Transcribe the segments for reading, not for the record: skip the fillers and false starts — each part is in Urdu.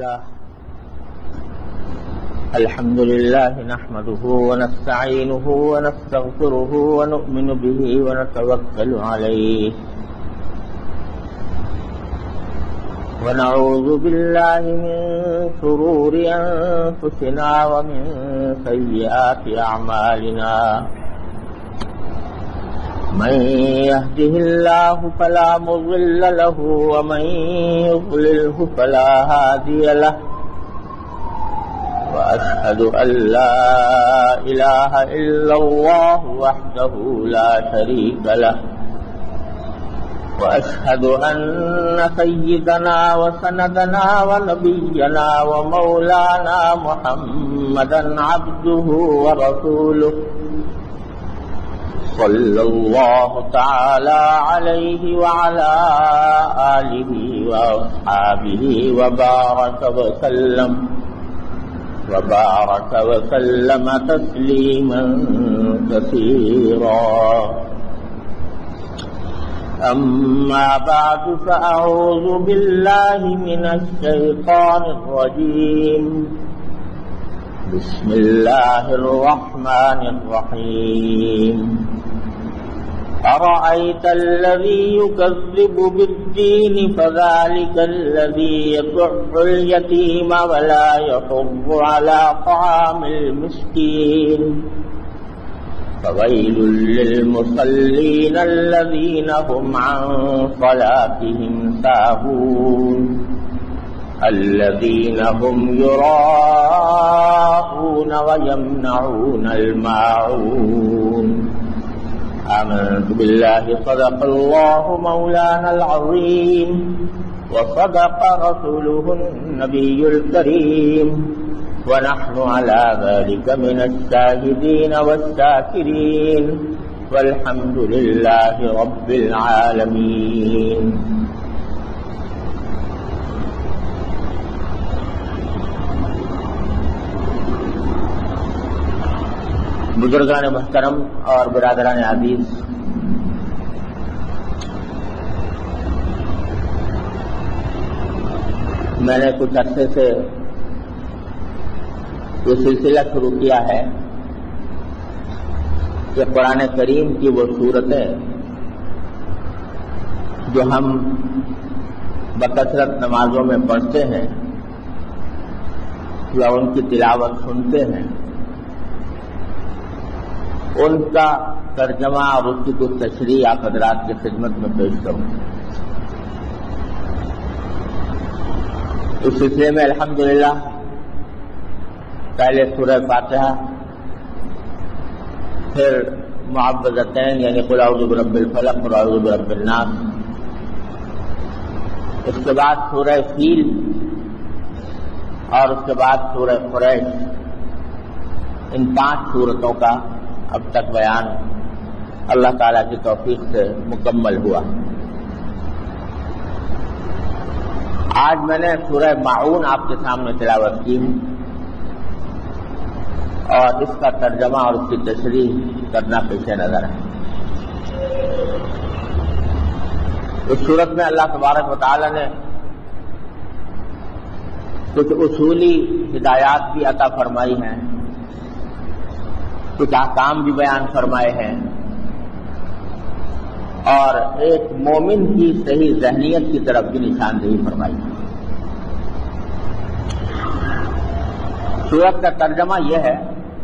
لله الحمد لله نحمده ونستعينه ونستغفره ونؤمن به ونتوكل عليه ونعوذ بالله من شرور أنفسنا ومن سيئات أعمالنا من يهده الله فلا مضل له ومن يضلله فلا هادي له وأشهد أن لا إله إلا الله وحده لا شريك له وأشهد أن سيدنا وسندنا ونبينا ومولانا محمدا عبده ورسوله صلى الله تعالى عليه وعلى آله وأصحابه وبارك وسلم تسليما كثيرا أما بعد فأعوذ بالله من الشيطان الرجيم بسم الله الرحمن الرحيم أرأيت الذي يكذب بالدين فذلك الذي يدع اليتيم ولا يحض على طعام المسكين فويل للمصلين الذين هم عن صلاتهم ساهون الذين هم يراءون ويمنعون الماعون آمنت بالله صدق الله مولانا العظيم وصدق رسوله النبي الكريم ونحن على ذلك من الشاهدين والشاكرين والحمد لله رب العالمين. بزرگان محترم اور برادران عزیز، میں نے کچھ عرصے سے یہ سلسلہ شروع کیا ہے کہ قرآن کریم کی وہ صورتیں جو ہم بکثرت نمازوں میں پڑھتے ہیں یا ان کی تلاوت سنتے ہیں، ان کا ترجمہ اور اس کی کچھ تشریح آپ حضرات کی خدمت میں پیش کروں۔ اس سلسلے میں الحمدللہ پہلے سورہ فاتحہ، پھر معوذتین یعنی قل اعوذ برب الفلق اور اعوذ برب الناس، اس کے بعد سورہ فیل اور اس کے بعد سورہ قریش، ان 5 سورتوں کا اب تک بیان اللہ تعالیٰ کی توفیق سے مکمل ہوا۔ آج میں نے سورہ ماعون آپ کے سامنے تلاوت کی اور اس کا ترجمہ اور اس کی تشریح کرنا پیش نظر ہے۔ اس صورت میں اللہ تبارک و تعالیٰ نے کچھ اصولی ہدایات بھی عطا فرمائی ہیں، کچھ احکام بھی بیان فرمائے ہیں، اور ایک مومن کی صحیح ذہنیت کی طرف بھی نشاندہی فرمائی ہے۔ سورت کا ترجمہ یہ ہے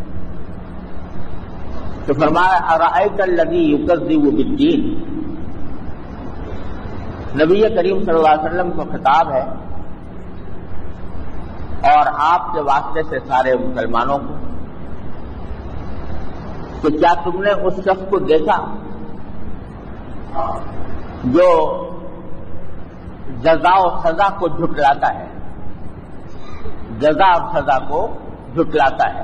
کہ فرمایا ارأیت الذی یکذب بالدین، نبی کریم صلی اللہ علیہ وسلم کو خطاب ہے اور آپ کے واسطے سے سارے مسلمانوں کو، کہ کیا تم نے اس شخص کو دیکھا جو جزا و سزا کو جھٹلاتا ہے، جزا اور سزا کو جھٹلاتا ہے،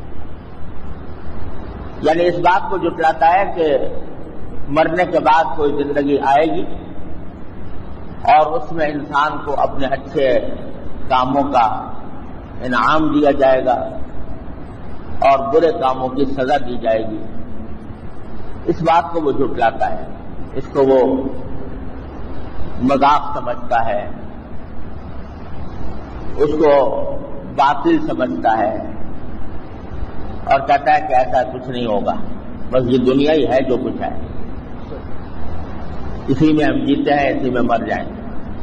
یعنی اس بات کو جھٹلاتا ہے کہ مرنے کے بعد کوئی زندگی آئے گی اور اس میں انسان کو اپنے اچھے کاموں کا انعام دیا جائے گا اور برے کاموں کی سزا دی جائے گی، اس بات کو وہ جھٹلاتا ہے، اس کو وہ مذاق سمجھتا ہے، اس کو باطل سمجھتا ہے اور کہتا ہے کہ ایسا کچھ نہیں ہوگا، بس یہ دنیا ہی ہے جو کچھ ہے، اسی میں ہم جیتے ہیں، اسی میں مر جائیں گے۔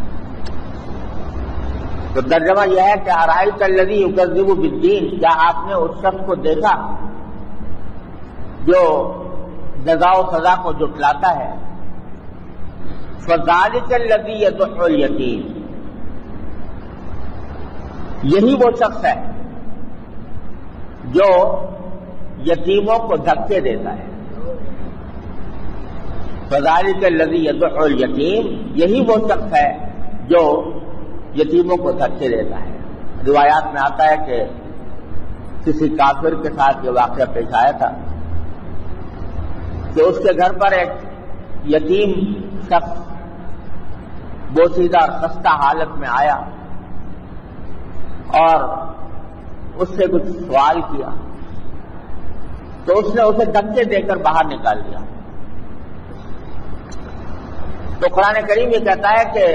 تو ترجمہ یہ ہے کہ ارائیت الذی یکذب بالدین، کیا آپ نے اس شخص کو دیکھا جو جزا و سزا کو جھٹلاتا ہے؟ فذلک الذی یدع الیتیم، یہی وہ شخص ہے جو یتیموں کو دھکے دیتا ہے۔ فذلک الذی یدع الیتیم، یہی وہ شخص ہے جو یتیموں کو دھکے دیتا ہے۔ روایات میں آتا ہے کہ کسی کافر کے ساتھ یہ واقعہ پیش آیا تھا کہ اس کے گھر پر ایک یتیم شخص بوسیدہ اور خستہ حالت میں آیا اور اس سے کچھ سوال کیا تو اس نے اسے دھکے دے کر باہر نکال دیا۔ تو قرآن کریم یہ کہتا ہے کہ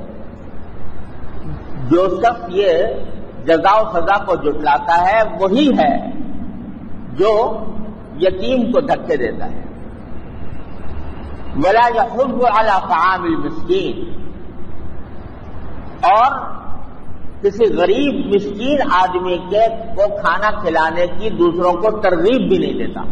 جو شخص یہ جزا و سزا کو جھٹلاتا ہے وہی ہے جو یتیم کو دھکے دیتا ہے۔ ولا یحض علی طعام المسکین، اور کسی غریب مسکین آدمی کو کھانا کھلانے کی دوسروں کو ترغیب بھی نہیں دیتا۔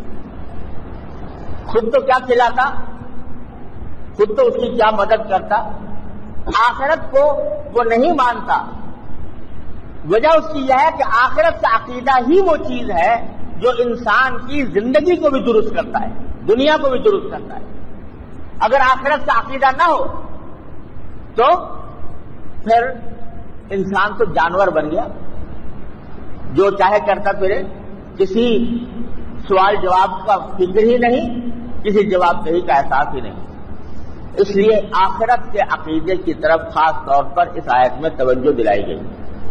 خود تو کیا کھلاتا، خود تو اس کی کیا مدد کرتا، آخرت کو وہ نہیں مانتا۔ وجہ اس کی یہ ہے کہ آخرت کا عقیدہ ہی وہ چیز ہے جو انسان کی زندگی کو بھی درست کرتا ہے، دنیا کو بھی درست کرتا ہے۔ اگر آخرت کا عقیدہ نہ ہو تو پھر انسان تو جانور بن گیا، جو چاہے کرتا پھرے، کسی سوال جواب کا فکر ہی نہیں، کسی جواب دہی کا احساس ہی نہیں۔ اس لیے آخرت کے عقیدے کی طرف خاص طور پر اس آیت میں توجہ دلائی گئی،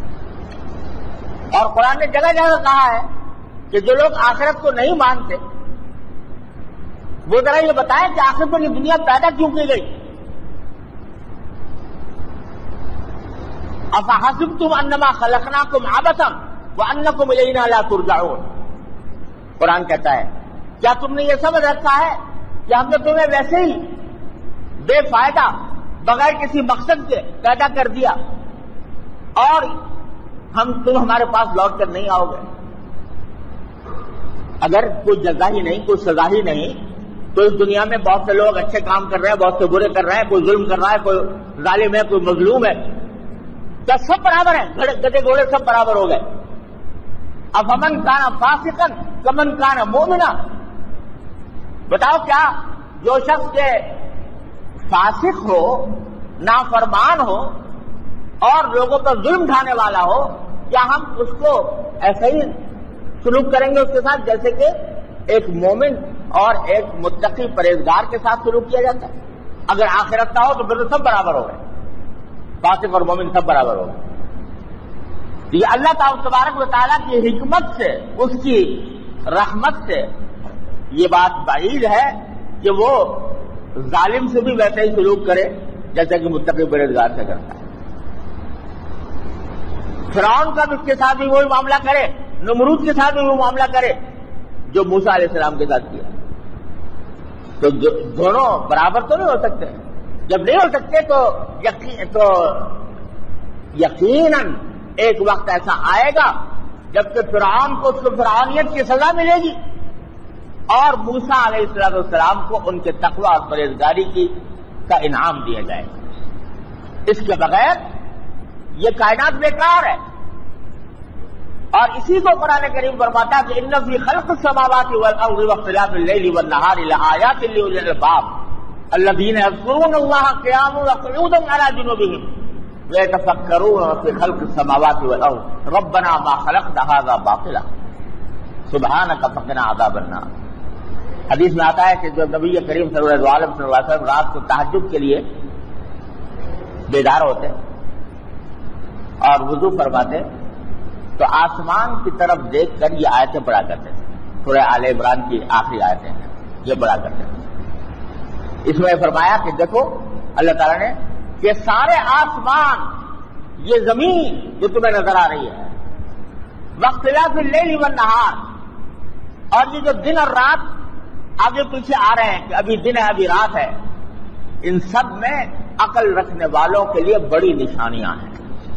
اور قرآن نے جگہ جگہ کہا ہے کہ جو لوگ آخرت کو نہیں مانتے وہ ذرا یہ بتائیں کہ آخر پر یہ دنیا پیدا کیوں کی گئی؟ افحسبتم انما خلقناکم عبثا وانکم الینا لا ترجعون، قرآن کہتا ہے کیا تم نے یہ سمجھ رکھا ہے کہ ہم نے تمہیں ویسے ہی بے فائدہ بغیر کسی مقصد کے پیدا کر دیا اور تم ہمارے پاس لوٹ کر نہیں آؤ گے؟ اگر کوئی جزا ہی نہیں، کوئی سزا ہی نہیں، تو اس دنیا میں بہت سے لوگ اچھے کام کر رہے ہیں، بہت سے برے کر رہے ہیں، کوئی ظلم کر رہا ہے، کوئی ظالم ہے، کوئی مظلوم ہے، کیا سب برابر ہیں؟ گدے گھوڑے سب برابر ہو گئے؟ افمن کان فاسقا کمن کان مومنا، بتاؤ کیا جو شخص کے فاسق ہو، نافرمان ہو اور لوگوں پر ظلم ڈھانے والا ہو، کیا ہم اس کو ایسے ہی سلوک کریں گے اس کے ساتھ جیسے کہ ایک مومن اور ایک متقی پرہیزگار کے ساتھ سلوک کیا جاتا ہے؟ اگر آخرت نہ ہو تو پھر تو سب برابر ہو گئے، فاسق اور مومن سب برابر ہو گئے۔ یہ اللہ تعالیٰ تبارک و تعالیٰ کی حکمت سے، اس کی رحمت سے یہ بات بعید ہے کہ وہ ظالم سے بھی ویسے ہی سلوک کرے جیسا کہ متقی پرہیزگار سے کرتا ہے۔ فرعون کا بھی اس کے ساتھ بھی وہی معاملہ کرے، نمرود کے ساتھ بھی وہ معاملہ کرے جو موسیٰ علیہ السلام کے ساتھ کیا، تو دونوں برابر تو نہیں ہو سکتے۔ جب نہیں ہو سکتے تو یقیناً ایک وقت ایسا آئے گا جبکہ فرعون کو اس کو فرعونیت کی سزا ملے گی اور موسیٰ علیہ السلام کو ان کے تقویٰ اور پرہیزگاری کا انعام دیا جائے گا۔ اس کے بغیر یہ کائنات بیکار ہے، اور اسی کو قرآن کریم فرماتا ہے کہ ان فی خلق السماوات والارض واختلاف اللیل والنہار لآیات لأولی الالباب الذین یذکرون اللہ قیاما وقعودا علی جنوبہم ویتفکرون فی خلق السماوات والارض ربنا ما خلقت ھذا باطلا سبحانک فقنا عذاب النار۔ حدیث میں آتا ہے کہ جب نبی کریم صلی اللہ علیہ وسلم رات کو تہجد کے لیے بیدار ہوتے اور وضو فرماتے تو آسمان کی طرف دیکھ کر یہ آیتیں پڑھا کرتے تھے، سورہ آل عمران کی آخری آیتیں ہیں یہ پڑھا کرتے تھے۔ اس میں فرمایا کہ دیکھو اللہ تعالیٰ نے کہ سارے آسمان یہ زمین جو تمہیں نظر آ رہی ہے، واختلاف اللیل والنہار، اور یہ جو دن اور رات آگے پیچھے آ رہے ہیں کہ ابھی دن ہے ابھی رات ہے، ان سب میں عقل رکھنے والوں کے لیے بڑی نشانیاں ہیں۔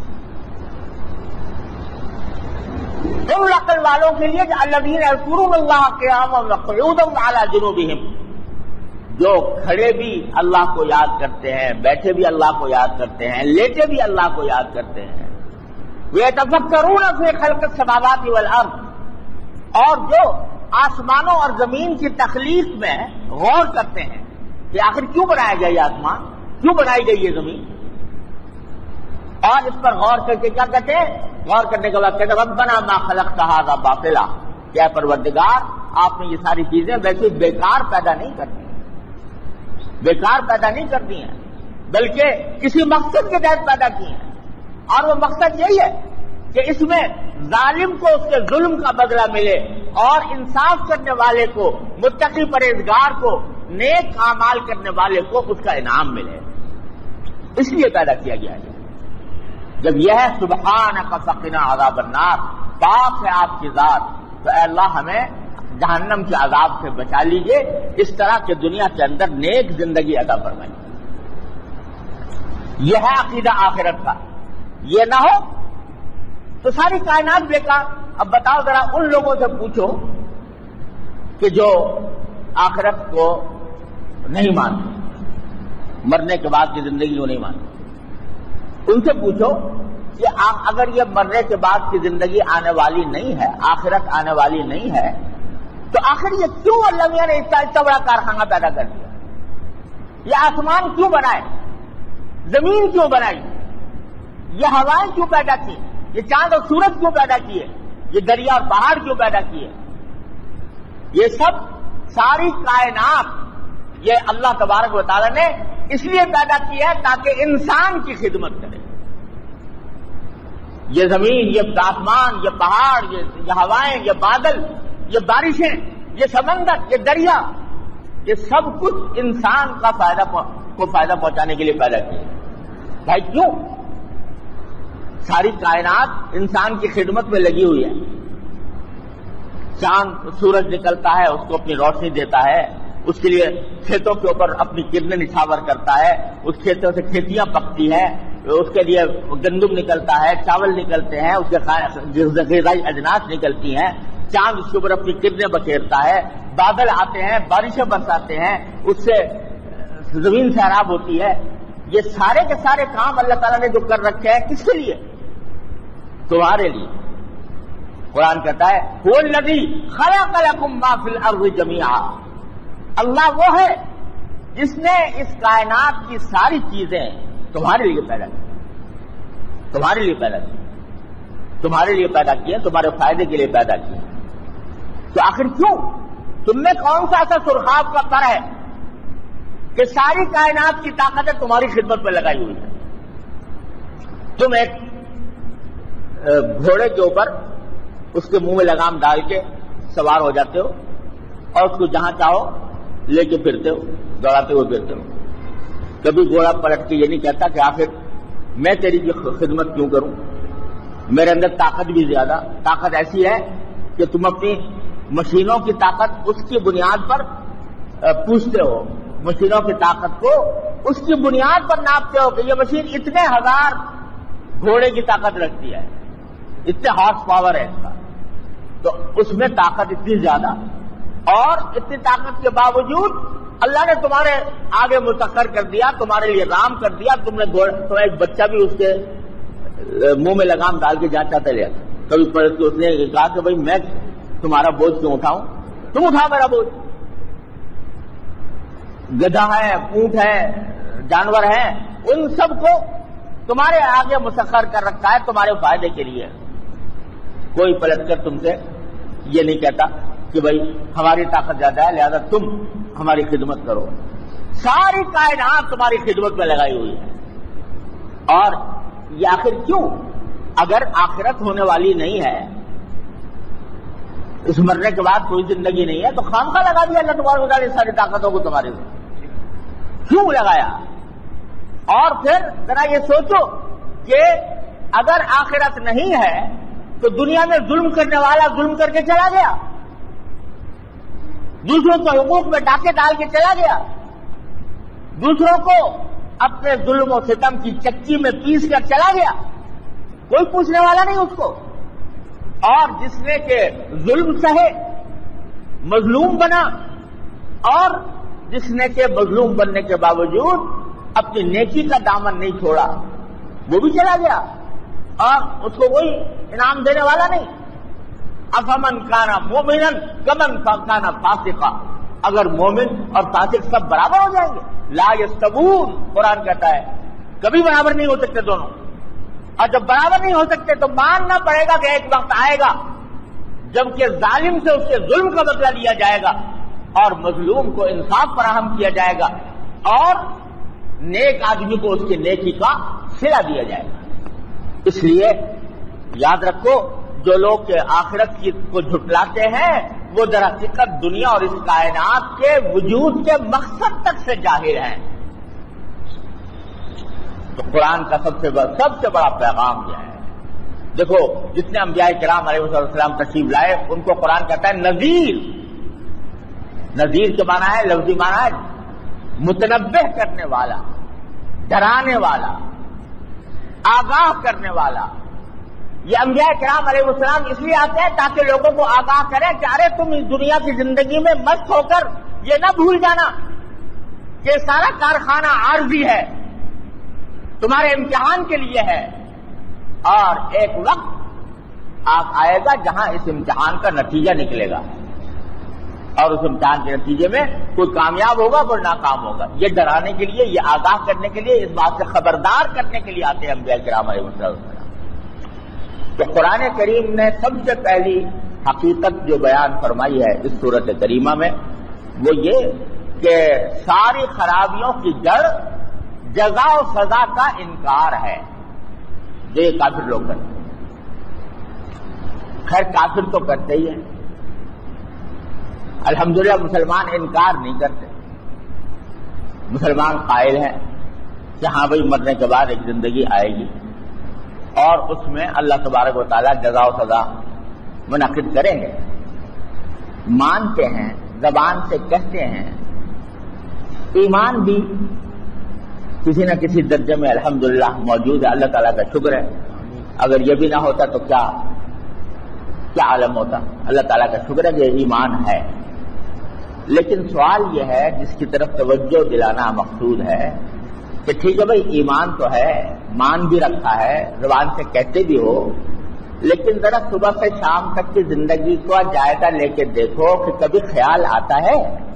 ان عقل والوں کے لیے الذین یذکرون اللہ قیاما وقعودا وعلی جنوبہم، جو کھڑے بھی اللہ کو یاد کرتے ہیں، بیٹھے بھی اللہ کو یاد کرتے ہیں، لیٹے بھی اللہ کو یاد کرتے ہیں۔ وَيَتَفَكَّرُونَ فِي خَلْقِ السَّمَاوَاتِ وَالْأَرْضِ، اور جو آسمانوں اور زمین کی تخلیق میں غور کرتے ہیں کہ آخر کیوں بنایا گیا یہ آسمان، کیوں بنائی گئی یہ زمین، اور اس پر غور کر کے کیا کہتے ہیں؟ غور کرنے کے بعد کہتے ہیں ربنا ما خلقت ھذا باطلا، کیا پروردگار آپ نے یہ ساری چیزیں ویسے بیکار پیدا نہیں کرتی، بیکار پیدا نہیں کرتی ہیں، بلکہ کسی مقصد کے تحت پیدا کی ہیں، اور وہ مقصد یہی ہے کہ اس میں ظالم کو اس کے ظلم کا بدلہ ملے اور انصاف کرنے والے کو، متقی پرہیزگار کو، نیک اعمال کرنے والے کو اس کا انعام ملے، اس لیے پیدا کیا گیا ہے۔ جب یہ ہے سبحانک فقنا عذاب النار، پاک ہے آپ کی ذات، تو اے اللہ ہمیں جہنم کے عذاب سے بچا لیجئے، اس طرح کہ دنیا کے اندر نیک زندگی عطا فرمائیں۔ یہ ہے عقیدہ آخرت کا، یہ نہ ہو تو ساری کائنات بیکار۔ اب بتاؤ ذرا ان لوگوں سے پوچھو کہ جو آخرت کو نہیں مانتے، مرنے کے بعد کی زندگی کو نہیں مانتے، ان سے پوچھو کہ اگر یہ مرنے کے بعد کی زندگی آنے والی نہیں ہے، آخرت آنے والی نہیں ہے، تو آخر یہ کیوں اللہ میاں نے اتنا بڑا کارخانہ پیدا کر دیا؟ یہ آسمان کیوں بنائے، زمین کیوں بنائی، یہ ہوائیں کیوں پیدا کی، یہ چاند اور سورج کیوں پیدا کیے، یہ دریا اور پہاڑ کیوں پیدا کیے؟ یہ سب ساری کائنات یہ اللہ تبارک و تعالی نے اس لیے پیدا کیا ہے تاکہ انسان کی خدمت کرے۔ یہ زمین، یہ آسمان، یہ پہاڑ، یہ ہوائیں، یہ بادل، یہ بارشیں، یہ سمندر، یہ دریا، یہ سب کچھ انسان کا فائدہ پہنچانے کے لیے پیدا کیا۔ بھائی کیوں؟ ساری کائنات انسان کی خدمت میں لگی ہوئی ہے۔ چاند سورج نکلتا ہے، اس کو اپنی روشنی دیتا ہے، اس کے لیے کھیتوں کے اوپر اپنی کرنیں نچھاور کرتا ہے، اس کھیتوں سے کھیتیاں پکتی ہیں، اس کے لیے گندم نکلتا ہے، چاول نکلتے ہیں، اس کے غذائی اجناس نکلتی ہیں، چاند اس کے اوپر اپنی کرنیں بکھیرتا ہے، بادل آتے ہیں، بارشیں برساتے ہیں، اس سے زمین سیراب ہوتی ہے۔ یہ سارے کے سارے کام اللہ تعالیٰ نے جو کر رکھے ہیں کس کے لیے؟ تمہارے لیے۔ قرآن کہتا ہے هو الذی خلق لکم ما فی الارض جمیعا، اللہ وہ ہے جس نے اس کائنات کی ساری چیزیں تمہارے لیے پیدا کی، تمہارے لیے پیدا کی، تمہارے لیے پیدا کیے، تمہارے فائدے کے لیے پیدا کیے۔ تو آخر کیوں؟ تم میں کون سا ایسا سرخاب کا پر ہے کہ ساری کائنات کی طاقتیں تمہاری خدمت میں لگائی ہوئی ہے؟ تم ایک گھوڑے کے اوپر اس کے منہ میں لگام ڈال کے سوار ہو جاتے ہو اور اس کو جہاں چاہو لے کے پھرتے ہو، دوڑاتے ہوئے پھرتے ہو۔ کبھی گھوڑا پلٹ کے یہ نہیں کہتا کہ آخر میں تیری خدمت کیوں کروں، میرے اندر طاقت بھی زیادہ، طاقت ایسی ہے کہ تم اپنی مشینوں کی طاقت اس کی بنیاد پر پوچھتے ہو، مشینوں کی طاقت کو اس کی بنیاد پر ناپتے ہو کہ یہ مشین اتنے ہزار گھوڑے کی طاقت رکھتی ہے، اتنے ہارس پاور ہے اس کا، تو اس میں طاقت اتنی زیادہ، اور اتنی طاقت کے باوجود اللہ نے تمہارے آگے مسخر کر دیا، تمہارے لیے رام کر دیا، تم نے ایک بچہ بھی اس کے منہ میں لگام ڈال کے جا چاہتا لیا، کبھی پلٹ کے اس نے کہا کہ بھائی میں تمہارا بوجھ کیوں اٹھاؤں، تم اٹھاؤ میرا بوجھ۔ گدھا ہے، اونٹ ہے، جانور ہیں، ان سب کو تمہارے آگے مسخر کر رکھا ہے تمہارے فائدے کے لیے۔ کوئی پلٹ کر تم سے یہ نہیں کہتا کہ بھائی ہماری طاقت زیادہ ہے لہذا تم ہماری خدمت کرو۔ ساری کائنات تمہاری خدمت میں لگائی ہوئی ہے۔ اور یہ آخر کیوں؟ اگر آخرت ہونے والی نہیں ہے، اس مرنے کے بعد کوئی زندگی نہیں ہے، تو خامخواہ لگا دیا اللہ تبارک و تعالیٰ نے ساری طاقتوں کو تمہارے سے، کیوں لگایا؟ اور پھر ذرا یہ سوچو کہ اگر آخرت نہیں ہے تو دنیا میں ظلم کرنے والا ظلم کر کے چلا گیا، دوسروں کے حقوق میں ڈاکے ڈال کے چلا گیا، دوسروں کو اپنے ظلم و ستم کی چکی میں پیس کر چلا گیا، کوئی پوچھنے والا نہیں اس کو۔ اور جس نے کہ ظلم سہے، مظلوم بنا، اور جس نے کہ مظلوم بننے کے باوجود اپنی نیکی کا دامن نہیں چھوڑا، وہ بھی چلا گیا اور اس کو کوئی انعام دینے والا نہیں۔ افمن کانا مومنا کمن کانا فاسقا، اگر مومن اور فاسق سب برابر ہو جائیں گے؟ لا یستوون، قرآن کہتا ہے کبھی برابر نہیں ہو سکتے دونوں، اور جب برابر نہیں ہو سکتے تو ماننا پڑے گا کہ ایک وقت آئے گا جبکہ ظالم سے اس کے ظلم کا بدلہ لیا جائے گا اور مظلوم کو انصاف فراہم کیا جائے گا اور نیک آدمی کو اس کی نیکی کا صلہ دیا جائے گا۔ اس لیے یاد رکھو، جو لوگ آخرت کو جھٹلاتے ہیں وہ در حقیقت دنیا اور اس کائنات کے وجود کے مقصد تک سے جاہل ہیں۔ تو قرآن کا سب سے بڑا پیغام یہ ہے۔ دیکھو، جتنے انبیاء کرام علیہ السلام تشریف لائے ان کو قرآن کہتا ہے نذیر۔ نذیر کے معنی ہے، لفظی معنی ہے متنبہ کرنے والا، ڈرانے والا، آگاہ کرنے والا۔ یہ انبیاء کرام علیہ السلام اس لیے آتے ہیں تاکہ لوگوں کو آگاہ کریں کہ ارے تم اس دنیا کی زندگی میں مست ہو کر یہ نہ بھول جانا کہ سارا کارخانہ عارضی ہے، تمہارے امتحان کے لیے ہے، اور ایک وقت آئے گا جہاں اس امتحان کا نتیجہ نکلے گا اور اس امتحان کے نتیجے میں کوئی کامیاب ہوگا کوئی ناکام ہوگا۔ یہ ڈرانے کے لیے، یہ آگاہ کرنے کے لیے، اس بات سے خبردار کرنے کے لیے آتے ہیں انبیاء کرام علیہ السلام۔ تو قرآن کریم نے سب سے پہلی حقیقت جو بیان فرمائی ہے اس سورۃ کریمہ میں وہ یہ کہ ساری خرابیوں کی جڑ جزا و سزا کا انکار ہے، جو یہ کافر لوگ کرتے ہیں۔ خیر کافر تو کرتے ہی ہیں، الحمدللہ مسلمان انکار نہیں کرتے، مسلمان قائل ہیں کہ ہاں بھائی مرنے کے بعد ایک زندگی آئے گی اور اس میں اللہ تبارک و تعالیٰ جزا و سزا منعقد کریں گے، مانتے ہیں، زبان سے کہتے ہیں، ایمان بھی کسی نہ کسی درجے میں الحمدللہ موجود ہے، اللہ تعالیٰ کا شکر ہے۔ اگر یہ بھی نہ ہوتا تو کیا عالم ہوتا؟ اللہ تعالیٰ کا شکر ہے کہ ایمان ہے۔ لیکن سوال یہ ہے جس کی طرف توجہ دلانا مقصود ہے کہ ٹھیک ہے بھائی ایمان تو ہے، مان بھی رکھا ہے، زبان سے کہتے بھی ہو، لیکن ذرا صبح سے شام تک کی زندگی کو جائزہ لے کے دیکھو کہ کبھی خیال آتا ہے،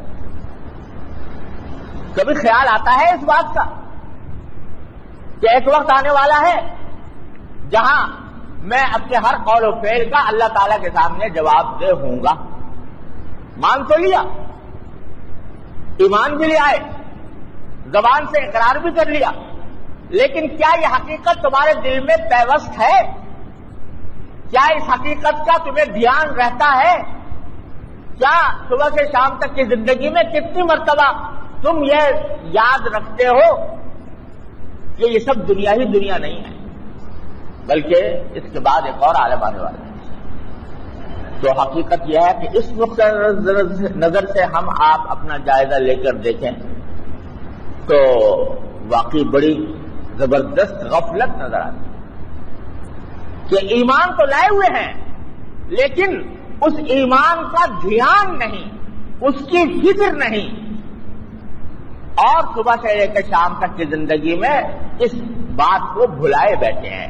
کبھی خیال آتا ہے اس بات کا کہ ایک وقت آنے والا ہے جہاں میں اپنے ہر قول و فعل کا اللہ تعالیٰ کے سامنے جواب دہ ہوں گا۔ مان تو لیا، ایمان بھی لے آئے، زبان سے اقرار بھی کر لیا، لیکن کیا یہ حقیقت تمہارے دل میں پیوست ہے؟ کیا اس حقیقت کا تمہیں دھیان رہتا ہے؟ کیا صبح سے شام تک کی زندگی میں کتنی مرتبہ تم یہ یاد رکھتے ہو کہ یہ سب دنیا ہی دنیا نہیں ہے، بلکہ اس کے بعد ایک اور عالم آنے والا ہے؟ تو حقیقت یہ ہے کہ اس نقطۂ نظر سے ہم آپ اپنا جائزہ لے کر دیکھیں تو واقعی بڑی زبردست غفلت نظر آتی ہے کہ ایمان تو لائے ہوئے ہیں لیکن اس ایمان کا دھیان نہیں، اس کی فکر نہیں، اور صبح سے لے کر شام تک کی زندگی میں اس بات کو بھلائے بیٹھے ہیں۔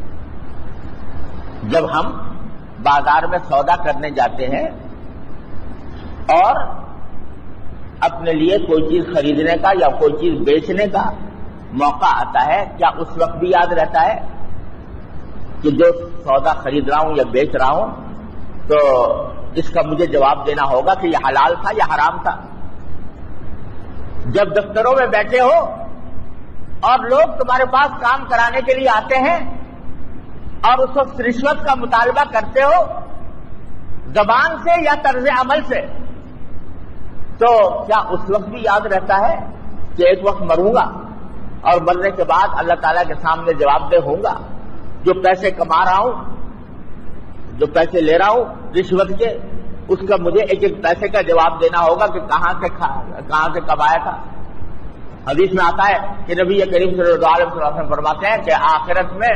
جب ہم بازار میں سودا کرنے جاتے ہیں اور اپنے لیے کوئی چیز خریدنے کا یا کوئی چیز بیچنے کا موقع آتا ہے، کیا اس وقت بھی یاد رہتا ہے کہ جو سودا خرید رہا ہوں یا بیچ رہا ہوں تو اس کا مجھے جواب دینا ہوگا کہ یہ حلال تھا یا حرام تھا؟ جب دفتروں میں بیٹھے ہو اور لوگ تمہارے پاس کام کرانے کے لیے آتے ہیں اور اس وقت رشوت کا مطالبہ کرتے ہو زبان سے یا طرز عمل سے، تو کیا اس وقت بھی یاد رہتا ہے کہ ایک وقت مروں گا اور مرنے کے بعد اللہ تعالیٰ کے سامنے جواب دہ ہوں گا؟ جو پیسے کما رہا ہوں، جو پیسے لے رہا ہوں رشوت کے، اس کا مجھے ایک ایک پیسے کا جواب دینا ہوگا کہ کہاں سے کمایا تھا۔ حدیث میں آتا ہے کہ نبی کریم صلی اللہ علیہ وسلم فرماتے ہیں کہ آخرت میں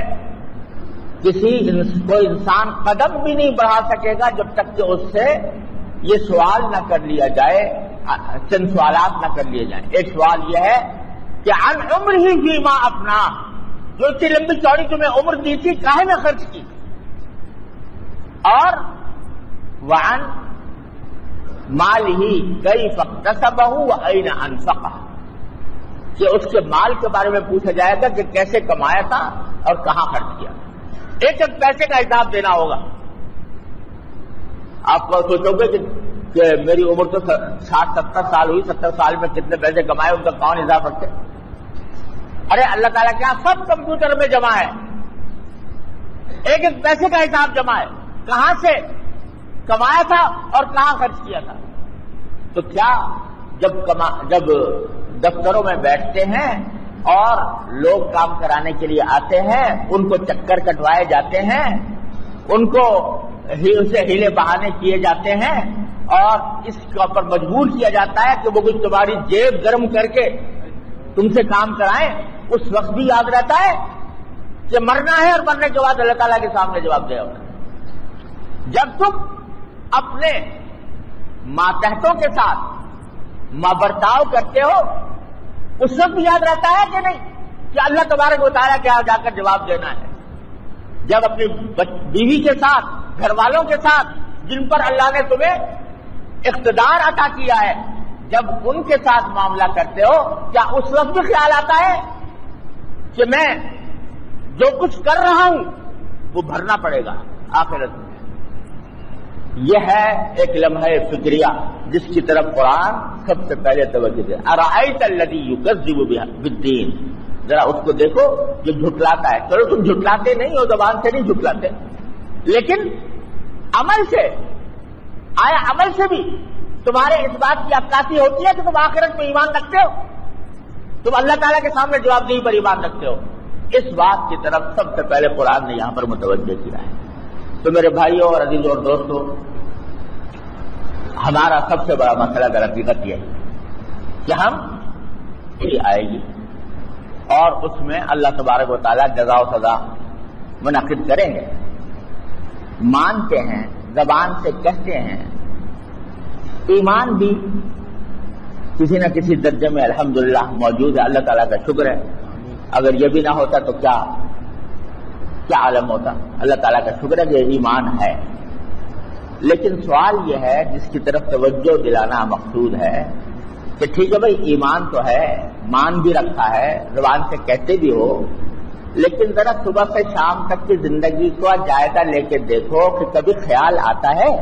کوئی انسان قدم بھی نہیں بڑھا سکے گا جب تک کہ اس سے یہ سوال نہ کر لیا جائے، چند سوالات نہ کر لیے جائیں۔ ایک سوال یہ ہے کہ عن عمر ہی فیما اپنا، جو اتنی لمبی چوڑی تمہیں عمر دی تھی کاہے میں خرچ کی، اور وعن مال ہی کیف اکتسبہ وأین انفقہ، کہ اس کے مال کے بارے میں پوچھا جائے گا کہ کیسے کمایا تھا اور کہاں خرچ کیا۔ ایک ایک پیسے کا حساب دینا ہوگا۔ آپ کو سوچو گے کہ میری عمر تو 60-70 سال ہوئی، 70 سال میں کتنے پیسے کمائے ان کا کون حساب رکھتے؟ ارے اللہ تعالیٰ کیا سب کمپیوٹر میں جمع ہے، ایک ایک پیسے کا حساب جمع ہے، کہاں سے کمایا تھا اور کہاں خرچ کیا تھا۔ تو کیا جب دفتروں میں بیٹھتے ہیں اور لوگ کام کرانے کے لیے آتے ہیں، ان کو چکر کٹوائے جاتے ہیں، ان کو سے ہیلے بہانے کیے جاتے ہیں اور اس پر مجبور کیا جاتا ہے کہ وہ کچھ تمہاری جیب گرم کر کے تم سے کام کرائیں، اس وقت بھی یاد رہتا ہے کہ مرنا ہے اور مرنے کے بعد اللہ تعالیٰ کے سامنے جواب دے ہوگا۔ جب تم اپنے ماتحتوں کے ساتھ برتاؤ کرتے ہو اس وقت بھی یاد رہتا ہے کہ نہیں کہ اللہ تبارک و تعالیٰ کے یہاں جا کر جواب دینا ہے۔ جب اپنی بیوی کے ساتھ، گھر والوں کے ساتھ جن پر اللہ نے تمہیں اقتدار عطا کیا ہے، جب ان کے ساتھ معاملہ کرتے ہو کیا اس وقت بھی خیال آتا ہے کہ میں جو کچھ کر رہا ہوں وہ بھرنا پڑے گا آخرت میں؟ یہ ہے ایک لمحہ فکریہ جس کی طرف قرآن سب سے پہلے توجہ دے۔ ارأیت الذی یکذب بالدین، ذرا اس کو دیکھو جو جھٹلاتا ہے۔ چلو تم جھٹلاتے نہیں ہو، زبان سے نہیں جھٹلاتے، لیکن عمل سے، آیا عمل سے بھی تمہارے اس بات کی عکاسی ہوتی ہے کہ تم آخرت میں ایمان رکھتے ہو، تم اللہ تعالیٰ کے سامنے جواب دہی پر ایمان رکھتے ہو؟ اس بات کی طرف سب سے پہلے قرآن نے یہاں پر متوجہ کیا ہے۔ تو میرے بھائیوں اور عزیزوں اور دوستوں، ہمارا سب سے بڑا مسئلہ در حقیقت یہ ہے کہ ہم آئے گی اور اس میں اللہ تبارک و تعالیٰ جزا و سزا منعقد کریں گے۔ مانتے ہیں، زبان سے کہتے ہیں، ایمان بھی کسی نہ کسی درجے میں الحمدللہ موجود ہے، اللہ تعالیٰ کا شکر ہے۔ اگر یہ بھی نہ ہوتا تو کیا عالم ہوتا؟ اللہ تعالیٰ کا شکر ہے کہ ایمان ہے۔ لیکن سوال یہ ہے جس کی طرف توجہ دلانا مقصود ہے کہ ٹھیک ہے بھائی، ایمان تو ہے، مان بھی رکھا ہے، زبان سے کہتے بھی ہو، لیکن ذرا صبح سے شام تک کی زندگی کو جائزہ لے کے دیکھو کہ کبھی خیال آتا ہے،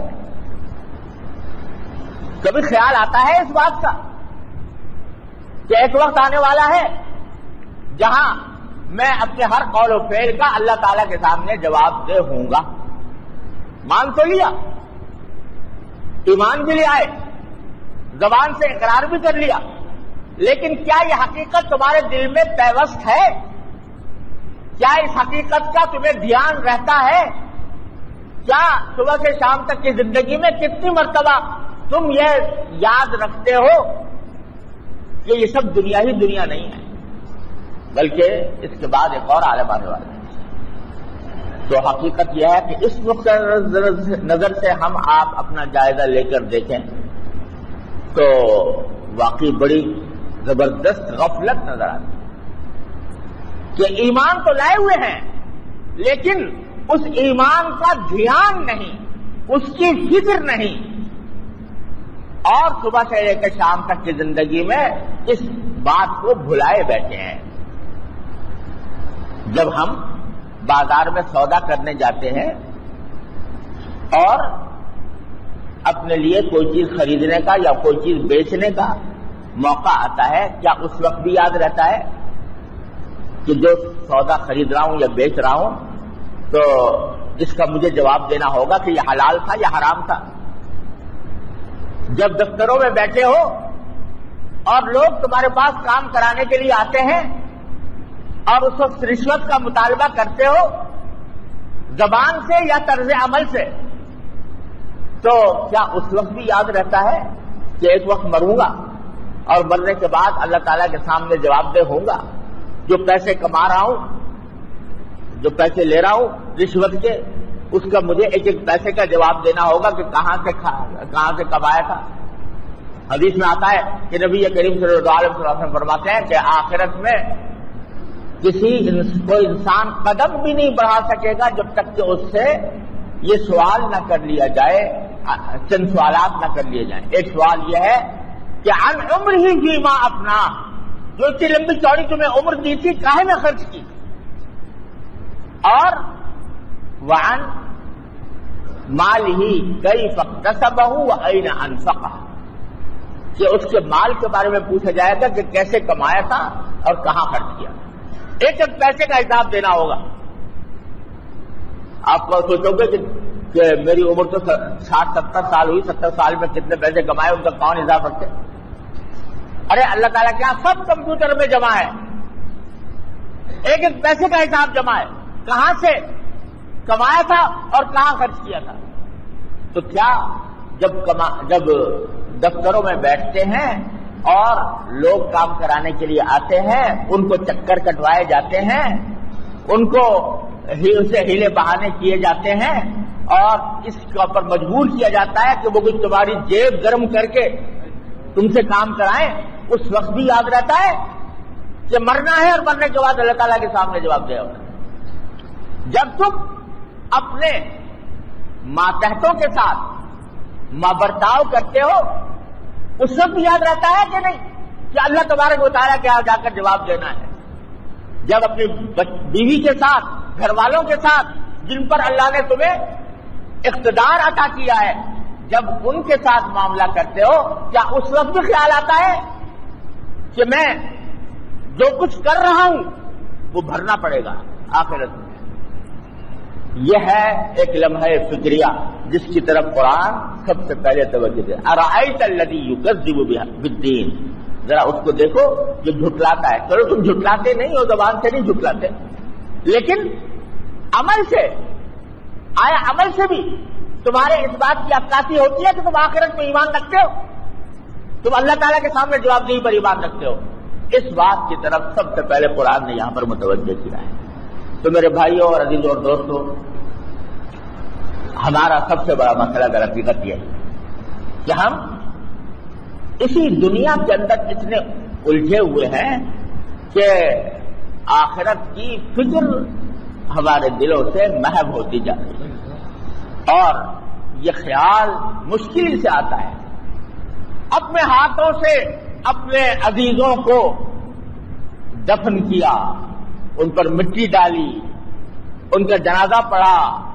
کبھی خیال آتا ہے اس بات کا کہ ایک وقت آنے والا ہے جہاں میں اپنے ہر قول و فعل کا اللہ تعالیٰ کے سامنے جواب دہ ہوں گا۔ مان تو لیا، ایمان بھی لے آئے، زبان سے اقرار بھی کر لیا، لیکن کیا یہ حقیقت تمہارے دل میں پیوست ہے؟ کیا اس حقیقت کا تمہیں دھیان رہتا ہے؟ کیا صبح سے شام تک کی زندگی میں کتنی مرتبہ تم یہ یاد رکھتے ہو کہ یہ سب دنیا ہی دنیا نہیں ہے، بلکہ اس کے بعد ایک اور عالم آنے والا ہے؟ تو حقیقت یہ ہے کہ اس نقطۂ نظر سے ہم آپ اپنا جائزہ لے کر دیکھیں تو واقعی بڑی زبردست غفلت نظر آتی کہ ایمان تو لائے ہوئے ہیں لیکن اس ایمان کا دھیان نہیں، اس کی فکر نہیں، اور صبح سے لے کر شام تک کی زندگی میں اس بات کو بھلائے بیٹھے ہیں۔ جب ہم بازار میں سودا کرنے جاتے ہیں اور اپنے لیے کوئی چیز خریدنے کا یا کوئی چیز بیچنے کا موقع آتا ہے، کیا اس وقت بھی یاد رہتا ہے کہ جو سودا خرید رہا ہوں یا بیچ رہا ہوں تو اس کا مجھے جواب دینا ہوگا کہ یہ حلال تھا یا حرام تھا؟ جب دفتروں میں بیٹھے ہو اور لوگ تمہارے پاس کام کرانے کے لیے آتے ہیں اور اس وقت رشوت کا مطالبہ کرتے ہو زبان سے یا طرز عمل سے، تو کیا اس وقت بھی یاد رہتا ہے کہ ایک وقت مروں گا اور مرنے کے بعد اللہ تعالیٰ کے سامنے جواب دہ ہوں گا؟ جو پیسے کما رہا ہوں، جو پیسے لے رہا ہوں رشوت کے، اس کا مجھے ایک ایک پیسے کا جواب دینا ہوگا کہ کہاں سے کمایا تھا۔ حدیث میں آتا ہے کہ نبی کریم صلی اللہ علیہ وسلم فرماتے ہیں کہ آخرت میں کوئی انسان قدم بھی نہیں بڑھا سکے گا جب تک کہ اس سے یہ سوال نہ کر لیا جائے، چند سوالات نہ کر لیے جائیں۔ ایک سوال یہ ہے کہ عن عمر ہی فیما اپنا، جو اتنی لمبی چوڑی تمہیں عمر دی تھی کاہے میں خرچ کی، اور وعن مال ہی کیف اکتسبہ وأین انفقہ، کہ اس کے مال کے بارے میں پوچھا جائے گا کہ کیسے کمایا تھا اور کہاں خرچ کیا۔ ایک ایک پیسے کا حساب دینا ہوگا۔ آپ کو سوچو گے کہ میری عمر تو 60-70 سال ہوئی، 70 سال میں کتنے پیسے کمائے ان کا کون حساب رکھتے؟ ارے اللہ تعالیٰ کیا سب کمپیوٹر میں جمع ہے، ایک ایک پیسے کا حساب جمع ہے، کہاں سے کمایا تھا اور کہاں خرچ کیا تھا۔ تو کیا جب دفتروں میں بیٹھتے ہیں اور لوگ کام کرانے کے لیے آتے ہیں، ان کو چکر کٹوائے جاتے ہیں، ان کو سے ہیلے بہانے کیے جاتے ہیں اور اس پر مجبور کیا جاتا ہے کہ وہ کچھ تمہاری جیب گرم کر کے تم سے کام کرائیں، اس وقت بھی یاد رہتا ہے کہ مرنا ہے اور مرنے کے بعد اللہ تعالیٰ کے سامنے جواب دے ہوگا۔ جب تم اپنے ماتحتوں کے ساتھ برتاؤ کرتے ہو اس وقت بھی یاد رہتا ہے کہ نہیں کہ اللہ تبارک و تعالیٰ کے یہاں جا کر جواب دینا ہے۔ جب اپنی بیوی کے ساتھ، گھر والوں کے ساتھ جن پر اللہ نے تمہیں اقتدار عطا کیا ہے، جب ان کے ساتھ معاملہ کرتے ہو، کیا اس وقت بھی خیال آتا ہے کہ میں جو کچھ کر رہا ہوں وہ بھرنا پڑے گا آخرت میں؟ یہ ہے ایک لمحہ فکریہ جس کی طرف قرآن سب سے پہلے توجہ دے۔ ارأیت الذی یکذب بالدین، ذرا اس کو دیکھو جو جھٹلاتا ہے۔ چلو تم جھٹلاتے نہیں ہو، زبان سے نہیں جھٹلاتے، لیکن عمل سے، آیا عمل سے بھی تمہارے اس بات کی عکاسی ہوتی ہے کہ تم آخرت میں ایمان رکھتے ہو، تم اللہ تعالیٰ کے سامنے جواب دہی پر ایمان رکھتے ہو؟ اس بات کی طرف سب سے پہلے قرآن نے یہاں پر متوجہ کیا ہے۔ تو میرے بھائیوں اور عزیزوں اور دوستوں، ہمارا سب سے بڑا مسئلہ در حقیقت یہ ہے کہ ہم اسی دنیا کے اندر اتنے الجھے ہوئے ہیں کہ آخرت کی فکر ہمارے دلوں سے محو ہوتی جا رہی ہے، اور یہ خیال مشکل سے آتا ہے۔ اپنے ہاتھوں سے اپنے عزیزوں کو دفن کیا، ان پر مٹی ڈالی، ان کا جنازہ پڑھا،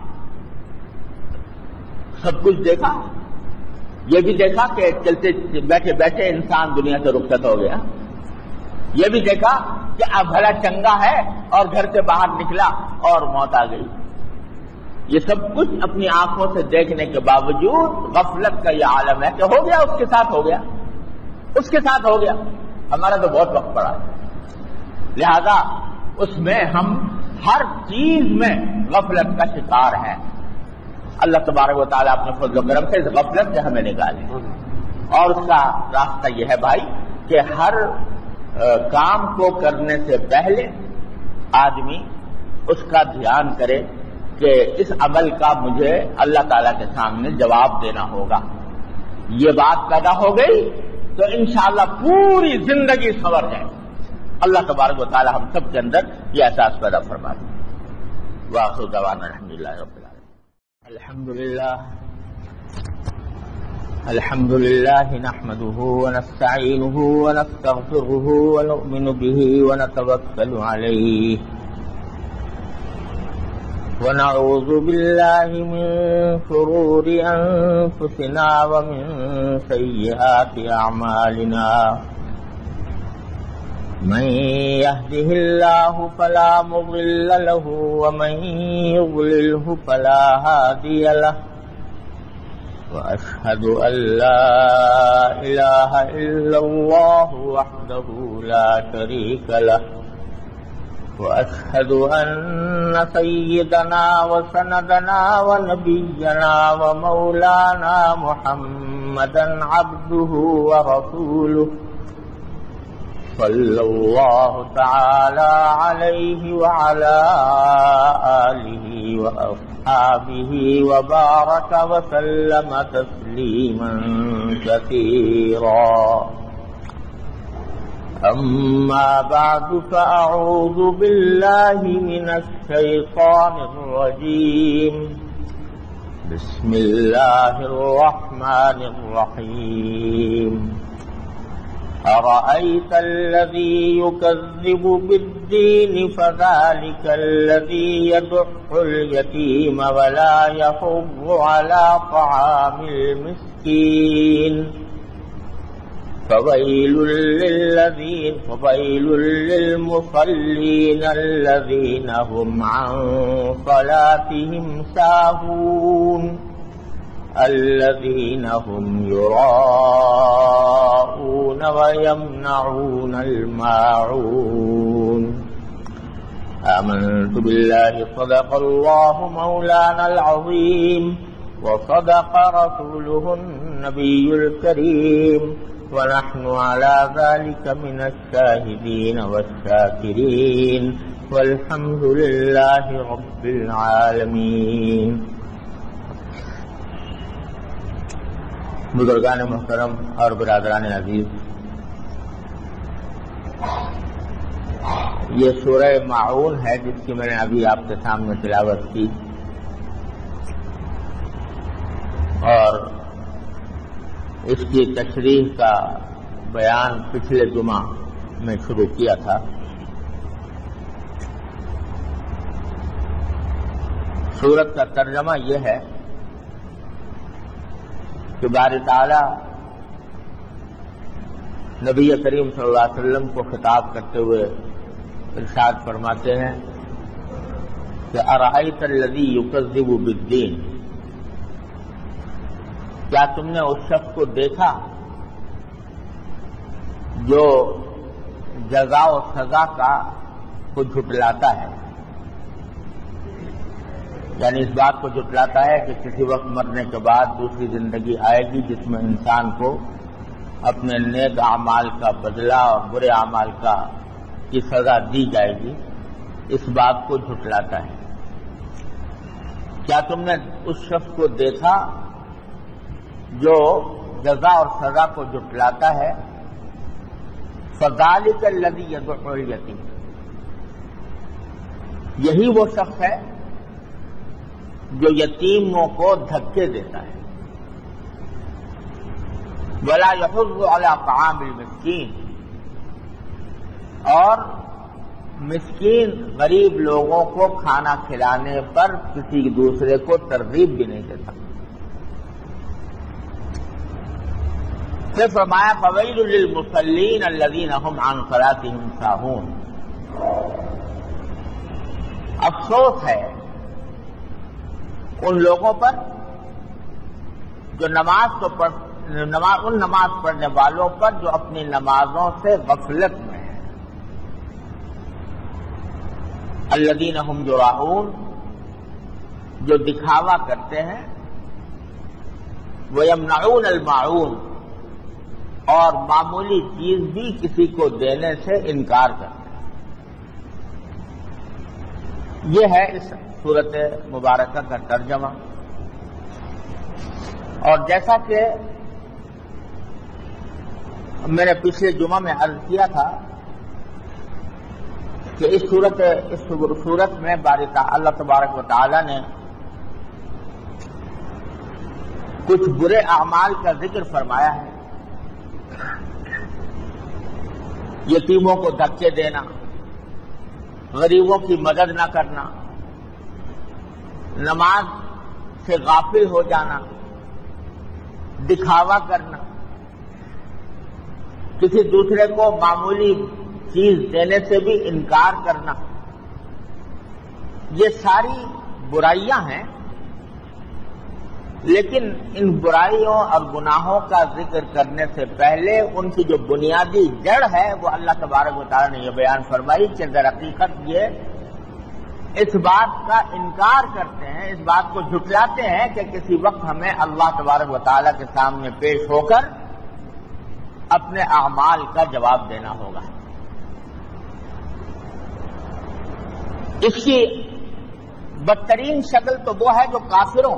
سب کچھ دیکھا۔ یہ بھی دیکھا کہ چلتے بیٹھے بیٹھے انسان دنیا سے رخصت ہو گیا، یہ بھی دیکھا کہ اب بھلا چنگا ہے اور گھر سے باہر نکلا اور موت آ گئی۔ یہ سب کچھ اپنی آنکھوں سے دیکھنے کے باوجود غفلت کا یہ عالم ہے کہ ہو گیا، اس کے ساتھ ہو گیا، اس کے ساتھ ہو گیا، ہمارا تو بہت وقت پڑا ہے، لہذا اس میں ہم ہر چیز میں غفلت کا شکار ہیں۔ اللہ تبارک و تعالیٰ اپنے فضل و کرم سے اس غفلت سے ہمیں نکالے، اور اس کا راستہ یہ ہے بھائی کہ ہر کام کو کرنے سے پہلے آدمی اس کا دھیان کرے کہ اس عمل کا مجھے اللہ تعالیٰ کے سامنے جواب دینا ہوگا۔ یہ بات پیدا ہو گئی تو انشاءاللہ پوری زندگی سنور جائے۔ اللہ تبارک و تعالیٰ ہم سب کے اندر یہ احساس پیدا فرما دے۔ وآخر دعوانا الحمدللہ رب العالمین۔ الحمد لله نحمده ونستعينه ونستغفره ونؤمن به ونتوكل عليه ونعوذ بالله من شرور أنفسنا ومن سيئات أعمالنا من يهده الله فلا مضل له ومن يضلله فلا هادي له وأشهد أن لا إله إلا الله وحده لا شريك له وأشهد أن سيدنا وسندنا ونبينا ومولانا محمدا عبده ورسوله صلى الله تعالى عليه وعلى آله وأصحابه وبارك وسلم تسليما كثيرا. أما بعد فأعوذ بالله من الشيطان الرجيم. بسم الله الرحمن الرحيم. أرأيت الذي يكذب بالدين فذلك الذي يدع اليتيم ولا يحض على طعام المسكين فويل للمصلين الذين هم عن صلاتهم ساهون الذين هم يراءون ويمنعون الماعون. آمنت بالله صدق الله مولانا العظيم وصدق رسوله النبي الكريم ونحن على ذلك من الشاهدين والشاكرين والحمد لله رب العالمين. بزرگان محترم اور برادران عزیز، یہ سورہ ماعون ہے جس کی میں نے ابھی آپ کے سامنے تلاوت کی، اور اس کی تشریح کا بیان پچھلے جمعہ میں شروع کیا تھا. سورت کا ترجمہ یہ ہے کہ باری تعالیٰ نبی کریم صلی اللہ علیہ وسلم کو خطاب کرتے ہوئے ارشاد فرماتے ہیں کہ ارأیت الذی یکذب بالدین، کیا تم نے اس شخص کو دیکھا جو جزا و سزا کو جھٹلاتا ہے، یعنی اس بات کو جھٹلاتا ہے کہ کسی وقت مرنے کے بعد دوسری زندگی آئے گی جس میں انسان کو اپنے نیک اعمال کا بدلہ اور برے اعمال کی سزا دی جائے گی، اس بات کو جھٹلاتا ہے. کیا تم نے اس شخص کو دیکھا جو جزا اور سزا کو جھٹلاتا ہے؟ فذلک الذی یدع الیتیم، یہی وہ شخص ہے جو یتیموں کو دھکے دیتا ہے. ولا یحض علی طعام المسکین، اور مسکین غریب لوگوں کو کھانا کھلانے پر کسی دوسرے کو ترغیب بھی نہیں دیتا. پھر فرمایا فویل للمصلین الذین هم عن صلاتهم ساہون، افسوس ہے ان لوگوں پر جو نماز پڑھنے والوں پر جو اپنی نمازوں سے غفلت میں ہیں. الذین هم یراؤون، جو دکھاوا کرتے ہیں، ویمنعون الماعون، اور معمولی چیز بھی کسی کو دینے سے انکار کرتے ہیں. یہ ہے اس سورت مبارکہ کا ترجمہ. اور جیسا کہ میں نے پچھلے جمعہ میں عرض کیا تھا کہ اس صورت میں اللہ تبارک و تعالی نے کچھ برے اعمال کا ذکر فرمایا ہے. یتیموں کو دھکے دینا، غریبوں کی مدد نہ کرنا، نماز سے غافل ہو جانا، دکھاوا کرنا، کسی دوسرے کو معمولی چیز دینے سے بھی انکار کرنا، یہ ساری برائیاں ہیں لیکن ان برائیوں اور گناہوں کا ذکر کرنے سے پہلے ان کی جو بنیادی جڑ ہے وہ اللہ تبارک و تعالیٰ نے یہ بیان فرمائی کہ در حقیقت یہ اس بات کا انکار کرتے ہیں، اس بات کو جھٹلاتے ہیں کہ کسی وقت ہمیں اللہ تبارک و تعالیٰ کے سامنے پیش ہو کر اپنے اعمال کا جواب دینا ہوگا۔ اس کی بدترین شکل تو وہ ہے جو کافروں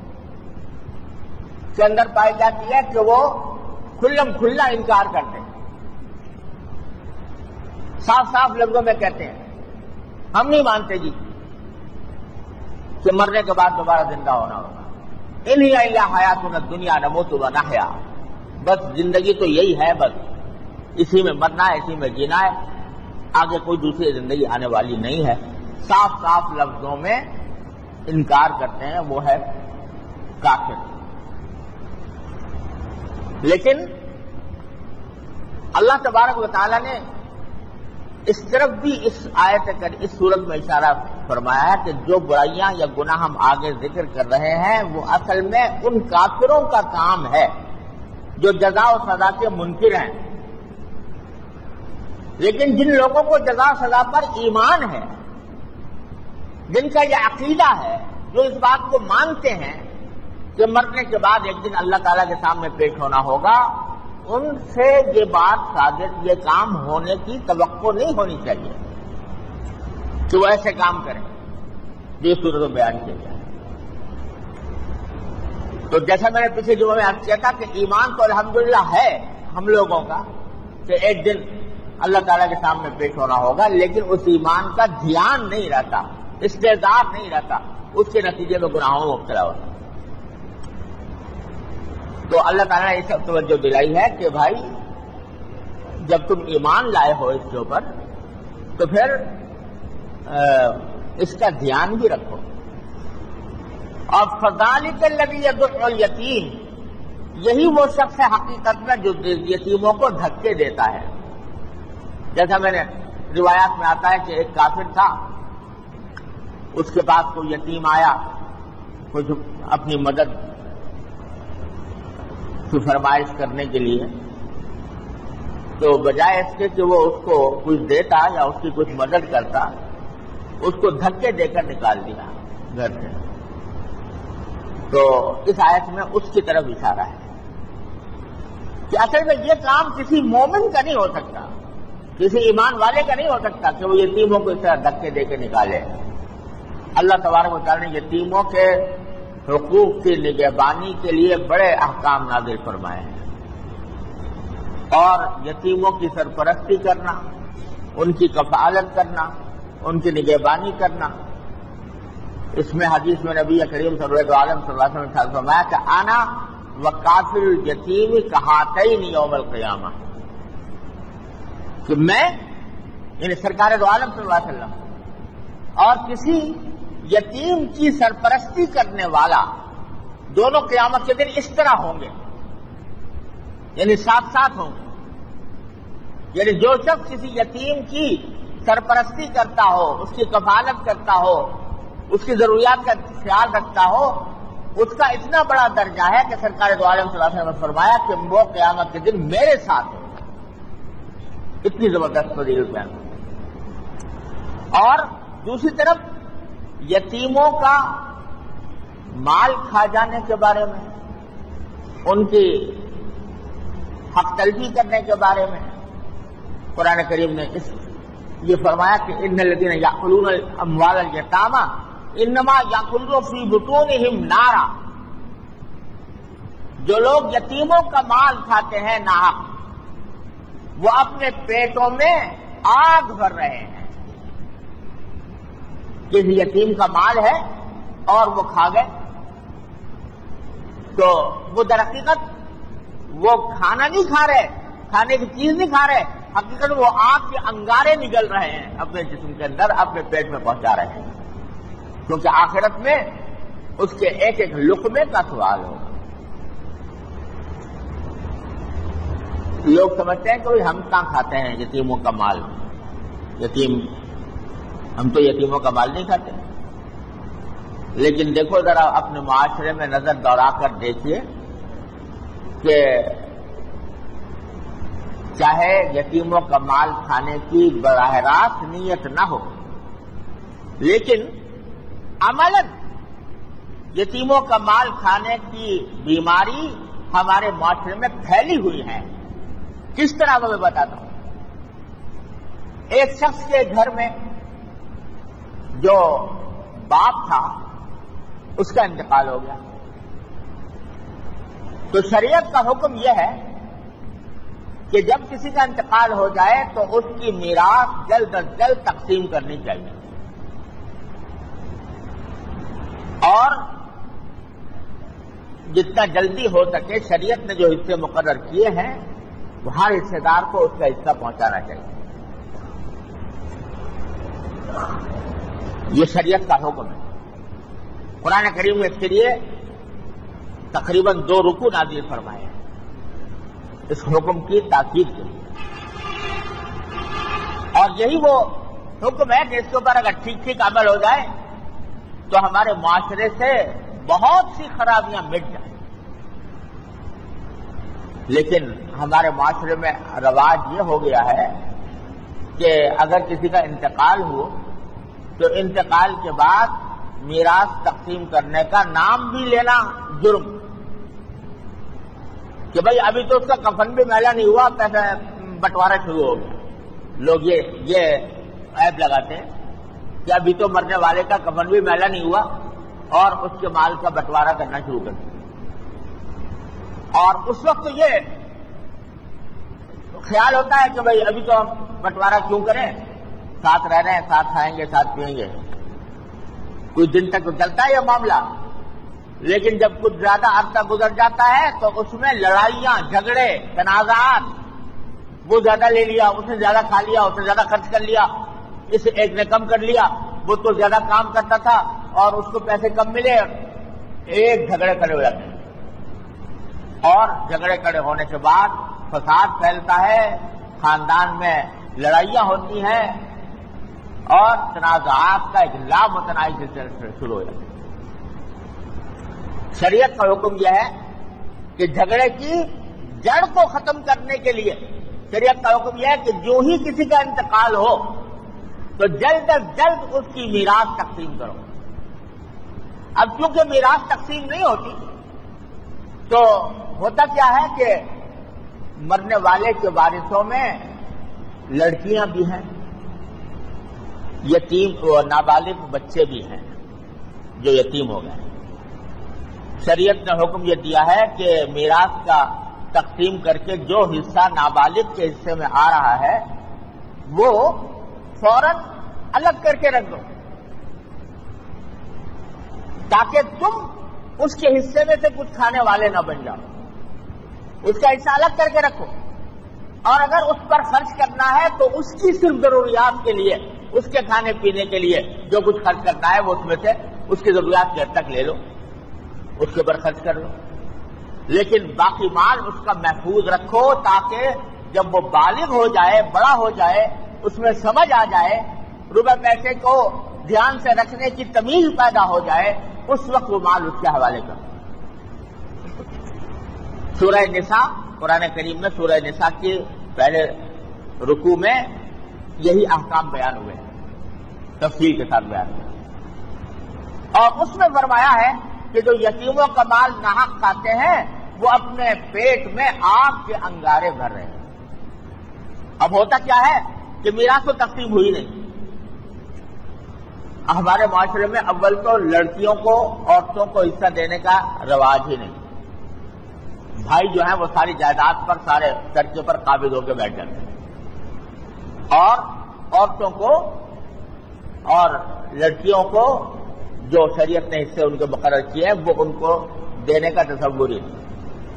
کے اندر پائی جاتی ہے کہ وہ کھلم کھلا انکار کرتے ہیں، صاف صاف لفظوں میں کہتے ہیں ہم نہیں مانتے جی کہ مرنے کے بعد دوبارہ زندہ ہونا ہوگا، ان ہی الا حیاتنا الدنیا نموت و نحیا، بس زندگی تو یہی ہے، بس اسی میں مرنا ہے، اسی میں جینا ہے، آگے کوئی دوسری زندگی آنے والی نہیں ہے۔ صاف صاف لفظوں میں انکار کرتے ہیں، وہ ہے کافر۔ لیکن اللہ تبارک و تعالیٰ نے اس طرف بھی اس آیت اس صورت میں اشارہ فرمایا ہے کہ جو برائیاں یا گناہ ہم آگے ذکر کر رہے ہیں وہ اصل میں ان کافروں کا کام ہے جو جزا و سزا کے منکر ہیں۔ لیکن جن لوگوں کو جزا و سزا پر ایمان ہے، جن کا یہ عقیدہ ہے، جو اس بات کو مانتے ہیں کہ مرنے کے بعد ایک دن اللہ تعالیٰ کے سامنے پیش ہونا ہوگا، ان سے یہ بات صادق، یہ کام ہونے کی توقع نہیں ہونی چاہیے کہ وہ ایسے کام کریں جو اس صورت میں بیان کیا گیا ہے۔ تو جیسا میں نے پچھلے جمعے میں عرض کیا تھا کہ ایمان تو الحمدللہ ہے ہم لوگوں کا کہ ایک دن اللہ تعالیٰ کے سامنے پیش ہونا ہوگا، لیکن اس ایمان کا دھیان نہیں رہتا، استعداد نہیں رہتا، اس کے نتیجے میں گناہوں میں مبتلا ہوتا۔ تو اللہ تعالیٰ نے اس پر توجہ دلائی ہے کہ بھائی جب تم ایمان لائے ہو اس کے اوپر تو پھر اس کا دھیان بھی رکھو۔ اور فذالک الذی یدع الیتیم، یہی وہ شخص ہے حقیقت میں جو یتیموں کو دھکے دیتا ہے۔ جیسا میں نے روایات میں آتا ہے کہ ایک کافر تھا، اس کے پاس کوئی یتیم آیا کچھ اپنی مدد کی فرمائش کرنے کے لیے، تو بجائے اس کے کہ وہ اس کو کچھ دیتا یا اس کی کچھ مدد کرتا، اس کو دھکے دے کر نکال دیا گھر سے۔ تو اس آیت میں اس کی طرف اشارہ ہے کہ اصل میں یہ کام کسی مومن کا نہیں ہو سکتا، کسی ایمان والے کا نہیں ہو سکتا کہ وہ یتیموں کو اس طرح دھکے دے کے نکالے۔ اللہ تبارک و تعالیٰ نے یتیموں کے حقوق کی نگہبانی کے لیے بڑے احکام نازل فرمائے ہیں، اور یتیموں کی سرپرستی کرنا، ان کی کفالت کرنا، ان کی نگہبانی کرنا، اس میں حدیث میں نبی کریم صلی اللہ علیہ وسلم نے فرمایا کہ انا وکافل الیتیم کہاتین یوم القیامہ، کہ میں یعنی سرکار دو عالم صلی اللہ علیہ وسلم اور کسی یتیم کی سرپرستی کرنے والا دونوں قیامت کے دن اس طرح ہوں گے، یعنی ساتھ ساتھ ہوں گے۔ یعنی جو شخص کسی یتیم کی سرپرستی کرتا ہو، اس کی کفالت کرتا ہو، اس کی ضروریات کا خیال رکھتا ہو، اس کا اتنا بڑا درجہ ہے کہ سرکار دو عالم صلی اللہ علیہ وسلم نے فرمایا کہ وہ قیامت کے دن میرے ساتھ ہوں۔ اتنی زبردست فضیلت بیان۔ اور دوسری طرف یتیموں کا مال کھا جانے کے بارے میں، ان کی حق تلفی کرنے کے بارے میں قرآن کریم نے یہ فرمایا کہ ان الذین یاکلون اموال الیتامی انما یاکلون فی بطونہم نارا، جو لوگ یتیموں کا مال کھاتے ہیں ناحق، وہ اپنے پیٹوں میں آگ بھر رہے ہیں۔ کسی یتیم کا مال ہے اور وہ کھا گئے تو وہ در حقیقت وہ کھانا نہیں کھا رہے، کھانے کی چیز نہیں کھا رہے، حقیقت وہ آگ کے انگارے نگل رہے ہیں اپنے جسم کے اندر، اپنے پیٹ میں پہنچا رہے ہیں، کیونکہ آخرت میں اس کے ایک ایک لقمے کا سوال ہوگا۔ لوگ سمجھتے ہیں کہ ہم کہاں کھاتے ہیں یتیموں کا مال، ہم تو یتیموں کا مال نہیں کھاتے۔ لیکن دیکھو ذرا اپنے معاشرے میں نظر دوڑا کر دیکھیے کہ چاہے یتیموں کا مال کھانے کی براہ راست نیت نہ ہو، لیکن عملاً یتیموں کا مال کھانے کی بیماری ہمارے معاشرے میں پھیلی ہوئی ہے۔ کس طرح میں بتاتا ہوں۔ ایک شخص کے گھر میں جو باپ تھا اس کا انتقال ہو گیا، تو شریعت کا حکم یہ ہے کہ جب کسی کا انتقال ہو جائے تو اس کی میراث جلد از جلد تقسیم کرنی چاہیے، اور جتنا جلدی ہو سکے شریعت نے جو حصے مقرر کیے ہیں وہ ہر حصے دار کو اس کا حصہ پہنچانا چاہیے۔ یہ شریعت کا حکم ہے۔ قرآن کریم نے اس کے لیے تقریباً 2 رکوع نازل فرمائے ہیں اس حکم کی تاکید کے لیے، اور یہی وہ حکم ہے کہ اس کے اوپر اگر ٹھیک ٹھیک عمل ہو جائے تو ہمارے معاشرے سے بہت سی خرابیاں مٹ جائیں۔ لیکن ہمارے معاشرے میں رواج یہ ہو گیا ہے کہ اگر کسی کا انتقال ہو تو انتقال کے بعد میراث تقسیم کرنے کا نام بھی لینا جرم، کہ بھئی ابھی تو اس کا کفن بھی میلا نہیں ہوا، پیسہ بٹوارا شروع ہو گیا۔ لوگ یہ عیب لگاتے ہیں کہ ابھی تو مرنے والے کا کفن بھی میلا نہیں ہوا اور اس کے مال کا بٹوارا کرنا شروع کر دیا۔ اور اس وقت یہ خیال ہوتا ہے کہ بھئی ابھی تو ہم بٹوارا کیوں کریں، ساتھ رہ رہے ہیں، ساتھ کھائیں گے، ساتھ پیئیں گے، کچھ دن تک تو چلتا ہے یہ معاملہ۔ لیکن جب کچھ زیادہ عرصہ گزر جاتا ہے تو اس میں لڑائیاں، جھگڑے، تنازعات، وہ زیادہ لے لیا، اس نے زیادہ کھا لیا، اس نے زیادہ خرچ کر لیا، اس ایک نے کم کر لیا، وہ تو زیادہ کام کرتا تھا اور اس کو پیسے کم ملے، ایک جھگڑے کھڑے ہو جاتے ہیں، اور جھگڑے کھڑے ہونے کے بعد فساد پھیلتا ہے، خاندان میں لڑائیاں ہوتی ہیں اور تنازعات کا ایک لامتناہی سلسلہ شروع ہو جاتا ہے۔ شریعت کا حکم یہ ہے کہ جھگڑے کی جڑ کو ختم کرنے کے لیے شریعت کا حکم یہ ہے کہ جو ہی کسی کا انتقال ہو تو جلد از جلد اس کی میراث تقسیم کرو۔ اب کیونکہ میراث تقسیم نہیں ہوتی تو ہوتا کیا ہے کہ مرنے والے کے وارثوں میں لڑکیاں بھی ہیں، یتیم اور نابالغ بچے بھی ہیں جو یتیم ہو گئے۔ شریعت نے حکم یہ دیا ہے کہ میراث کا تقسیم کر کے جو حصہ نابالغ کے حصے میں آ رہا ہے وہ فوراً الگ کر کے رکھ دو، تاکہ تم اس کے حصے میں سے کچھ کھانے والے نہ بن جاؤ۔ اس کا حصہ الگ کر کے رکھو، اور اگر اس پر خرچ کرنا ہے تو اس کی صرف ضروریات کے لیے، اس کے کھانے پینے کے لیے جو کچھ خرچ کرنا ہے وہ اس میں سے اس کی ضروریات کے حد تک لے لو، اس کے اوپر خرچ کر لو، لیکن باقی مال اس کا محفوظ رکھو تاکہ جب وہ بالغ ہو جائے، بڑا ہو جائے، اس میں سمجھ آ جائے، روپے پیسے کو دھیان سے رکھنے کی تمیز پیدا ہو جائے، اس وقت وہ مال اس کے حوالے کر۔ سورہ نساء، قرآن کریم میں سورہ نساء کے پہلے رکوع میں یہی احکام بیان ہوئے ہیں، تفصیل کے ساتھ بیان ہوئے، اور اس میں فرمایا ہے کہ جو یتیموں کا مال ناحق کھاتے ہیں وہ اپنے پیٹ میں آگ کے انگارے بھر رہے ہیں۔ اب ہوتا کیا ہے کہ میراث تو تقسیم ہوئی نہیں۔ ہمارے معاشرے میں اول تو لڑکیوں کو، عورتوں کو حصہ دینے کا رواج ہی نہیں۔ بھائی جو ہیں وہ ساری جائیداد پر، سارے چرچے پر قابض ہو کے بیٹھ جاتے ہیں، اور عورتوں کو اور لڑکیوں کو جو شریعت نے حصے ان کے مقرر کیے ہیں وہ ان کو دینے کا تصور ہی نہیں۔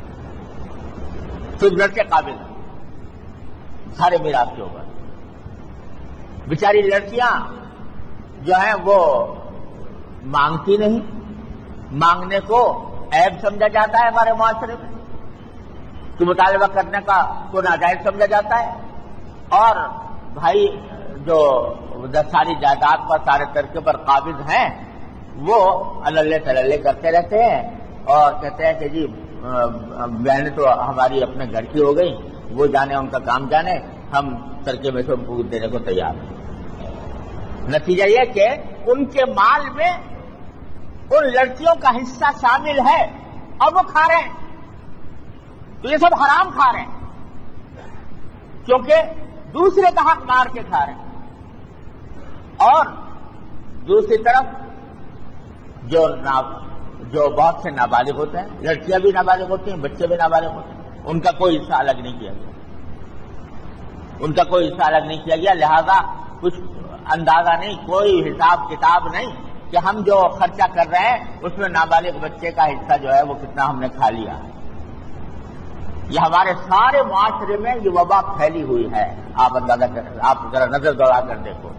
صرف لڑکے قابل ہیں سارے میراث کے اوپر۔ بیچاری لڑکیاں جو ہیں وہ مانگتی نہیں، مانگنے کو عیب سمجھا جاتا ہے ہمارے معاشرے میں، تو مطالبہ کرنے کا کو ناجائز سمجھا جاتا ہے، اور بھائی جو ساری جائیداد پر، سارے ترکے پر قابض ہیں وہ اللہ تللے کرتے رہتے ہیں اور کہتے ہیں کہ جی بہنیں تو ہماری اپنے گھر کی ہو گئی، وہ جانے ان کا کام جانے، ہم ترکے میں سے ان کو دینے کو تیار ہیں۔ نتیجہ یہ کہ ان کے مال میں ان لڑکیوں کا حصہ شامل ہے اور وہ کھا رہے ہیں، تو یہ سب حرام کھا رہے ہیں کیونکہ دوسرے کا حق مار کے کھا رہے ہیں۔ اور دوسری طرف جو بہت سے نابالغ ہوتے ہیں، لڑکیاں بھی نابالغ ہوتی ہیں، بچے بھی نابالغ ہوتے ہیں، ان کا کوئی حصہ الگ نہیں کیا گیا، ان کا کوئی حصہ الگ نہیں کیا گیا، لہذا کچھ اندازہ نہیں، کوئی حساب کتاب نہیں کہ ہم جو خرچہ کر رہے ہیں اس میں نابالغ بچے کا حصہ جو ہے وہ کتنا ہم نے کھا لیا۔ یہ ہمارے سارے معاشرے میں یہ وبا پھیلی ہوئی ہے، آپ اندازہ کر، آپ ذرا نظر دوڑا کر دیکھو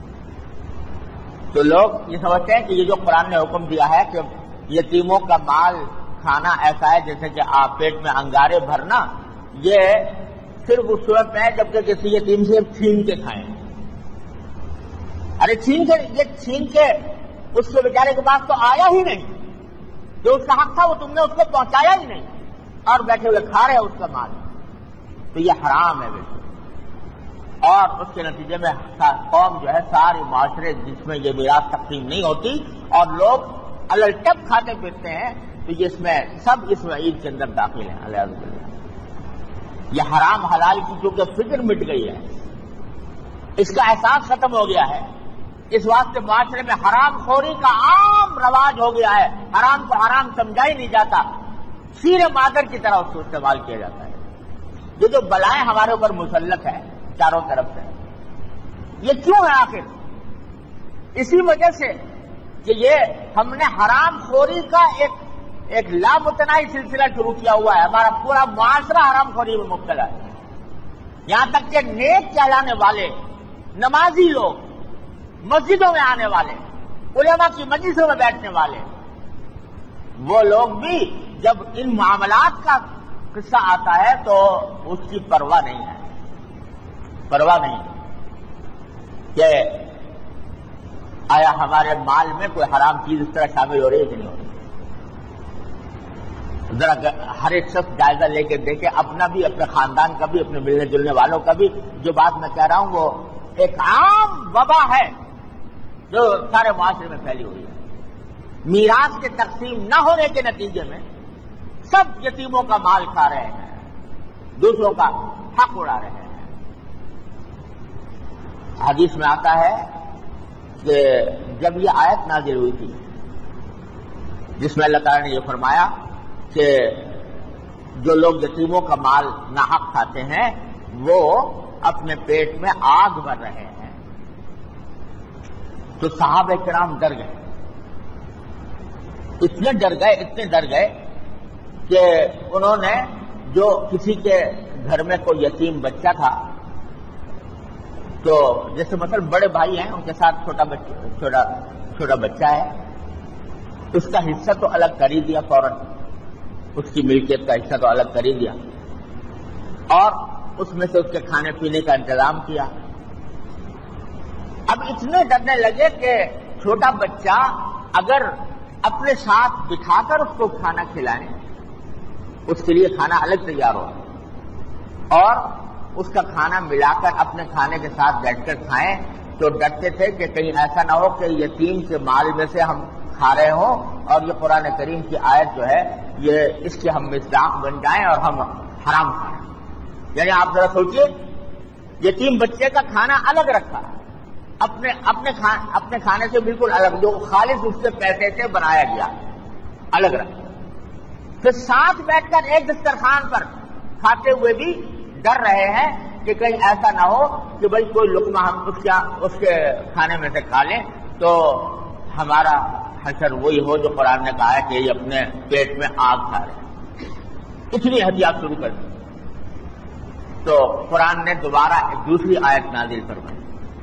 تو لوگ یہ سمجھتے ہیں کہ یہ جو قرآن نے حکم دیا ہے کہ یتیموں کا مال کھانا ایسا ہے جیسے کہ آپ پیٹ میں انگارے بھرنا، یہ صرف اس صورت میں ہے جبکہ کسی یتیم سے چھین کے کھائیں۔ ارے یہ چھین کے اس کے بیچارے کے پاس تو آیا ہی نہیں، جو اس کا حق تھا وہ تم نے اس کو پہنچایا ہی نہیں اور بیٹھے ہوئے کھا رہے اس کا مال، تو یہ حرام ہے بالکل۔ اور اس کے نتیجے میں قوم جو ہے سارے معاشرے جس میں یہ میراث تقسیم نہیں ہوتی اور لوگ الٹپ کھاتے پھرتے ہیں، تو یہ اس میں سب اس وعید کے اندر داخل ہیں۔ یہ حرام حلال کی چونکہ فکر مٹ گئی ہے، اس کا احساس ختم ہو گیا ہے، اس واسطے معاشرے میں حرام خوری کا عام رواج ہو گیا ہے، حرام کو حرام سمجھا ہی نہیں جاتا، شیر مادر کی طرح اس کو استعمال کیا جاتا ہے۔ جو بلائیں ہمارے اوپر مسلط ہے چاروں طرف سے، یہ کیوں ہے آخر؟ اسی وجہ سے کہ یہ ہم نے حرام خوری کا ایک لامتناہی سلسلہ شروع کیا ہوا ہے، ہمارا پورا معاشرہ حرام خوری میں مبتلا ہے، یہاں تک کہ نیک کہلانے والے نمازی لوگ، مسجدوں میں آنے والے، علماء کی مجلسوں میں بیٹھنے والے، وہ لوگ بھی جب ان معاملات کا قصہ آتا ہے تو اس کی پرواہ نہیں ہے، پرواہ نہیں کہ آیا ہمارے مال میں کوئی حرام چیز اس طرح شامل ہو رہی ہے کہ نہیں ہو رہی۔ ذرا ہر ایک شخص جائزہ لے کے دیکھے، اپنا بھی، اپنے خاندان کا بھی، اپنے ملنے جلنے والوں کا بھی۔ جو بات میں کہہ رہا ہوں وہ ایک عام وبا ہے جو سارے معاشرے میں پھیلی ہوئی ہے۔ میراث کے تقسیم نہ ہونے کے نتیجے میں سب یتیموں کا مال کھا رہے ہیں، دوسروں کا حق اڑا رہے ہیں۔ حدیث میں آتا ہے کہ جب یہ آیت نازل ہوئی تھی جس میں اللہ تعالیٰ نے یہ فرمایا کہ جو لوگ یتیموں کا مال ناحق کھاتے ہیں وہ اپنے پیٹ میں آگ بھر رہے ہیں، تو صحابہ کرام ڈر گئے، اتنے ڈر گئے کہ انہوں نے، جو کسی کے گھر میں کوئی یتیم بچہ تھا، تو جیسے مثلا بڑے بھائی ہیں ان کے ساتھ چھوٹا بچہ ہے، اس کا حصہ تو الگ کر ہی دیا، فوراً اس کی ملکیت کا حصہ تو الگ کر ہی دیا، اور اس میں سے اس کے کھانے پینے کا انتظام کیا۔ اب اتنے ڈرنے لگے کہ چھوٹا بچہ اگر اپنے ساتھ بٹھا کر اس کو کھانا کھلائیں، اس کے لیے کھانا الگ تیار ہو اور اس کا کھانا ملا کر اپنے کھانے کے ساتھ بیٹھ کر کھائیں، تو ڈرتے تھے کہ کہیں ایسا نہ ہو کہ یتیم کے مال میں سے ہم کھا رہے ہوں اور یہ قرآن کریم کی آیت جو ہے یہ اس کے ہم مصداق بن جائیں اور ہم حرام کھائیں۔ یعنی آپ ذرا سوچئے، یتیم بچے کا کھانا الگ رکھا، اپنے کھانے سے بالکل الگ، جو خالص اس کے پیسے سے بنایا گیا، الگ رکھا، پھر ساتھ بیٹھ کر ایک دسترخوان پر کھاتے ہوئے بھی ڈر رہے ہیں کہ کہیں ایسا نہ ہو کہ بھائی کوئی لقمہ ہم اس کے کھانے میں سے کھا لیں تو ہمارا حشر وہی ہو جو قرآن نے کہا ہے کہ یہ اپنے پیٹ میں آگ کھا رہے ہیں۔ اتنی احتیاط شروع کر دی تو قرآن نے دوبارہ ایک دوسری آیت نازل فرمائی۔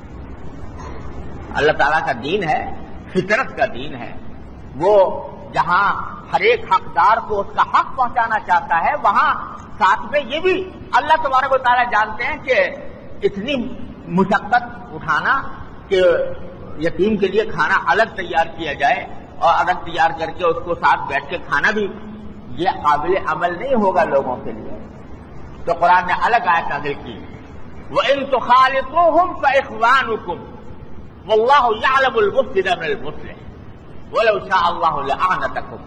اللہ تعالیٰ کا دین ہے، فطرت کا دین ہے، وہ جہاں ہر ایک حقدار کو اس کا حق پہنچانا چاہتا ہے، وہاں ساتھ میں یہ بھی اللہ تبارک و تعالیٰ جانتے ہیں کہ اتنی مشقت اٹھانا کہ یتیم کے لیے کھانا الگ تیار کیا جائے، اور الگ تیار کر کے اس کو ساتھ بیٹھ کے کھانا بھی یہ قابل عمل نہیں ہوگا لوگوں کے لیے. تو قرآن نے الگ آیت نازل کی وَإِن تُخَالِطُوهُمْ فَإِخْوَانُكُمْ وَاللَّهُ يَعْلَمُ الْمُفْسِدَ مِنَ الْمُصْلِحِ وَلَوْ شَاءَ اللَّهُ لَأَعْنَتَكُمْ.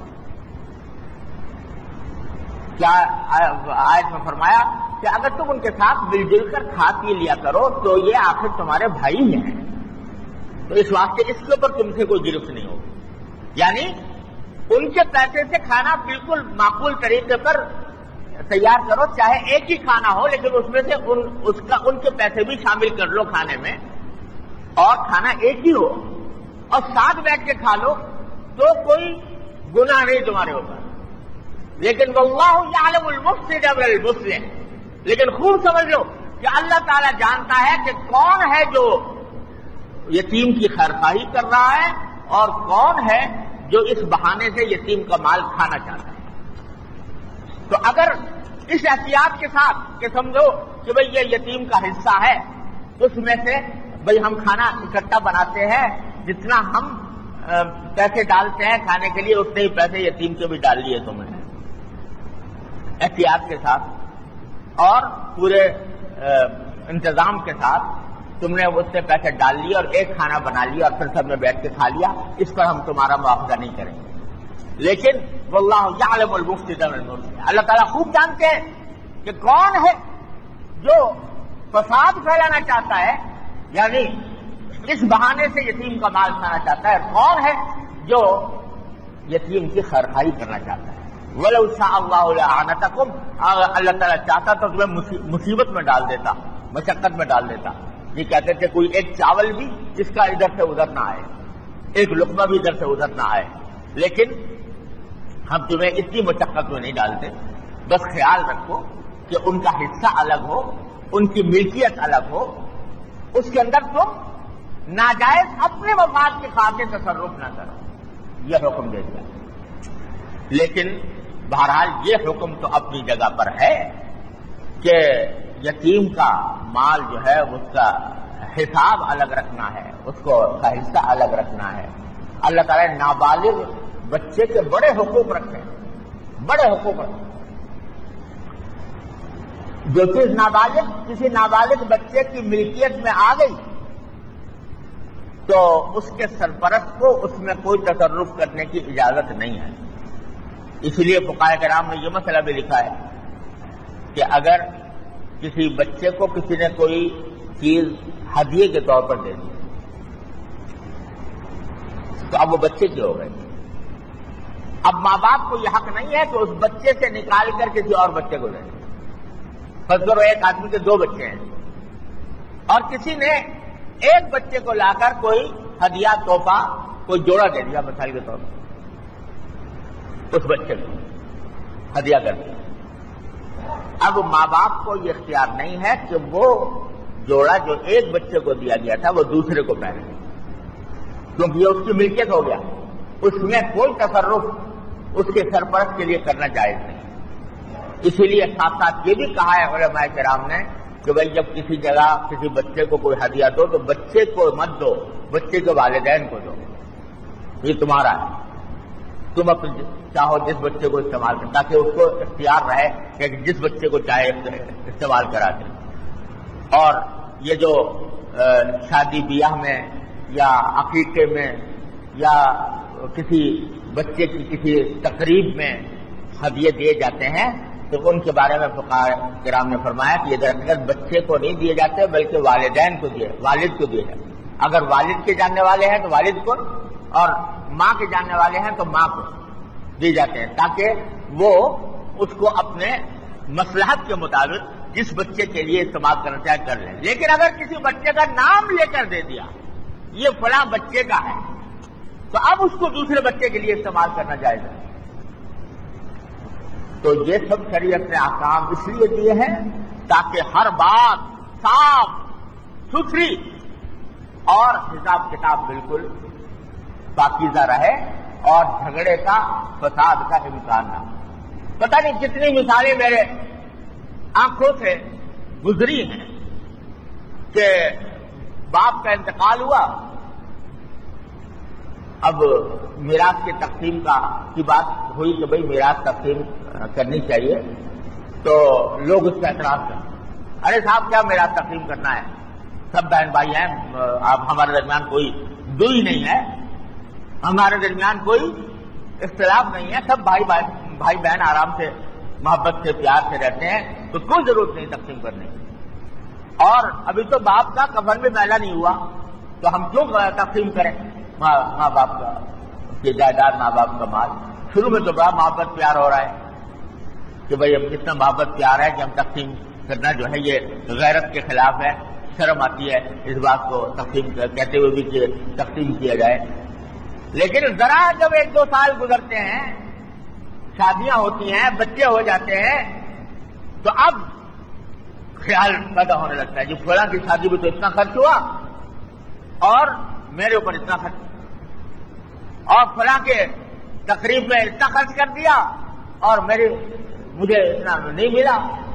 کیا آیت میں فرمایا کہ اگر تم ان کے ساتھ مل جل کر کھا پی لیا کرو تو یہ آخر تمہارے بھائی ہیں، تو اس واسطے اس کے اوپر تم سے کوئی گرفت نہیں ہوگی. یعنی ان کے پیسے سے کھانا بالکل معقول طریقے پر تیار کرو، چاہے ایک ہی کھانا ہو لیکن اس میں سے ان کے پیسے بھی شامل کر لو کھانے میں، اور کھانا ایک ہی ہو اور ساتھ بیٹھ کے کھا لو تو کوئی گناہ نہیں تمہارے اوپر. لیکن واللہ یعلم المفسد من المصلح، لیکن خوب سمجھ لو کہ اللہ تعالیٰ جانتا ہے کہ کون ہے جو یتیم کی خیرخواہی کر رہا ہے اور کون ہے جو اس بہانے سے یتیم کا مال کھانا چاہتا ہے. تو اگر اس احتیاط کے ساتھ کہ سمجھو کہ بھئی یہ یتیم کا حصہ ہے، اس میں سے بھئی ہم کھانا اکٹھا بناتے ہیں، جتنا ہم پیسے ڈالتے ہیں کھانے کے لیے اتنے ہی پیسے یتیم کے بھی ڈال لیے تم نے، احتیاط کے ساتھ اور پورے انتظام کے ساتھ تم نے اتنے پیسے ڈال لیے اور ایک کھانا بنا لیا اور پھر سب نے بیٹھ کے کھا لیا، اس پر ہم تمہارا مواخذہ نہیں کریں گے. لیکن واللہ یعلم المفسد من المصلح، اللہ تعالیٰ خوب جانتے ہیں کہ کون ہے جو فساد پھیلانا چاہتا ہے، یعنی اس بہانے سے یتیم کا مال کھانا چاہتا ہے، کون ہے جو یتیم کی خیرخواہی کرنا چاہتا ہے. وَلَوْ شَاءَ اللَّهُ لَأَعْنَتَكُمْ، اگر اللہ تعالیٰ چاہتا تو تمہیں مصیبت میں ڈال دیتا، مشقت میں ڈال دیتا. یہ کہتے تھے کوئی ایک چاول بھی اس کا ادھر سے ادھر نہ آئے، ایک لقمہ بھی ادھر سے ادھر نہ آئے، لیکن ہم تمہیں اتنی مشقت میں نہیں ڈالتے. بس خیال رکھو کہ ان کا حصہ الگ ہو، ان کی ملکیت الگ ہو، اس کے اندر تم ناجائز اپنے مفاد کے خاطر تصرف نہ کرو، یہ حکم دے دیا. لیکن بہرحال یہ حکم تو اپنی جگہ پر ہے کہ یتیم کا مال جو ہے اس کا حساب الگ رکھنا ہے، اس کو کا حصہ الگ رکھنا ہے. اللہ تعالیٰ نے نابالغ بچے کے بڑے حقوق رکھے ہیں، بڑے حقوق رکھے ہیں. جو چیز کسی نابالغ بچے کی ملکیت میں آ گئی تو اس کے سرپرست کو اس میں کوئی تصرف کرنے کی اجازت نہیں ہے. اس لیے فقہاء کرام نے یہ مسئلہ بھی لکھا ہے کہ اگر کسی بچے کو کسی نے کوئی چیز ہدیے کے طور پر دے دی تو اب وہ بچے کی ہو گئی. اب ماں باپ کو یہ حق نہیں ہے کہ اس بچے سے نکال کر کسی اور بچے کو دے. فرض کرو ایک آدمی کے 2 بچے ہیں اور کسی نے ایک بچے کو لا کر کوئی ہدیہ تحفہ کوئی جوڑا دے دیا مثال کے طور پر، اس بچے کو ہدیہ کر دیا. اب ماں باپ کو یہ اختیار نہیں ہے کہ وہ جوڑا جو ایک بچے کو دیا گیا تھا وہ دوسرے کو پہنے، کیونکہ یہ اس کی ملکیت ہو گیا، اس میں کوئی تصرف اس کے سرپرست کے لیے کرنا جائز نہیں. اسی لیے ساتھ ساتھ یہ بھی کہا ہے علماء کرام نے کہ بھائی جب کسی جگہ کسی بچے کو کوئی ہدیہ دو تو بچے کو مت دو، بچے کے والدین کو دو، یہ تمہارا ہے، تم اپنے چاہو جس بچے کو استعمال کرو، تاکہ اس کو اختیار رہے کہ جس بچے کو چاہے استعمال کرا دے. اور یہ جو شادی بیاہ میں یا عقیقے میں یا کسی بچے کی کسی تقریب میں ہدیے دیے جاتے ہیں تو ان کے بارے میں فقہاء کرام نے فرمایا کہ یہ دراصل بچے کو نہیں دیے جاتے بلکہ والدین کو والد کو دیے جاتے. اگر والد کے جاننے والے ہیں تو والد کو، اور ماں کے جاننے والے ہیں تو ماں کو دیے جاتے ہیں، تاکہ وہ اس کو اپنے مصلحت کے مطابق جس بچے کے لیے استعمال کرنا چاہے کر لیں. لیکن اگر کسی بچے کا نام لے کر دے دیا یہ فلاں بچے کا ہے تو اب اس کو دوسرے بچے کے لیے استعمال کرنا جائز ہے. تو یہ سب شریعت نے احکام اس لیے دیے ہیں تاکہ ہر بات صاف ستھری اور حساب کتاب بالکل پاکیزہ رہے اور جھگڑے کا فساد کا امکان نہ ہو. پتہ نہیں کتنی مثالیں میرے آنکھوں سے گزری ہیں کہ باپ کا انتقال ہوا اب میراث کی تقسیم کی بات ہوئی کہ بھئی میراث تقسیم کرنی چاہیے، تو لوگ اس پہ اعتراض کرتے ہیں، ارے صاحب کیا میراث تقسیم کرنا ہے، سب بہن بھائی ہیں، اب ہمارے درمیان کوئی دوئی نہیں ہے، ہمارے درمیان کوئی اختلاف نہیں ہے، سب بھائی بہن آرام سے محبت سے پیار سے رہتے ہیں، تو کوئی ضرورت نہیں تقسیم کرنے کی۔ اور ابھی تو باپ کا کفن بھی میلا نہیں ہوا، تو ہم کیوں تقسیم کریں ماں باپ کا یہ جائیداد، ماں باپ کا مال؟ شروع میں تو بڑا محبت پیار ہو رہا ہے کہ بھئی اب اتنا محبت پیار ہے کہ ہم تقسیم کرنا جو ہے یہ غیرت کے خلاف ہے، شرم آتی ہے اس بات کو تقسیم کہتے ہوئے بھی کہ تقسیم کیا جائے۔ لیکن ذرا جب 1-2 سال گزرتے ہیں، شادیاں ہوتی ہیں، بچے ہو جاتے ہیں، تو اب خیال پیدا ہونے لگتا ہے جی فلاں کی شادی میں تو اتنا خرچ ہوا اور میرے اوپر اتنا خرچ، اور فلاں کے تقریب میں اتنا خرچ کر دیا اور مجھے اتنا نہیں ملا۔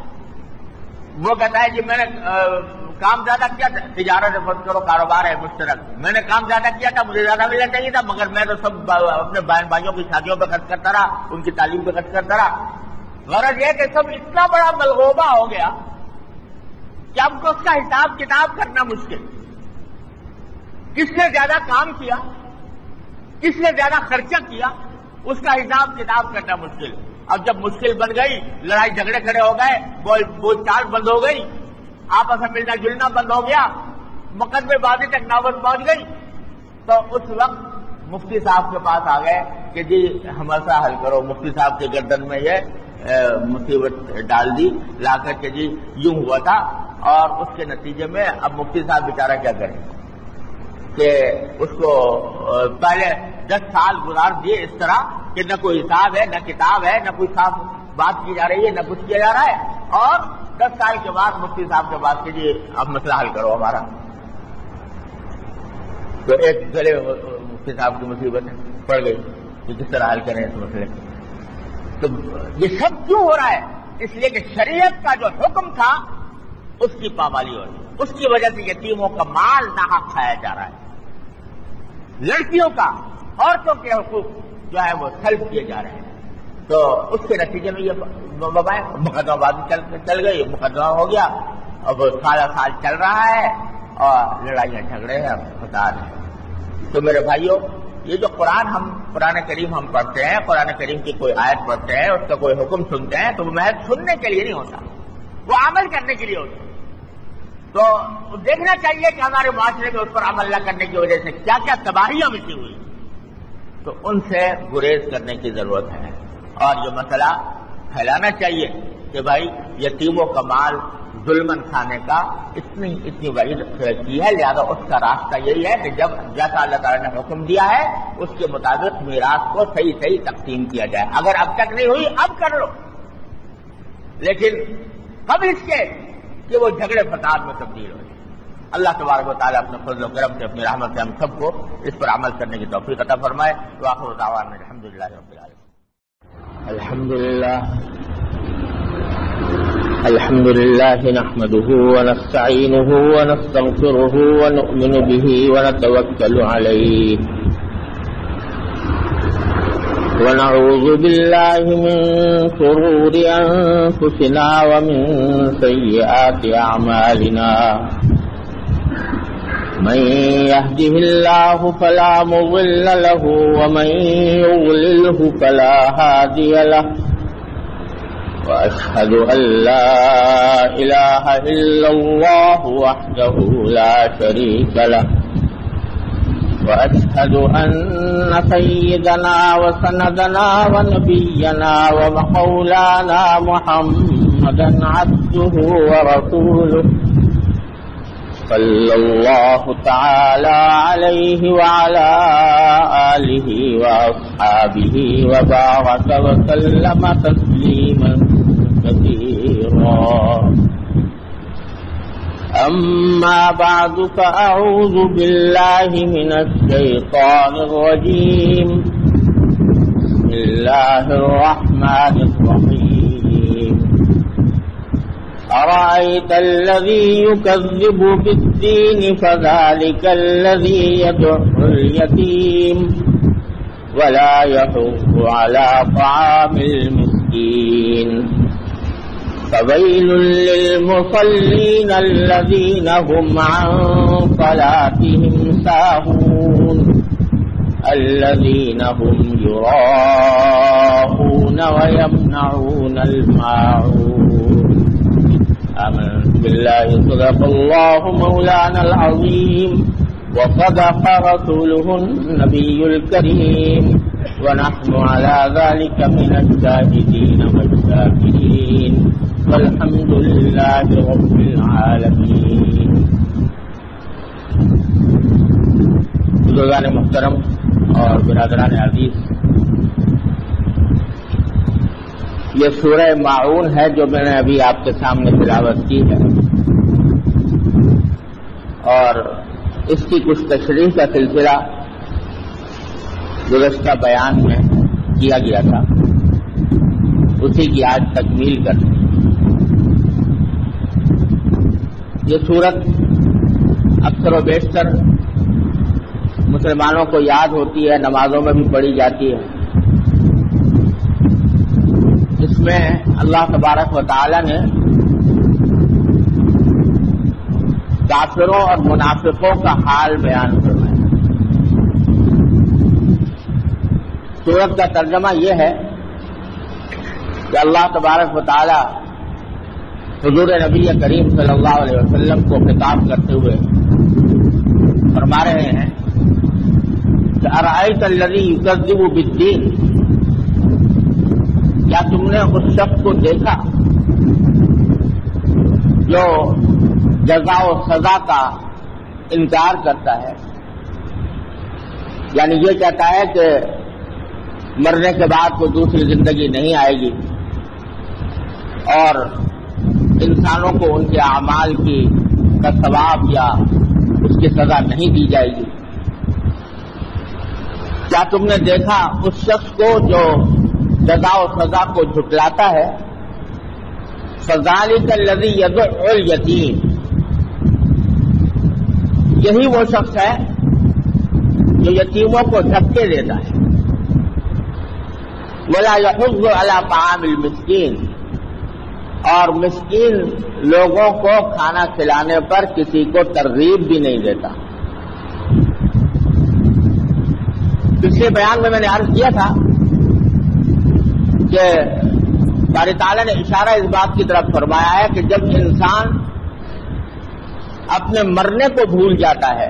وہ کہتا ہے جی میں نے کام زیادہ کیا تھا، تجارت فرض کرو کاروبار ہے مشترک، میں نے کام زیادہ کیا تھا، مجھے زیادہ ملنا چاہیے تھا، مگر میں تو سب اپنے بہن بھائیوں کی شادیوں پہ خرچ کرتا رہا، ان کی تعلیم پہ خرچ کرتا رہا۔ غرض یہ کہ سب اتنا بڑا ملغوبہ ہو گیا کہ اب کو اس کا حساب کتاب کرنا مشکل، کس نے زیادہ کام کیا، کس نے زیادہ خرچہ کیا، اس کا حساب کتاب کرنا مشکل۔ اب جب مشکل بن گئی، لڑائی جھگڑے کھڑے ہو گئے، بول چال بند ہو گئی، آپس میں ملنا جلنا بند ہو گیا، مقدمے بازی تک نوبت پہنچ گئی، تو اس وقت مفتی صاحب کے پاس آ گئے کہ جی مسئلہ حل کرو۔ مفتی صاحب کے گردن میں یہ مصیبت ڈال دی لا کر کے جی یوں ہوا تھا، اور اس کے نتیجے میں اب مفتی صاحب بیچارہ کیا کریں کہ اس کو پہلے 10 سال گزار دیے اس طرح کہ نہ کوئی حساب ہے، نہ کتاب ہے، نہ کوئی صاف بات کی جا رہی ہے، نہ کچھ کیا جا رہا ہے، اور 10 سال کے بعد مفتی صاحب کے بعد کیجیے اب مسئلہ حل کرو ہمارا۔ تو ایک گلے مفتی صاحب کی مصیبت پڑ گئی کہ کس طرح حل کریں اس مسئلے۔ تو یہ سب کیوں ہو رہا ہے؟ اس لیے کہ شریعت کا جو حکم تھا اس کی پامالی ہو رہی ہے، اس کی وجہ سے یتیموں کا مال ناحق کھایا جا رہا ہے، لڑکیوں کا، عورتوں کے حقوق جو ہے وہ سلب کیے جا رہے ہیں۔ تو اس کے نتیجے میں یہ مقدمہ بازی چل گئی، مقدمہ ہو گیا، اب سال چل رہا ہے اور لڑائیاں جھگڑے ہیں، فساد ہے۔ تو میرے بھائیوں، یہ جو قرآن کریم ہم پڑھتے ہیں، قرآن کریم کی کوئی آیت پڑھتے ہیں، اس کا کوئی حکم سنتے ہیں، تو وہ محض سننے کے لیے نہیں ہوتا، وہ عمل کرنے کے لیے ہوتا ہے۔ تو دیکھنا چاہیے کہ ہمارے معاشرے میں اس پر عمل نہ کرنے کی وجہ سے کیا کیا تباہیاں مچی ہوئی، تو ان سے گریز کرنے کی ضرورت ہے، اور یہ مسئلہ پھیلانا چاہیے کہ بھائی یتیموں کا مال ظلمن کھانے کا اتنی وعید کی ہے، لہذا اس کا راستہ یہی ہے کہ جیسا اللہ تعالیٰ نے حکم دیا ہے اس کے مطابق میراث کو صحیح تقسیم کیا جائے۔ اگر اب تک نہیں ہوئی اب کر لو، لیکن قبل اس کے کہ وہ جھگڑے فساد میں تبدیل ہو جائے۔ اللہ تبارک و تعالیٰ اپنے فضل و کرم سے، اپنی رحمت سے ہم سب کو اس پر عمل کرنے کی توفیق عطا فرمائے۔ وآخر دعوانا الحمدللہ رب العالمین۔ الحمد لله نحمده ونستعينه ونستغفره ونؤمن به ونتوكل عليه ونعوذ بالله من شرور أنفسنا ومن سيئات أعمالنا من يهده الله فلا مضل له ومن يضلله فلا هادي له وأشهد أن لا إله إلا الله وحده لا شريك له وأشهد أن سيدنا وسندنا ونبينا ومولانا محمدا عبده ورسوله صلى الله تعالى عليه وعلى آله وأصحابه وبارك وسلم تسليما كثيرا أما بعد فأعوذ بالله من الشيطان الرجيم بسم الله الرحمن الرحيم أرأيت الذي يكذب بالدين فذلك الذي يدعو اليتيم ولا يحض على طعام المسكين فويل للمصلين الذين هم عن صلاتهم ساهون الذين هم يراءون ويمنعون الماعون آمنت بالله صدق الله مولانا العظيم وصدق رسوله النبي الكريم ونحن على ذلك من الشاهدين والشاكرين والحمد لله رب العالمين. بزرگان محترم اور برادران عزیز، یہ سورہ ماعون ہے جو میں نے ابھی آپ کے سامنے تلاوت کی ہے، اور اس کی کچھ تشریح کا سلسلہ گزشتہ بیان میں کیا گیا تھا، اسی کی آج تکمیل کر دی. یہ سورت اکثر و بیشتر مسلمانوں کو یاد ہوتی ہے، نمازوں میں بھی پڑھی جاتی ہے. اس میں اللہ تبارک و تعالی نے کافروں اور منافقوں کا حال بیان فرمایا. سورت کا ترجمہ یہ ہے کہ اللہ تبارک و تعالی حضور نبی کریم صلی اللہ علیہ وسلم کو خطاب کرتے ہوئے فرما رہے ہیں کہ ارأیت الذی یکذب بالدین، کیا تم نے اس شخص کو دیکھا جو جزا و سزا کا انکار کرتا ہے؟ یعنی یہ کہتا ہے کہ مرنے کے بعد کوئی دوسری زندگی نہیں آئے گی اور انسانوں کو ان کے اعمال کا ثواب یا اس کی سزا نہیں دی جائے گی. کیا تم نے دیکھا اس شخص کو جو جزا و سزا کو جھٹلاتا ہے؟ فذلک الذی یدع الیتیم، یہی وہ شخص ہے جو یتیموں کو دھکے دیتا ہے. ولا یحض علی طعام المسکین، اور مسکین لوگوں کو کھانا کھلانے پر کسی کو ترغیب بھی نہیں دیتا. پچھلے بیان میں نے عرض کیا تھا کہ باری تعالیٰ نے اشارہ اس بات کی طرف فرمایا ہے کہ جب انسان اپنے مرنے کو بھول جاتا ہے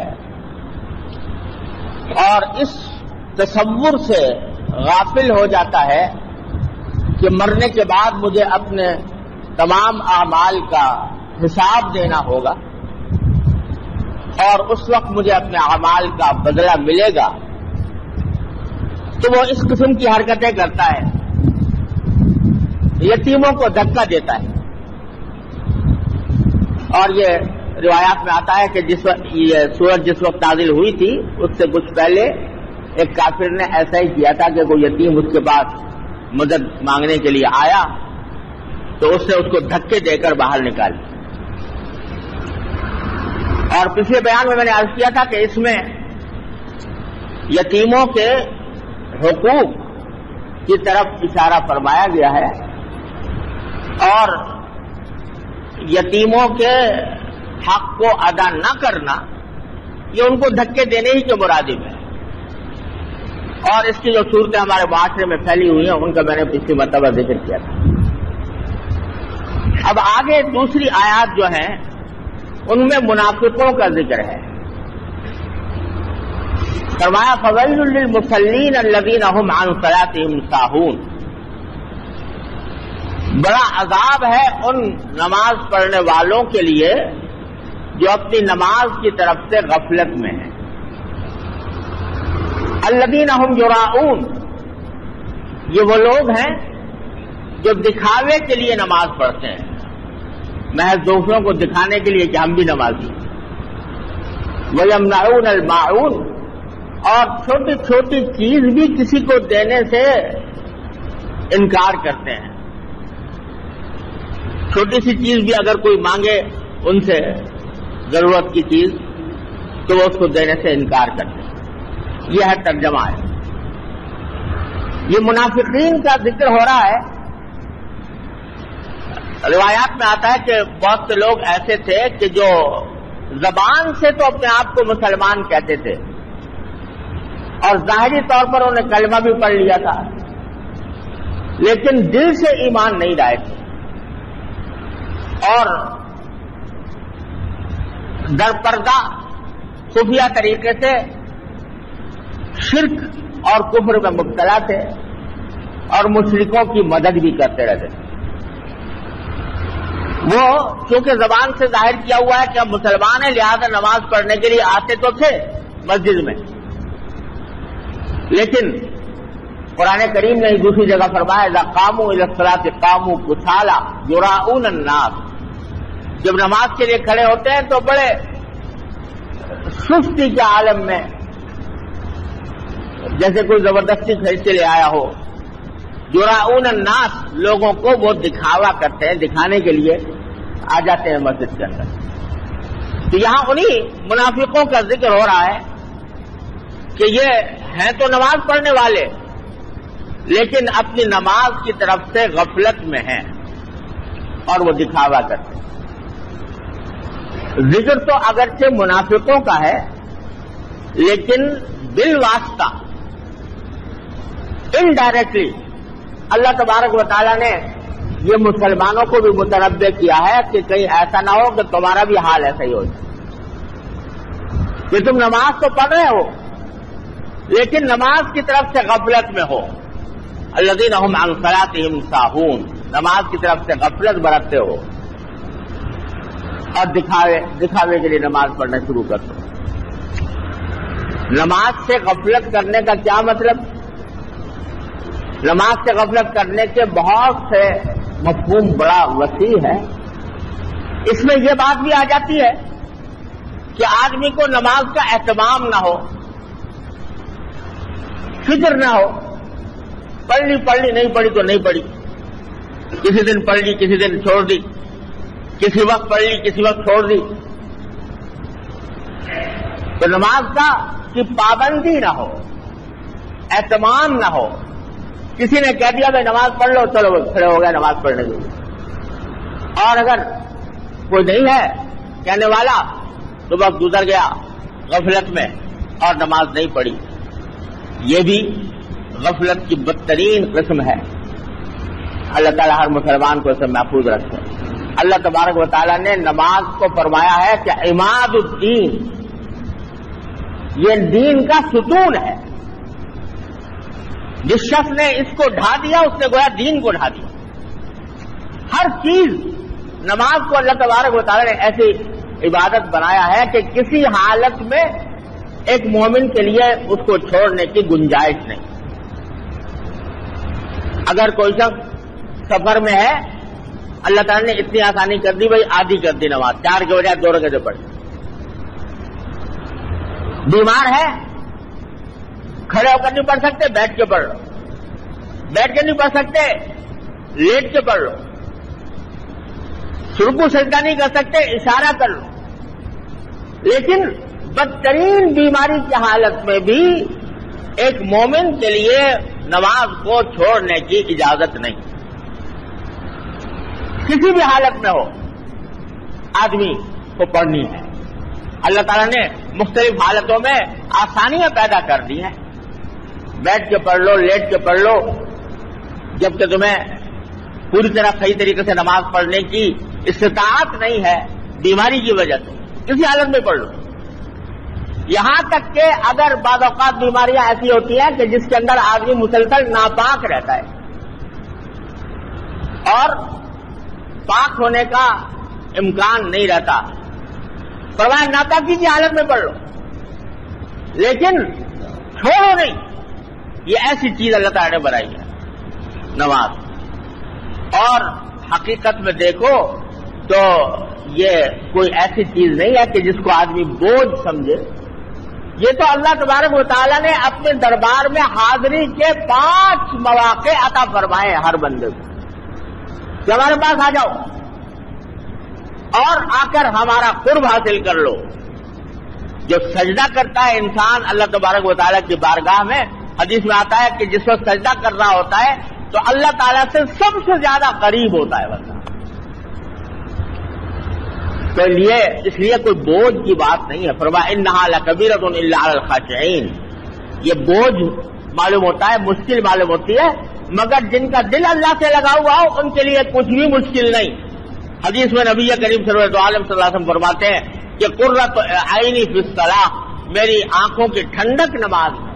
اور اس تصور سے غافل ہو جاتا ہے کہ مرنے کے بعد مجھے اپنے تمام اعمال کا حساب دینا ہوگا اور اس وقت مجھے اپنے اعمال کا بدلہ ملے گا، تو وہ اس قسم کی حرکتیں کرتا ہے، یتیموں کو دھکا دیتا ہے. اور یہ روایات میں آتا ہے کہ یہ سورت جس وقت نازل ہوئی تھی اس سے کچھ پہلے ایک کافر نے ایسا ہی کیا تھا کہ کوئی یتیم اس کے پاس مدد مانگنے کے لیے آیا تو اس نے اس کو دھکے دے کر باہر نکالی. اور پچھلے بیان میں نے عرض کیا تھا کہ اس میں یتیموں کے حقوق کی طرف اشارہ فرمایا گیا ہے اور یتیموں کے حق کو ادا نہ کرنا یہ ان کو دھکے دینے ہی کے مرادف ہے. اور اس کی جو صورتیں ہمارے معاشرے میں پھیلی ہوئی ہیں ان کا میں نے پچھلی مرتبہ ذکر کیا تھا. اب آگے دوسری آیات جو ہیں ان میں منافقوں کا ذکر ہے. فرمایا فویل للمصلین الذین هم عن صلاتهم ساہون، بڑا عذاب ہے ان نماز پڑھنے والوں کے لیے جو اپنی نماز کی طرف سے غفلت میں ہیں. الذین هم یراؤون، یہ وہ لوگ ہیں جو دکھاوے کے لیے نماز پڑھتے ہیں، محض دوسروں کو دکھانے کے لیے کہ ہم بھی نمازی. وَيَمْنَعُونَ الْمَاعُونَ، اور چھوٹی چھوٹی چیز بھی کسی کو دینے سے انکار کرتے ہیں. چھوٹی سی چیز بھی اگر کوئی مانگے ان سے ضرورت کی چیز تو وہ اس کو دینے سے انکار کرتے ہیں. یہ ہے ترجمہ ہے. یہ منافقین کا ذکر ہو رہا ہے. روایات میں آتا ہے کہ بہت سے لوگ ایسے تھے کہ جو زبان سے تو اپنے آپ کو مسلمان کہتے تھے اور ظاہری طور پر انہوں نے کلمہ بھی پڑھ لیا تھا، لیکن دل سے ایمان نہیں لائے تھے اور در پردہ خفیہ طریقے سے شرک اور کفر میں مبتلا تھے اور مشرکوں کی مدد بھی کرتے رہتے تھے. وہ چونکہ زبان سے ظاہر کیا ہوا ہے کہ ہم مسلمان ہیں، لہذا نماز پڑھنے کے لیے آتے تو تھے مسجد میں، لیکن قرآن کریم نے دوسری جگہ فرمایا اذا قاموا الى الصلاة قاموا كسالى يراؤون الناس. جب نماز کے لیے کھڑے ہوتے ہیں تو بڑے سستی کے عالم میں، جیسے کوئی زبردستی کھڑ کے لے آیا ہو. یراؤون الناس، لوگوں کو وہ دکھاوا کرتے ہیں، دکھانے کے لیے آ جاتے ہیں مسجد کے اندر. تو یہاں انہی منافقوں کا ذکر ہو رہا ہے کہ یہ ہیں تو نماز پڑھنے والے لیکن اپنی نماز کی طرف سے غفلت میں ہیں اور وہ دکھاوا کرتے ہیں. ذکر تو اگرچہ منافقوں کا ہے لیکن بالواسطہ انڈائریکٹلی اللہ تبارک و تعالیٰ نے یہ مسلمانوں کو بھی متنبع کیا ہے کہ کہیں ایسا نہ ہو کہ تمہارا بھی حال ایسا ہی ہو جائے کہ تم نماز تو پڑھ رہے ہو لیکن نماز کی طرف سے غفلت میں ہو. الذین هم عن صلاتهم ساہون، نماز کی طرف سے غفلت برتتے ہو اور دکھاوے کے لیے نماز پڑھنا شروع کرتے ہو. نماز سے غفلت کرنے کا کیا مطلب؟ نماز سے غفلت کرنے کے بہت سے مفہوم بڑا وسیع ہے. اس میں یہ بات بھی آ جاتی ہے کہ آدمی کو نماز کا اہتمام نہ ہو، فکر نہ ہو، پڑھ لی نہیں پڑھی تو نہیں پڑھی، کسی دن پڑھ لی کسی دن چھوڑ دی، کسی وقت پڑھ لی کسی وقت چھوڑ دی. تو نماز کا کی پابندی نہ ہو، اہتمام نہ ہو. کسی نے کہہ دیا بھائی نماز پڑھ لو، چلو کھڑے ہو گئے نماز پڑھنے کے لیے، اور اگر کوئی نہیں ہے کہنے والا تو وقت گزر گیا غفلت میں اور نماز نہیں پڑھی. یہ بھی غفلت کی بدترین قسم ہے. اللہ تعالیٰ ہر مسلمان کو اسے محفوظ رکھے. اللہ تبارک و تعالیٰ نے نماز کو فرمایا ہے کہ عماد الدین، یہ دین کا ستون ہے. جس شخص نے اس کو ڈھا دیا اس نے گویا دین کو ڈھا دیا. ہر چیز نماز کو اللہ تبارک و تعالیٰ نے ایسی عبادت بنایا ہے کہ کسی حالت میں ایک مومن کے لیے اس کو چھوڑنے کی گنجائش نہیں. اگر کوئی شخص سفر میں ہے، اللہ تعالیٰ نے اتنی آسانی کر دی، بھائی آدھی کر دی نماز، 4 کے بجائے 2 رکعتیں پڑھ. بیمار ہے، کھڑے ہو کر نہیں پڑھ سکتے، بیٹھ کے پڑھ لو. بیٹھ کے نہیں پڑھ سکتے، لیٹ کے پڑھ لو. رکوع سجدہ نہیں کر سکتے، اشارہ کر لو. لیکن بدترین بیماری کی حالت میں بھی ایک مومن کے لیے نماز کو چھوڑنے کی اجازت نہیں. کسی بھی حالت میں ہو آدمی کو پڑھنی ہے. اللہ تعالیٰ نے مختلف حالتوں میں آسانیاں پیدا کر دی ہیں. بیٹھ کے پڑھ لو، لیٹ کے پڑھ لو، جبکہ تمہیں پوری طرح صحیح طریقے سے نماز پڑھنے کی استطاعت نہیں ہے بیماری کی وجہ سے، کسی حالت میں پڑھ لو. یہاں تک کہ اگر بعض اوقات بیماریاں ایسی ہوتی ہیں کہ جس کے اندر آدمی مسلسل ناپاک رہتا ہے اور پاک ہونے کا امکان نہیں رہتا، فرمایا ناپاکی کی حالت میں پڑھ لو لیکن چھوڑو نہیں. یہ ایسی چیز اللہ تعالیٰ نے بنائی ہے نماز. اور حقیقت میں دیکھو تو یہ کوئی ایسی چیز نہیں ہے کہ جس کو آدمی بوجھ سمجھے. یہ تو اللہ تبارک و تعالیٰ نے اپنے دربار میں حاضری کے 5 مواقع عطا فرمائے ہر بندے کو کہ ہمارے پاس آ جاؤ اور آ کر ہمارا قرب حاصل کر لو. جو سجدہ کرتا ہے انسان اللہ تبارک و تعالیٰ کی بارگاہ میں، حدیث میں آتا ہے کہ جس وقت سجدہ کر رہا ہوتا ہے تو اللہ تعالیٰ سے سب سے زیادہ قریب ہوتا ہے بندہ. تو اس لیے کوئی بوجھ کی بات نہیں ہے. فرمایا انہا لکبیرۃ الا علی الخاشعین. یہ بوجھ معلوم ہوتا ہے, مشکل معلوم ہوتی ہے, مگر جن کا دل اللہ سے لگا ہوا ہو ان کے لیے کچھ بھی مشکل نہیں. حدیث میں نبی کریم صلی اللہ علیہ وسلم فرماتے ہیں کہ قرۃ عینی فی الصلاۃ, میری آنکھوں کی ٹھنڈک نماز ہے.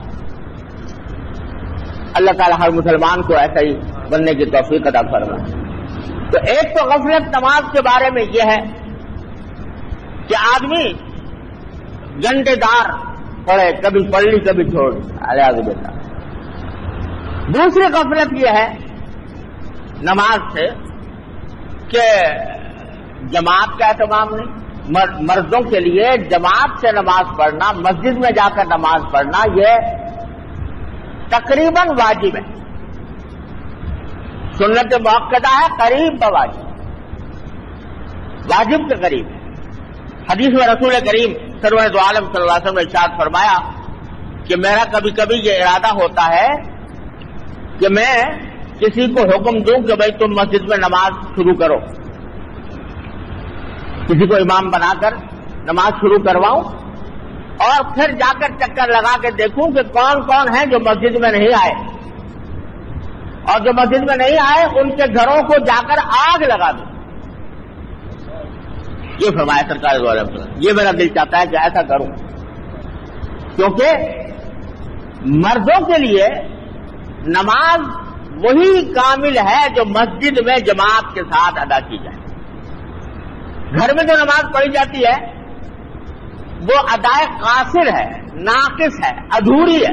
اللہ تعالیٰ ہر مسلمان کو ایسا ہی بننے کی توفیق عطا فرمائے. تو ایک تو غفلت نماز کے بارے میں یہ ہے کہ آدمی گھنٹے دار پڑھے, کبھی پڑھ لی کبھی چھوڑ, اعوذ باللہ. دوسری غفلت یہ ہے نماز سے کہ جماعت کا اہتمام نہیں. مردوں کے لیے جماعت سے نماز پڑھنا, مسجد میں جا کر نماز پڑھنا, یہ تقریباً واجب ہے. سنت مؤکدہ ہے, قریب بواجب, واجب کے قریب ہے. حدیث میں رسول کریم سرور دو عالم صلی اللہ علیہ وسلم نے ارشاد فرمایا کہ میرا کبھی کبھی یہ ارادہ ہوتا ہے کہ میں کسی کو حکم دوں کہ بھائی تم مسجد میں نماز شروع کرو, کسی کو امام بنا کر نماز شروع کرواؤں, اور پھر جا کر چکر لگا کے دیکھوں کہ کون کون ہیں جو مسجد میں نہیں آئے, اور جو مسجد میں نہیں آئے ان کے گھروں کو جا کر آگ لگا دوں. یہ فرمایا سرکار دو عالم. یہ میرا دل چاہتا ہے کہ ایسا کروں, کیونکہ مردوں کے لیے نماز وہی کامل ہے جو مسجد میں جماعت کے ساتھ ادا کی جائے. گھر میں جو نماز پڑھی جاتی ہے وہ ادائے قاصر ہے, ناقص ہے, ادھوری ہے.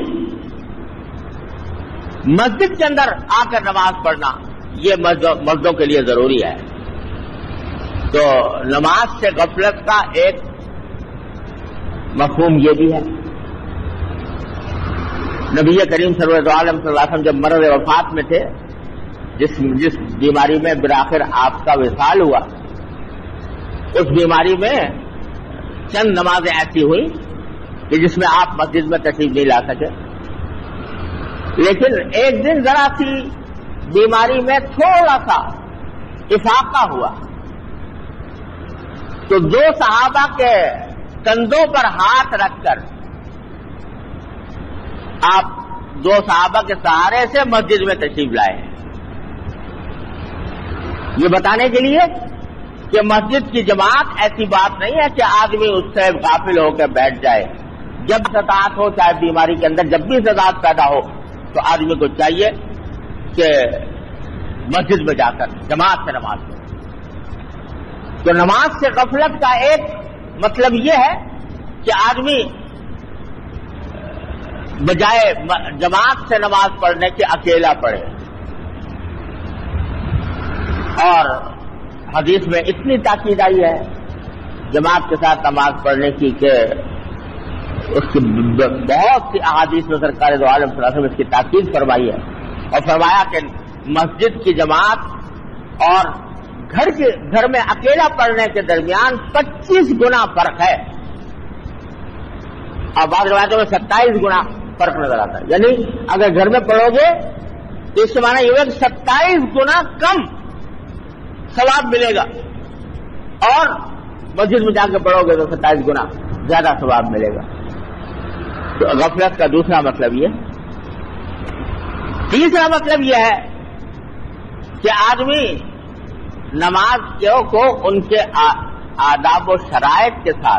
مسجد کے اندر آ کر نماز پڑھنا یہ مردوں کے لیے ضروری ہے. تو نماز سے غفلت کا ایک مفہوم یہ بھی ہے. نبی کریم صلی اللہ علیہ وسلم جب مرض وفات میں تھے, جس بیماری میں بالآخر آپ کا وصال ہوا, اس بیماری میں چند نمازیں ایسی ہوئی کہ جس میں آپ مسجد میں تشریف نہیں لا سکے. لیکن ایک دن ذرا سی بیماری میں تھوڑا سا افاقہ ہوا تو دو صحابہ کے کندھوں پر ہاتھ رکھ کر آپ دو صحابہ کے سہارے سے مسجد میں تشریف لائے, یہ بتانے کے لیے کہ مسجد کی جماعت ایسی بات نہیں ہے کہ آدمی اس سے غافل ہو کے بیٹھ جائے. جب استطاعت ہو, چاہے بیماری کے اندر جب بھی استطاعت پیدا ہو, تو آدمی کو چاہیے کہ مسجد میں جا کر جماعت سے نماز پڑھے. تو نماز سے غفلت کا ایک مطلب یہ ہے کہ آدمی بجائے جماعت سے نماز پڑھنے کے اکیلا پڑھے. اور حدیث میں اتنی تاکید آئی ہے جماعت کے ساتھ نماز پڑھنے کی کہ اس کی بہت سی احادیث میں سرکار دو عالم صلی اللہ علیہ وسلم اس کی تاکید فرمائی ہے, اور فرمایا کہ مسجد کی جماعت اور گھر میں اکیلا پڑھنے کے درمیان 25 گنا فرق ہے, اور بعض روایتوں میں 27 گنا فرق نظر آتا ہے. یعنی اگر گھر میں پڑھو گے تو اس سے معنی یہ ہے کہ 27 گنا کم ثواب ملے گا, اور مسجد میں جا کے پڑھو گے تو 27 گنا زیادہ ثواب ملے گا. تو غفلت کا دوسرا مطلب یہ. تیسرا مطلب یہ ہے کہ آدمی نماز کو ان کے آداب و شرائط کے ساتھ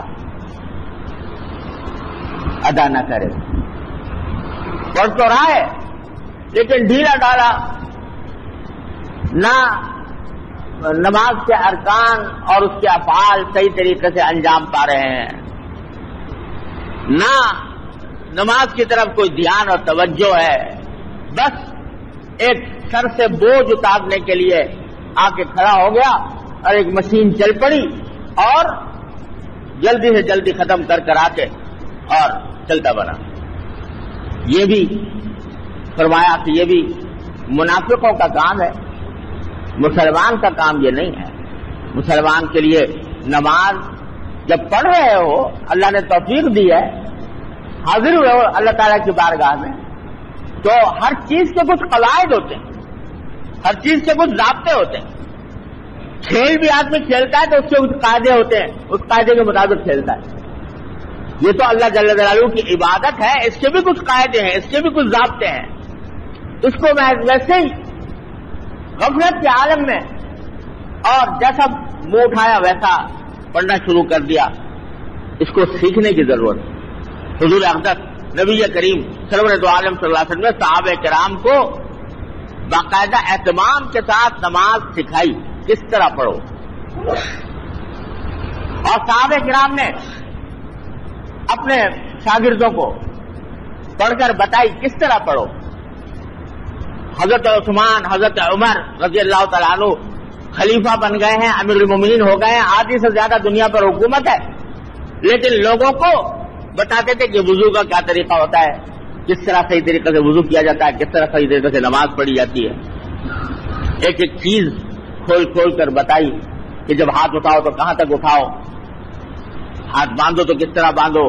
ادا نہ کرے. پڑھ تو رہا ہے لیکن ڈھیلا ڈالا, نہ نماز کے ارکان اور اس کے افعال صحیح طریقے سے انجام پا رہے ہیں, نہ نماز کی طرف کوئی دھیان اور توجہ ہے, بس ایک سر سے بوجھ اتارنے کے لیے آ کے کھڑا ہو گیا اور ایک مشین چل پڑی اور جلدی سے جلدی ختم کر آ کے اور چلتا بنا. یہ بھی فرمایا کہ یہ بھی منافقوں کا کام ہے, مسلمان کا کام یہ نہیں ہے. مسلمان کے لیے نماز جب پڑھ رہے ہو, اللہ نے توفیق دی ہے, حاضر ہوئے ہو اللہ تعالیٰ کی بارگاہ میں, تو ہر چیز کے کچھ قواعد ہوتے ہیں، ہر چیز کے کچھ ضابطے ہوتے ہیں. کھیل بھی آدمی کھیلتا ہے تو اس کے کچھ قاعدے ہوتے ہیں، اس قاعدے کے مطابق کھیلتا ہے. یہ تو اللہ جل جلالہ کی عبادت ہے، اس کے بھی کچھ قاعدے ہیں، اس کے بھی کچھ ضابطے ہیں. اس کو میں ویسے ہی غفلت کے عالم میں اور جیسا منہ اٹھایا ویسا پڑھنا شروع کر دیا. اس کو سیکھنے کی ضرورت ہے. حضور اقدس نبی کریم سرور دو عالم صلی اللہ علیہ وسلم نے صحابہ کرام کو باقاعدہ اہتمام کے ساتھ نماز سکھائی، کس طرح پڑھو. اور صحابہ کرام نے اپنے شاگردوں کو پڑھ کر بتائی کس طرح پڑھو. حضرت عثمان، حضرت عمر رضی اللہ تعالیٰ عنہ خلیفہ بن گئے ہیں، امیر المومنین ہو گئے ہیں، آدھی سے زیادہ دنیا پر حکومت ہے، لیکن لوگوں کو بتاتے تھے کہ وضو کا کیا طریقہ ہوتا ہے، کس طرح صحیح طریقے سے وضو کیا جاتا ہے، کس طرح صحیح طریقے سے نماز پڑھی جاتی ہے. ایک ایک چیز کھول کھول کر بتائی کہ جب ہاتھ اٹھاؤ تو کہاں تک اٹھاؤ، ہاتھ باندھو تو کس طرح باندھو،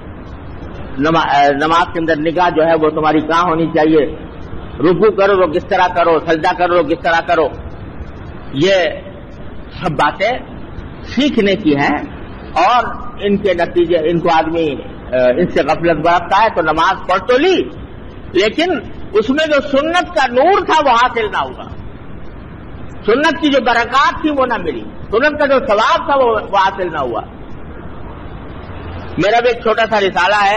نماز کے اندر نگاہ جو ہے وہ تمہاری کہاں ہونی چاہیے، رکوع کرو تو کس طرح کرو، سجدہ کرو تو کس طرح کرو. یہ سب باتیں سیکھنے کی ہیں اور ان کے نتیجے، ان کو آدمی ان سے غفلت برتتا ہے تو نماز پڑھ تو لی، لیکن اس میں جو سنت کا نور تھا وہ حاصل نہ ہوا، سنت کی جو برکات تھی وہ نہ ملی، سنت کا جو ثواب تھا وہ حاصل نہ ہوا. میرا بھی ایک چھوٹا سا رسالہ ہے،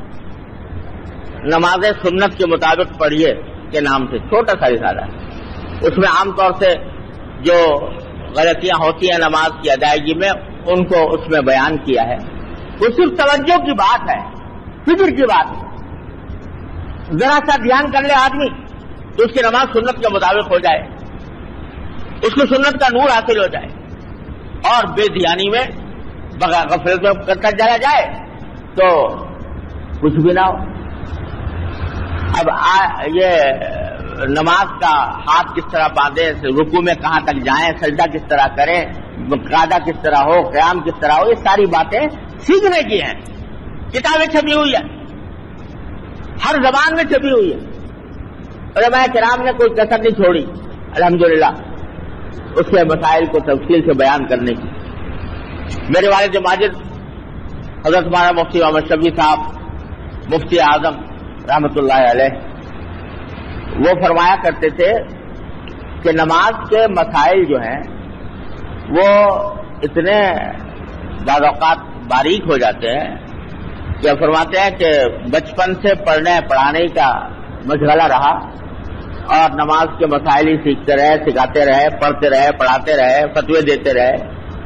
نماز سنت کے مطابق پڑھیے کے نام سے، چھوٹا سا رسالہ ہے. اس میں عام طور سے جو غلطیاں ہوتی ہیں نماز کی ادائیگی میں ان کو اس میں بیان کیا ہے. وہ صرف توجہ کی بات ہے، فکر کی بات ہے. ذرا سا دھیان کر لے آدمی تو اس کی نماز سنت کے مطابق ہو جائے، اس کو سنت کا نور حاصل ہو جائے، اور بے دھیانی میں بغیر غفلت میں کرتا چلا جائے تو کچھ بھی نہ ہو. اب یہ نماز کا ہاتھ کس طرح باندھے، رکوع میں کہاں تک جائیں، سجدہ کس طرح کریں، قعدہ کس طرح ہو، قیام کس طرح ہو، یہ ساری باتیں سیکھنے کی ہیں. کتابیں چھپی ہوئی ہیں، ہر زبان میں چھپی ہوئی ہے. علماء کرام نے کوئی کسر نہیں چھوڑی الحمدللہ اس کے مسائل کو تفصیل سے بیان کرنے کی. میرے والد ماجد حضرت مولانا مفتی محمد شفیع صاحب مفتی اعظم رحمۃ اللہ علیہ وہ فرمایا کرتے تھے کہ نماز کے مسائل جو ہیں وہ اتنے بعض اوقات باریک ہو جاتے ہیں کہ فرماتے ہیں کہ بچپن سے پڑھنے پڑھانے کا مشغلہ رہا اور نماز کے مسائل ہی سیکھتے رہے، سکھاتے رہے، پڑھتے رہے، پڑھاتے رہے، فتوے دیتے رہے.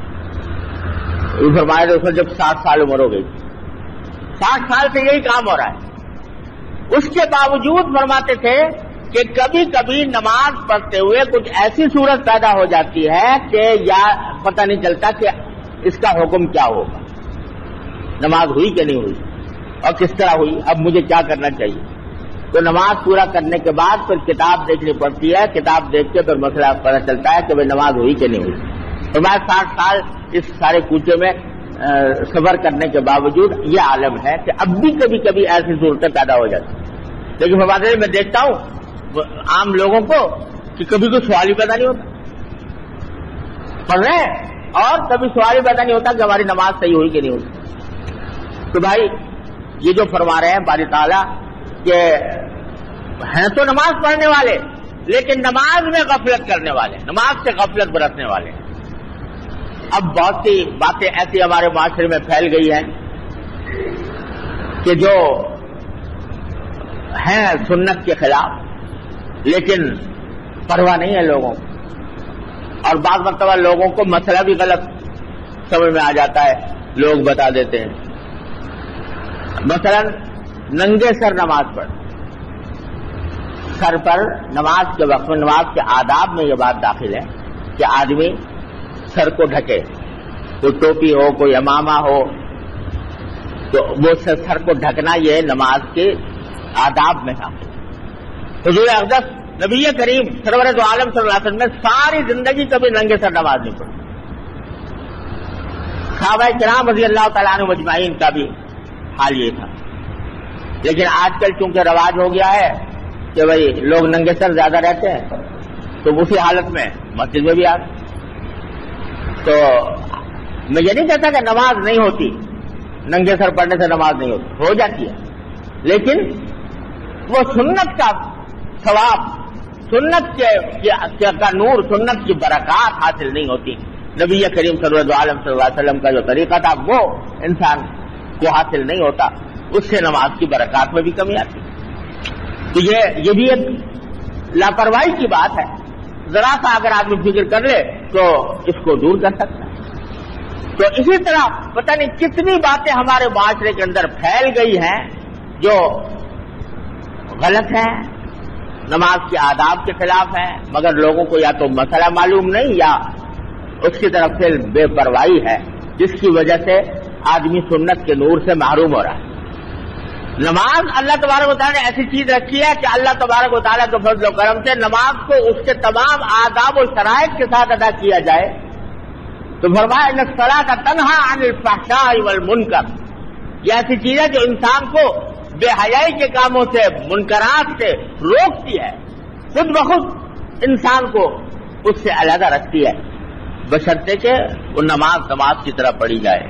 فرمایا تھا اس میں جب 60 سال عمر ہو گئی، 60 سال سے یہی کام ہو رہا ہے. اس کے باوجود فرماتے تھے کہ کبھی کبھی نماز پڑھتے ہوئے کچھ ایسی صورت پیدا ہو جاتی ہے کہ یا پتہ نہیں چلتا کہ اس کا حکم کیا ہوگا، نماز ہوئی کہ نہیں ہوئی اور کس طرح ہوئی، اب مجھے کیا کرنا چاہیے. تو نماز پورا کرنے کے بعد پھر کتاب دیکھنی پڑتی ہے، کتاب دیکھ کے پھر مسئلہ پتہ چلتا ہے کہ بھائی نماز ہوئی کہ نہیں ہوئی. تو میں 60 سال اس سارے کوچے میں سفر کرنے کے باوجود یہ عالم ہے کہ اب بھی کبھی کبھی ایسی صورتیں پیدا ہو جاتی ہیں. لیکن میں دیکھتا ہوں عام لوگوں کو کہ کبھی کوئی سوال ہی پیدا نہیں ہوتا، پڑھ رہے ہیں اور کبھی سوال ہی پیدا نہیں ہوتا کہ ہماری نماز صحیح ہوئی کہ نہیں ہوئی. تو بھائی یہ جو فرما رہے ہیں باری تعالیٰ کہ ہیں تو نماز پڑھنے والے لیکن نماز میں غفلت کرنے والے، نماز سے غفلت برتنے والے. اب بہت سی باتیں ایسی ہمارے معاشرے میں پھیل گئی ہیں کہ جو ہیں سنت کے خلاف لیکن پرواہ نہیں ہے لوگوں کو، اور بعض مرتبہ لوگوں کو مسئلہ بھی غلط سمجھ میں آ جاتا ہے، لوگ بتا دیتے ہیں. مثلا ننگے سر نماز پڑھ، سر پر نماز کے وقت میں نماز کے آداب میں یہ بات داخل ہے کہ آدمی سر کو ڈھکے، کوئی ٹوپی ہو کوئی امامہ ہو تو وہ سر کو ڈھکنا یہ نماز کے آداب میں تھا. حضور اقدس نبی کریم سرور دو عالم صلی اللہ علیہ وسلم نے ساری زندگی کبھی ننگے سر نماز نہیں پڑھی. صحابہ کرام رضی اللہ تعالیٰ عنہ مجمعین کا بھی حال یہ تھا. لیکن آج کل چونکہ رواج ہو گیا ہے کہ بھائی لوگ ننگے سر زیادہ رہتے ہیں تو اسی حالت میں مسجد میں بھی آ گئے. تو میں یہ نہیں کہتا کہ نماز نہیں ہوتی، ننگے سر پڑھنے سے نماز نہیں ہوتی، ہو جاتی ہے، لیکن وہ سنت کا ثواب، سنت کا نور، سنت کی برکات حاصل نہیں ہوتی. نبی کریم صلی اللہ علیہ وسلم کا جو طریقہ تھا وہ انسان کو حاصل نہیں ہوتا، اس سے نماز کی برکات میں بھی کمی آتی. تو یہ بھی ایک لاپرواہی کی بات ہے. ذرا سا اگر آدمی فکر کر لے تو اس کو دور کر سکتا ہے. تو اسی طرح پتہ نہیں کتنی باتیں ہمارے معاشرے کے اندر پھیل گئی ہیں جو غلط ہیں، نماز کے آداب کے خلاف ہیں، مگر لوگوں کو یا تو مسئلہ معلوم نہیں یا اس کی طرف سے بے پرواہی ہے، جس کی وجہ سے آدمی سنت کے نور سے محروم ہو رہا ہے. نماز اللہ تبارک و تعالیٰ نے ایسی چیز رکھی ہے کہ اللہ تبارک و تعالیٰ کے فضل و کرم سے نماز کو اس کے تمام آداب و شرائط کے ساتھ ادا کیا جائے تو فرمایا ان الصلاۃ تنہی عن الفحشاء والمنکر. یہ ایسی چیز ہے جو انسان کو بے حیائی کے کاموں سے، منکرات سے روکتی ہے، خود بخود انسان کو اس سے علیحدہ رکھتی ہے، بشرطے کہ وہ نماز کی طرح پڑھی جائے،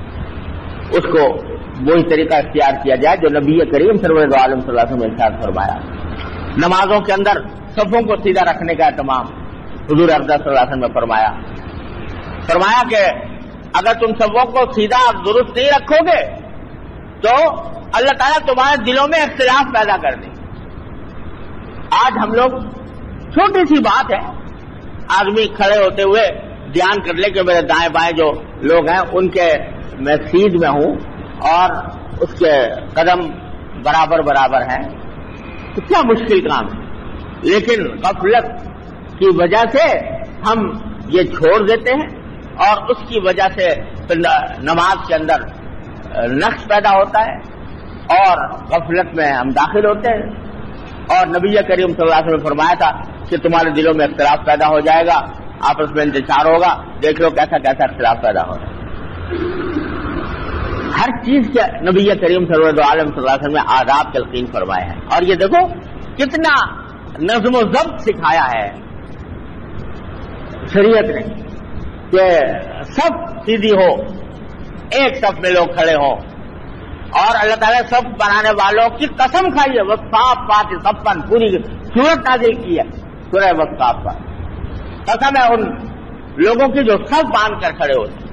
اس کو وہی طریقہ اختیار کیا جائے جو نبی کریم صلی اللہ علیہ وسلم نے ارشاد فرمایا. نمازوں کے اندر صفوں کو سیدھا رکھنے کا اہتمام حضور افضل صلی اللہ علیہ وسلم نے فرمایا کہ اگر تم صفوں کو سیدھا درست نہیں رکھو گے تو اللہ تعالیٰ تمہارے دلوں میں اختلاف پیدا کر دے. آج ہم لوگ چھوٹی سی بات ہے، آدمی کھڑے ہوتے ہوئے دھیان کر لے کہ میرے دائیں بائیں جو لوگ ہیں ان کے میں سیدھ میں ہوں اور اس کے قدم برابر ہیں، تو کیا مشکل کام ہے. لیکن غفلت کی وجہ سے ہم یہ چھوڑ دیتے ہیں اور اس کی وجہ سے نماز کے اندر نقص پیدا ہوتا ہے اور غفلت میں ہم داخل ہوتے ہیں. اور نبی کریم صلی اللہ علیہ وسلم نے فرمایا تھا کہ تمہارے دلوں میں اختلاف پیدا ہو جائے گا، آپس میں انتشار ہوگا، دیکھ لو کیسا کیسا اختلاف پیدا ہو رہا ہے. ہر چیز کے نبی کریم صلی اللہ علیہ وسلم نے آداب تلقین فرمائے ہیں. اور یہ دیکھو کتنا نظم و ضبط سکھایا ہے شریعت نے کہ سب سیدھی ہو، ایک صف میں لوگ کھڑے ہوں. اور اللہ تعالیٰ سب بنانے والوں کی قسم کھائی ہے، وصفات صفن، پوری سورت نازل کی ہے سورہ وصفات پر. قسم ہے ان لوگوں کی جو سب باندھ کر کھڑے ہوتے ہیں.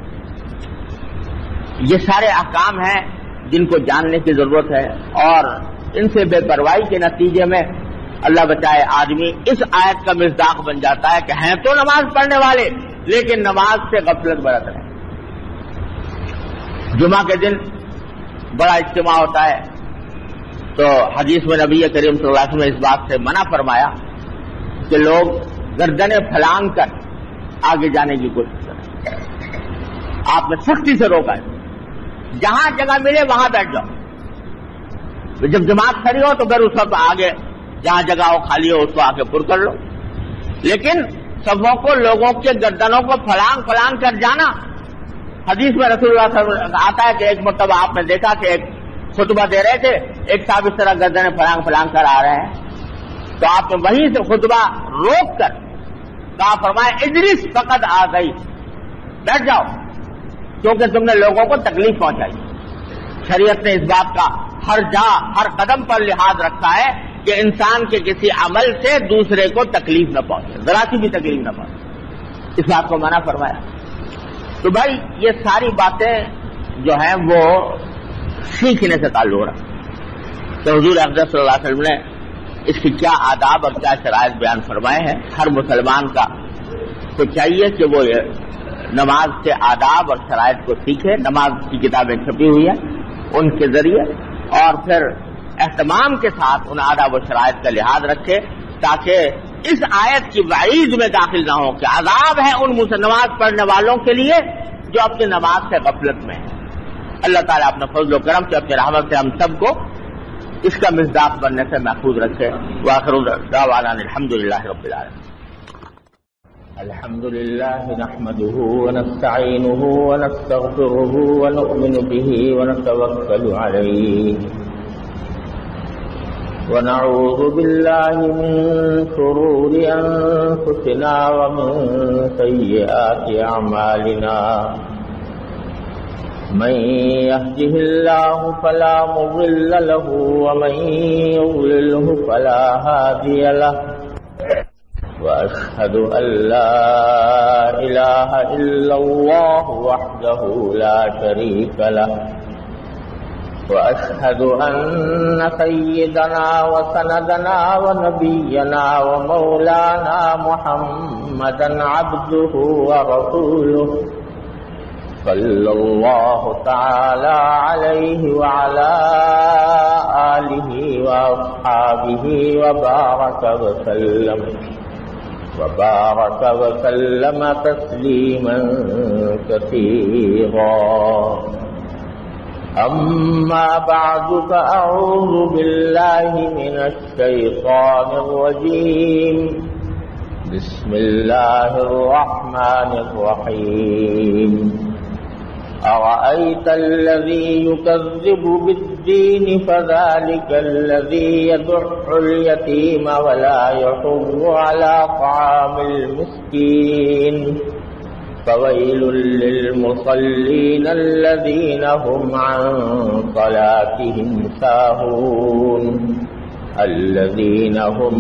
یہ سارے احکام ہیں جن کو جاننے کی ضرورت ہے، اور ان سے بے پرواہی کے نتیجے میں اللہ بچائے آدمی اس آیت کا مصداق بن جاتا ہے کہ ہیں تو نماز پڑھنے والے لیکن نماز سے غفلت برت رہے. جمعہ کے دن بڑا اجتماع ہوتا ہے تو حدیث میں نبی کریم صلی اللہ علیہ وسلم نے اس بات سے منع فرمایا کہ لوگ گردنیں پھلانگ کر آگے جانے کی کوشش کریں. آپ نے سختی سے روکا ہے، جہاں جگہ ملے وہاں بیٹھ جاؤ. جب جماعت کھڑی ہو تو پھر اس وقت آگے جہاں جگہ ہو خالی ہو اس کو آگے پر کر لو. لیکن سبوں کو لوگوں کے گردنوں کو پھلانگ کر جانا، حدیث میں رسول اللہ صلی اللہ علیہ وسلم آتا ہے کہ ایک مرتبہ آپ نے دیکھا کہ ایک خطبہ دے رہے تھے، ایک صاحب اس طرح گردنیں پھلانگ کر آ رہے ہیں، تو آپ نے وہیں سے خطبہ روک کر کہا، فرمایا اجلس فقط آ گئی، بیٹھ جاؤ کیونکہ تم نے لوگوں کو تکلیف پہنچائی. شریعت نے اس بات کا ہر قدم پر لحاظ رکھا ہے کہ انسان کے کسی عمل سے دوسرے کو تکلیف نہ پہنچے، ذرا سی بھی تکلیف نہ پہنچے، اس بات کو منع فرمایا. تو بھائی یہ ساری باتیں جو ہیں وہ سیکھنے سے تعلق رکھتی. تو حضور افضل صلی اللہ علیہ وسلم نے اس کی کیا آداب اور کیا شرائط بیان فرمائے ہیں. ہر مسلمان کا تو چاہیے کہ وہ نماز کے آداب اور شرائط کو سیکھے. نماز کی کتابیں چھپی ہوئی ہیں ان کے ذریعے، اور پھر اہتمام کے ساتھ ان آداب و شرائط کا لحاظ رکھے تاکہ اس آیت کی وعید میں داخل نہ ہو کہ عذاب ہے ان نماز پڑھنے والوں کے لیے جو اپنی نماز سے غفلت میں ہیں. اللہ تعالیٰ اپنے فضل و کرم سے، اپنے رحمت سے ہم سب کو اس کا مصداق بننے سے محفوظ رکھے. وآخر دعوانا الحمد للہ رب العالمین. الحمد للہ نحمده ونستعینه ونستغفره ونؤمن به ونتوکل علیہ ونعوذ بالله من شرور أنفسنا ومن سيئات أعمالنا من يهده الله فلا مضل له ومن يضلله فلا هادي له وأشهد أن لا إله إلا الله وحده لا شريك له وأشهد أن سيدنا وسندنا ونبينا ومولانا محمدا عبده ورسوله صلى الله تعالى عليه وعلى آله وأصحابه وبارك وسلم تسليما كثيرا. أما بعد فأعوذ بالله من الشيطان الرجيم. بسم الله الرحمن الرحيم. أرأيت الذي يكذب بالدين فذلك الذي يدع اليتيم ولا يحض على طعام المسكين فويل للمصلين الذين هم عن صلاتهم ساهون الذين هم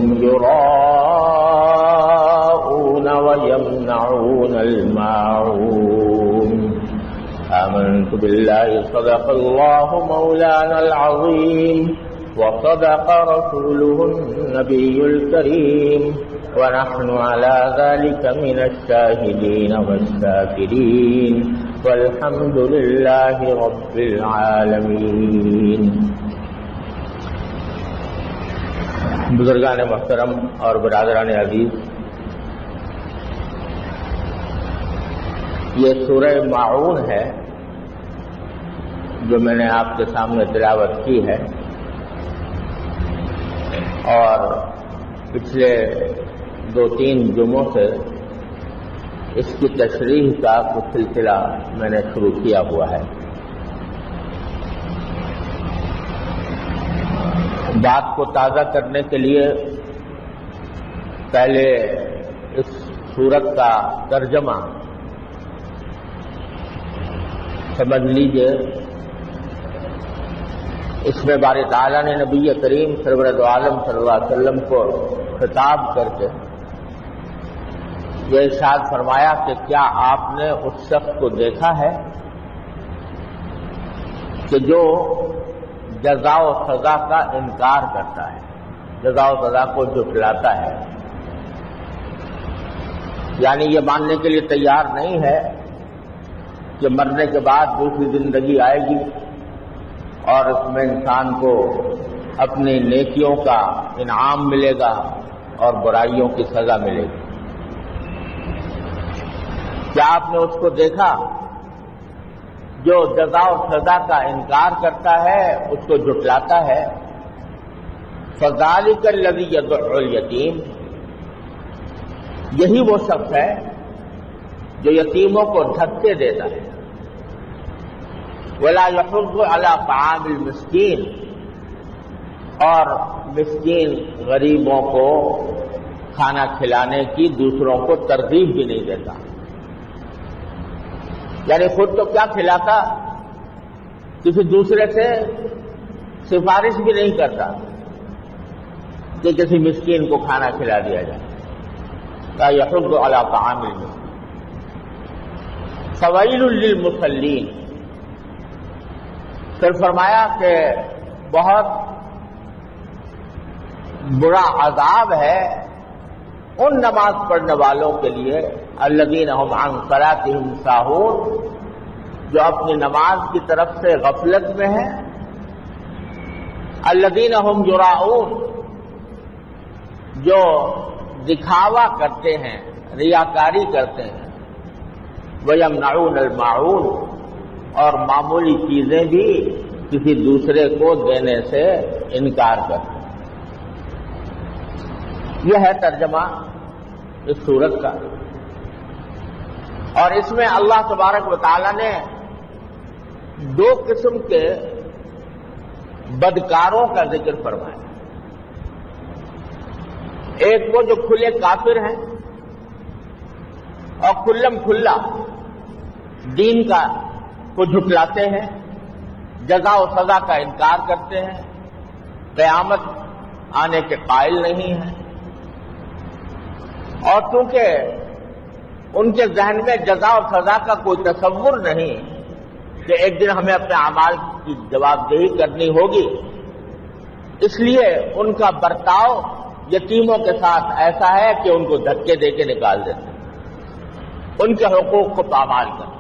يراءون ويمنعون الماعون. آمنت بالله صدق الله مولانا العظيم وصدق رسوله النبي الكريم ونحن على ذلك من الشاهدين والشاكرين والحمد لله رب العالمين. بزرگان محترم اور برادران عزیز، یہ سورہ ماعون ہے جو میں نے آپ کے سامنے تلاوت کی ہے، اور پچھلے 2-3 جمعوں سے اس کی تشریح کا کچھ سلسلہ میں نے شروع کیا ہوا ہے. بات کو تازہ کرنے کے لیے پہلے اس سورت کا ترجمہ سمجھ لیجئے. اس میں باری تعالیٰ نے نبی کریم سرور دو عالم صلی اللہ علیہ وسلم کو خطاب کر کے یہ ارشاد فرمایا کہ کیا آپ نے اس شخص کو دیکھا ہے کہ جو جزا و سزا کا انکار کرتا ہے، جزا و سزا کو جھٹلاتا ہے، یعنی یہ ماننے کے لیے تیار نہیں ہے کہ مرنے کے بعد دوسری زندگی آئے گی اور اس میں انسان کو اپنی نیکیوں کا انعام ملے گا اور برائیوں کی سزا ملے گی. کیا آپ نے اس کو دیکھا جو جزا و سزا کا انکار کرتا ہے، اس کو جھٹلاتا ہے؟ فذالک الذی یدع الیتیم، یہی وہ شخص ہے جو یتیموں کو دھکے دیتا ہے. ولا یحض علی طعام المسکین، اور مسکین غریبوں کو کھانا کھلانے کی دوسروں کو ترغیب بھی نہیں دیتا. یعنی خود تو کیا کھلاتا، کسی دوسرے سے سفارش بھی نہیں کرتا کہ کسی مسکین کو کھانا کھلا دیا جائے. لا یحض علی طعام المسکین. فویل للمصلین، پھر فرمایا کہ بہت برا عذاب ہے ان نماز پڑھنے والوں کے لیے الذین هم عن صلاتهم ساہون، جو اپنی نماز کی طرف سے غفلت میں ہیں. الذین هم یراؤون، جو دکھاوا کرتے ہیں، ریاکاری کرتے ہیں. وَيَمْنَعُونَ الْمَاعُونَ، اور معمولی چیزیں بھی کسی دوسرے کو دینے سے انکار کرتے ہیں. یہ ہے ترجمہ اس سورت کا. اور اس میں اللہ تبارک و تعالی نے 2 قسم کے بدکاروں کا ذکر فرمایا. ایک وہ جو کھلے کافر ہیں اور کھلم کھلا دین کا کو جھٹلاتے ہیں، جزا و سزا کا انکار کرتے ہیں، قیامت آنے کے قائل نہیں ہیں، اور چونکہ ان کے ذہن میں جزا و سزا کا کوئی تصور نہیں کہ ایک دن ہمیں اپنے اعمال کی جواب دہی کرنی ہوگی، اس لیے ان کا برتاؤ یتیموں کے ساتھ ایسا ہے کہ ان کو دھکے دے کے نکال دیتے ہیں، ان کے حقوق کو پامال کرتے ہیں۔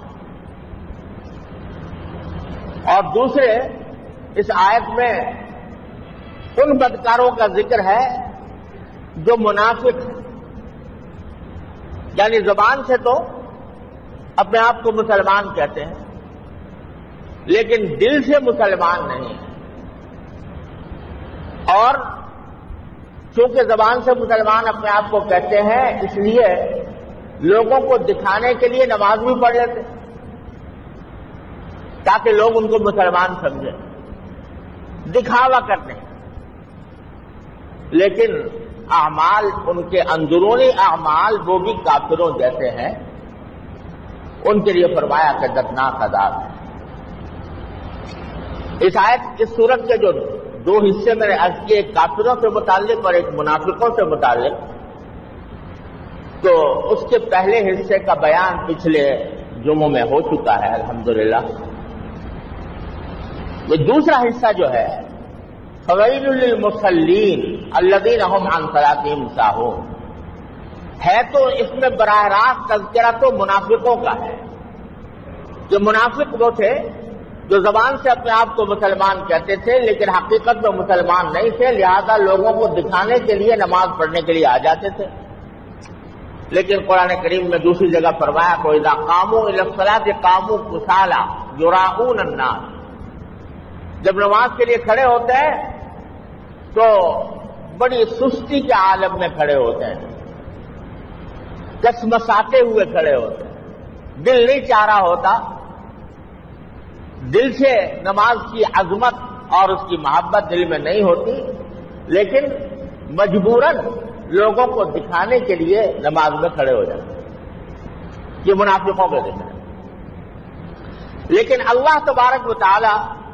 اور دوسرے اس آیت میں ان بدکاروں کا ذکر ہے جو منافق ہیں، یعنی زبان سے تو اپنے آپ کو مسلمان کہتے ہیں لیکن دل سے مسلمان نہیں ہیں، اور چونکہ زبان سے مسلمان اپنے آپ کو کہتے ہیں اس لیے لوگوں کو دکھانے کے لیے نماز بھی پڑھ لیتے تاکہ لوگ ان کو مسلمان سمجھیں، دکھاوا کرنے، لیکن اعمال ان کے اندرونی اعمال وہ بھی کافروں جیسے ہیں، ان کے لیے فرمایا کہ دردناک عذاب ہے۔ اس آیت اس سورت کے جو دو حصے میں نے عرض کیے، ایک کافروں سے متعلق اور ایک منافقوں سے متعلق، تو اس کے پہلے حصے کا بیان پچھلے جمعوں میں ہو چکا ہے الحمدللہ۔ یہ دوسرا حصہ جو ہے فویل للمصلین الذین هم عن صلاتهم ساہون ہے، تو اس میں براہ راست تذکرہ تو منافقوں کا ہے کہ منافق وہ تھے جو زبان سے اپنے آپ کو مسلمان کہتے تھے لیکن حقیقت میں مسلمان نہیں تھے، لہذا لوگوں کو دکھانے کے لیے نماز پڑھنے کے لیے آ جاتے تھے، لیکن قرآن کریم میں دوسری جگہ فرمایا کہ اذا قاموا الی الصلاۃ قاموا کسالى یراؤون الناس، جب نماز کے لیے کھڑے ہوتے ہیں تو بڑی سستی کے عالم میں کھڑے ہوتے ہیں، کسمساتے ہوئے کھڑے ہوتے ہیں، دل نہیں چاہ رہا ہوتا، دل سے نماز کی عظمت اور اس کی محبت دل میں نہیں ہوتی، لیکن مجبوراً لوگوں کو دکھانے کے لیے نماز میں کھڑے ہو جاتے ہیں۔ یہ منافقوں کے ذکر ہے۔ لیکن اللہ تبارک و تعالی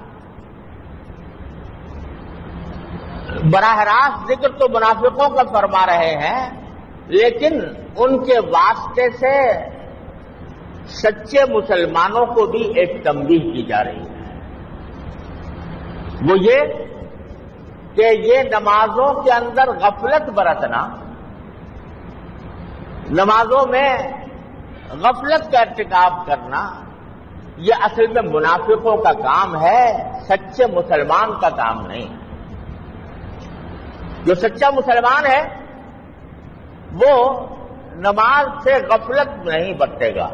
براہ راست ذکر تو منافقوں کا فرما رہے ہیں، لیکن ان کے واسطے سے سچے مسلمانوں کو بھی ایک تنبیہ کی جا رہی ہے، وہ یہ کہ یہ نمازوں کے اندر غفلت برتنا، نمازوں میں غفلت کا ارتکاب کرنا، یہ اصل میں منافقوں کا کام ہے، سچے مسلمان کا کام نہیں۔ جو سچا مسلمان ہے وہ نماز سے غفلت نہیں برتے گا،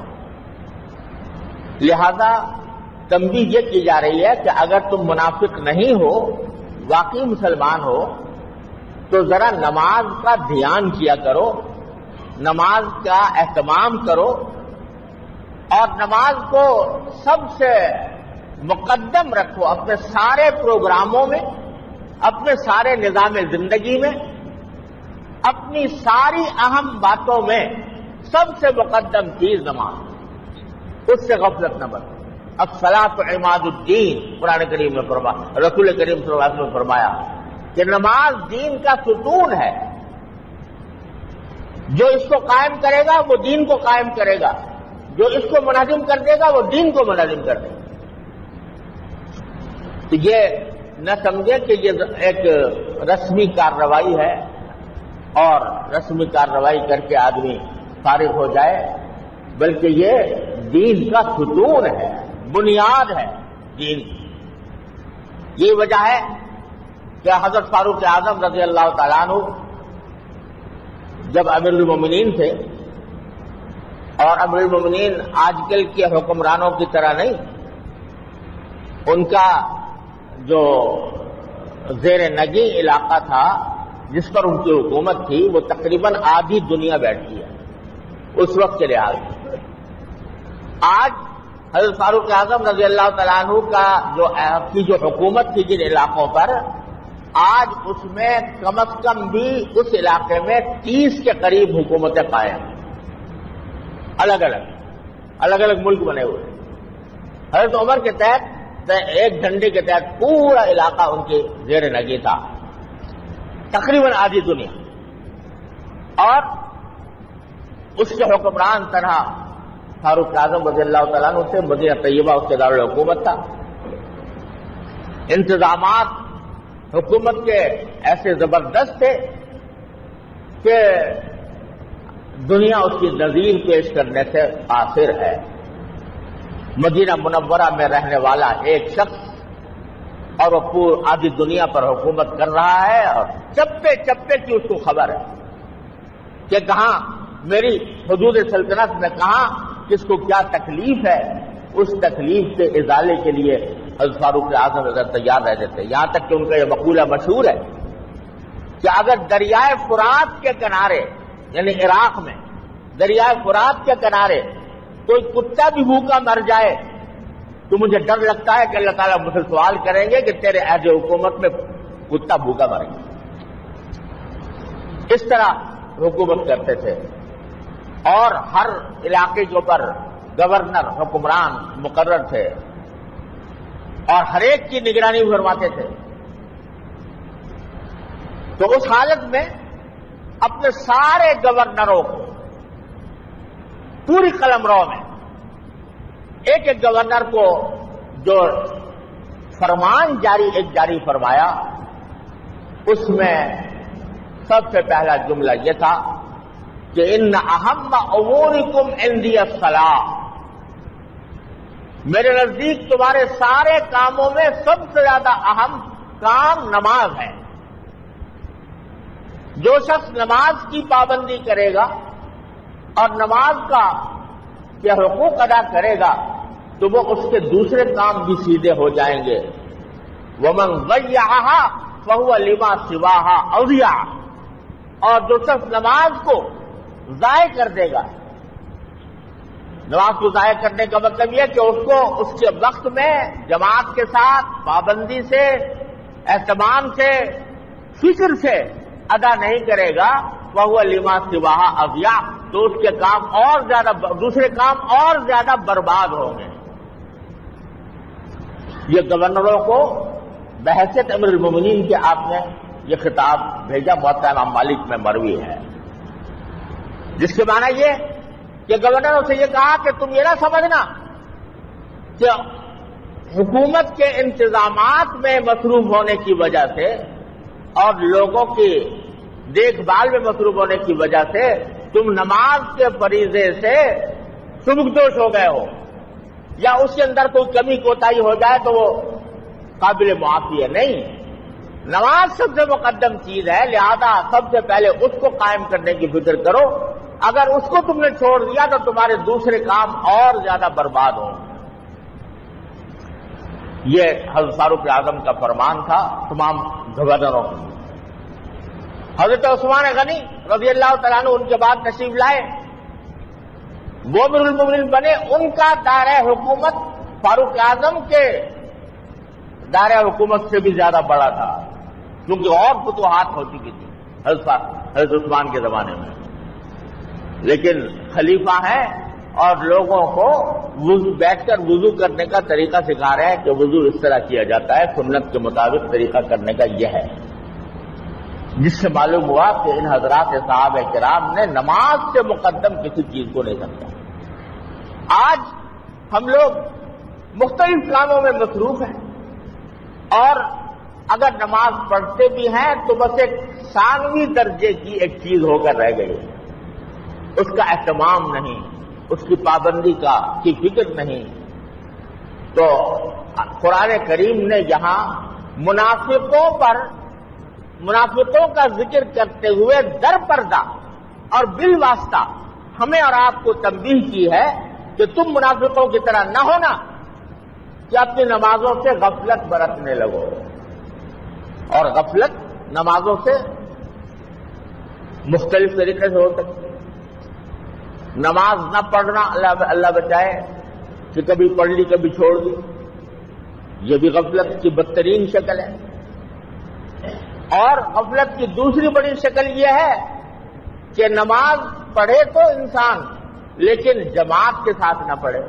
لہذا تنبیہ یہ کی جا رہی ہے کہ اگر تم منافق نہیں ہو، واقعی مسلمان ہو، تو ذرا نماز کا دھیان کیا کرو، نماز کا اہتمام کرو، اور نماز کو سب سے مقدم رکھو اپنے سارے پروگراموں میں، اپنے سارے نظام زندگی میں، اپنی ساری اہم باتوں میں سب سے مقدم چیز نماز، اس سے غفلت نہ برتو۔ الصلاۃ عماد الدین قرآن کریم میں فرمایا، رسول کریم صلی اللہ علیہ وسلم نے فرمایا کہ نماز دین کا ستون ہے، جو اس کو قائم کرے گا وہ دین کو قائم کرے گا، جو اس کو منہدم کر دے گا وہ دین کو منہدم کر دے گا۔ تو یہ نہ سمجھے کہ یہ ایک رسمی کارروائی ہے اور رسمی کارروائی کر کے آدمی فارغ ہو جائے، بلکہ یہ دین کا ستون ہے، بنیاد ہے دین کی۔ یہ وجہ ہے کہ حضرت فاروق اعظم رضی اللہ تعالیٰ عنہ جب امیر المومنین تھے، اور امیر المومنین آج کل کے حکمرانوں کی طرح نہیں، ان کا جو زیر نگی علاقہ تھا جس پر ان کی حکومت تھی وہ تقریباً آدھی دنیا بیٹھتی ہے اس وقت کے لحاظ سے۔ آج حضرت فاروق اعظم رضی اللہ تعالیٰ عنہ کا جو حکومت تھی جن علاقوں پر، آج اس میں کم از کم بھی اس علاقے میں 30 کے قریب حکومتیں قائم ہیں، الگ الگ ملک بنے ہوئے۔ حضرت عمر کے تحت ایک جھنڈے کے تحت پورا علاقہ ان کے زیر نگی تھا، تقریباً آدھی دنیا، اور اس کے حکمران طرح فاروق اعظم رضی اللہ تعالیٰ عنہ سے مدینہ طیبہ اس کے دارالحکومت تھا۔ انتظامات حکومت کے ایسے زبردست تھے کہ دنیا اس کی نظیر پیش کرنے سے قاصر ہے۔ مدینہ منورہ میں رہنے والا ایک شخص اور وہ پوری آدھی دنیا پر حکومت کر رہا ہے، اور چپے چپے کی اس کو خبر ہے کہ کہاں میری حدود سلطنت میں کہاں کس کو کیا تکلیف ہے، اس تکلیف سے ازالے کے لیے حضرت فاروق اعظم اگر تیار رہ دیتے۔ یہاں تک کہ ان کا یہ مقولہ مشہور ہے کہ اگر دریائے فرات کے کنارے، یعنی عراق میں دریائے فرات کے کنارے کوئی کتا بھی بھوکا مر جائے تو مجھے ڈر لگتا ہے کہ اللہ تعالیٰ مجھ سے سوال کریں گے کہ تیرے عہد حکومت میں کتا بھوکا مرے گا۔ اس طرح حکومت کرتے تھے، اور ہر علاقے کے اوپر گورنر حکمران مقرر تھے اور ہر ایک کی نگرانی فرماتے تھے۔ تو اس حالت میں اپنے سارے گورنروں کو پوری قلمرو میں ایک ایک گورنر کو جو فرمان جاری فرمایا، اس میں سب سے پہلا جملہ یہ تھا کہ ان اہم امورکم عندی الصلاۃ، میرے نزدیک تمہارے سارے کاموں میں سب سے زیادہ اہم کام نماز ہے۔ جو شخص نماز کی پابندی کرے گا اور نماز کا کے حقوق ادا کرے گا تو وہ اس کے دوسرے کام بھی سیدھے ہو جائیں گے۔ وَمَنْ ضَيَّعَهَا فَهُوَ لِمَا سِوَاهَا أَضِيَعُ، اور جو شخص نماز کو ضائع کر دے گا، نماز کو ضائع کرنے کا مطلب یہ کہ اس کو اس کے وقت میں جماعت کے ساتھ پابندی سے، اہتمام سے، فکر سے ادا نہیں کرے گا، وَهُوَ لِمَا سِوَاهَا أَضِيَعُ، تو اس کے کام اور زیادہ، دوسرے کام اور زیادہ برباد ہوں گے۔ یہ گورنروں کو بحیثیت امیر المومنین کے آپ نے یہ خطاب بھیجا، موطا امام مالک میں مروی ہے، جس کے معنی یہ کہ گورنروں سے یہ کہا کہ تم یہ نہ سمجھنا کہ حکومت کے انتظامات میں مصروف ہونے کی وجہ سے اور لوگوں کی دیکھ بھال میں مصروف ہونے کی وجہ سے تم نماز کے فریضے سے سبکدوش ہو گئے ہو، یا اس کے اندر کوئی کمی کوتاہی ہو جائے تو وہ قابل معافی ہے۔ نہیں، نماز سب سے مقدم چیز ہے، لہذا سب سے پہلے اس کو قائم کرنے کی فکر کرو۔ اگر اس کو تم نے چھوڑ دیا تو تمہارے دوسرے کام اور زیادہ برباد ہوں۔ یہ حضرت فاروق اعظم کا فرمان تھا تمام گورنروں کو۔ حضرت عثمان غنی رضی اللہ تعالیٰ عنہ ان کے بعد تشریف لائے، وہ امیر المومنین بنے۔ ان کا دائرہ حکومت فاروق اعظم کے دائرہ حکومت سے بھی زیادہ بڑا تھا، کیونکہ اور فتوحات ہو چکی تھی حضرت عثمان کے زمانے میں۔ لیکن خلیفہ ہیں اور لوگوں کو بیٹھ کر وضو کرنے کا طریقہ سکھا رہے ہیں کہ وضو اس طرح کیا جاتا ہے، سنت کے مطابق طریقہ کرنے کا یہ ہے، جس سے معلوم ہوا کہ ان حضرات صحابہ کرام نے نماز سے مقدم کسی چیز کو نہیں سمجھا۔ آج ہم لوگ مختلف کاموں میں مصروف ہیں، اور اگر نماز پڑھتے بھی ہیں تو بس ایک ثانوی درجے کی ایک چیز ہو کر رہ گئی، اس کا اہتمام نہیں، اس کی پابندی کی فکر نہیں۔ تو قرآن کریم نے یہاں منافقوں کا ذکر کرتے ہوئے در پردہ اور بالواسطہ ہمیں اور آپ کو تنبیہ کی ہے کہ تم منافقوں کی طرح نہ ہونا کہ اپنی نمازوں سے غفلت برتنے لگو۔ اور غفلت نمازوں سے مختلف طریقے سے ہو سکتی، نماز نہ پڑھنا، اللہ بچائے کہ کبھی پڑھ لی کبھی چھوڑ دی، یہ بھی غفلت کی بدترین شکل ہے۔ اور غفلت کی دوسری بڑی شکل یہ ہے کہ نماز پڑھے تو انسان لیکن جماعت کے ساتھ نہ پڑھے،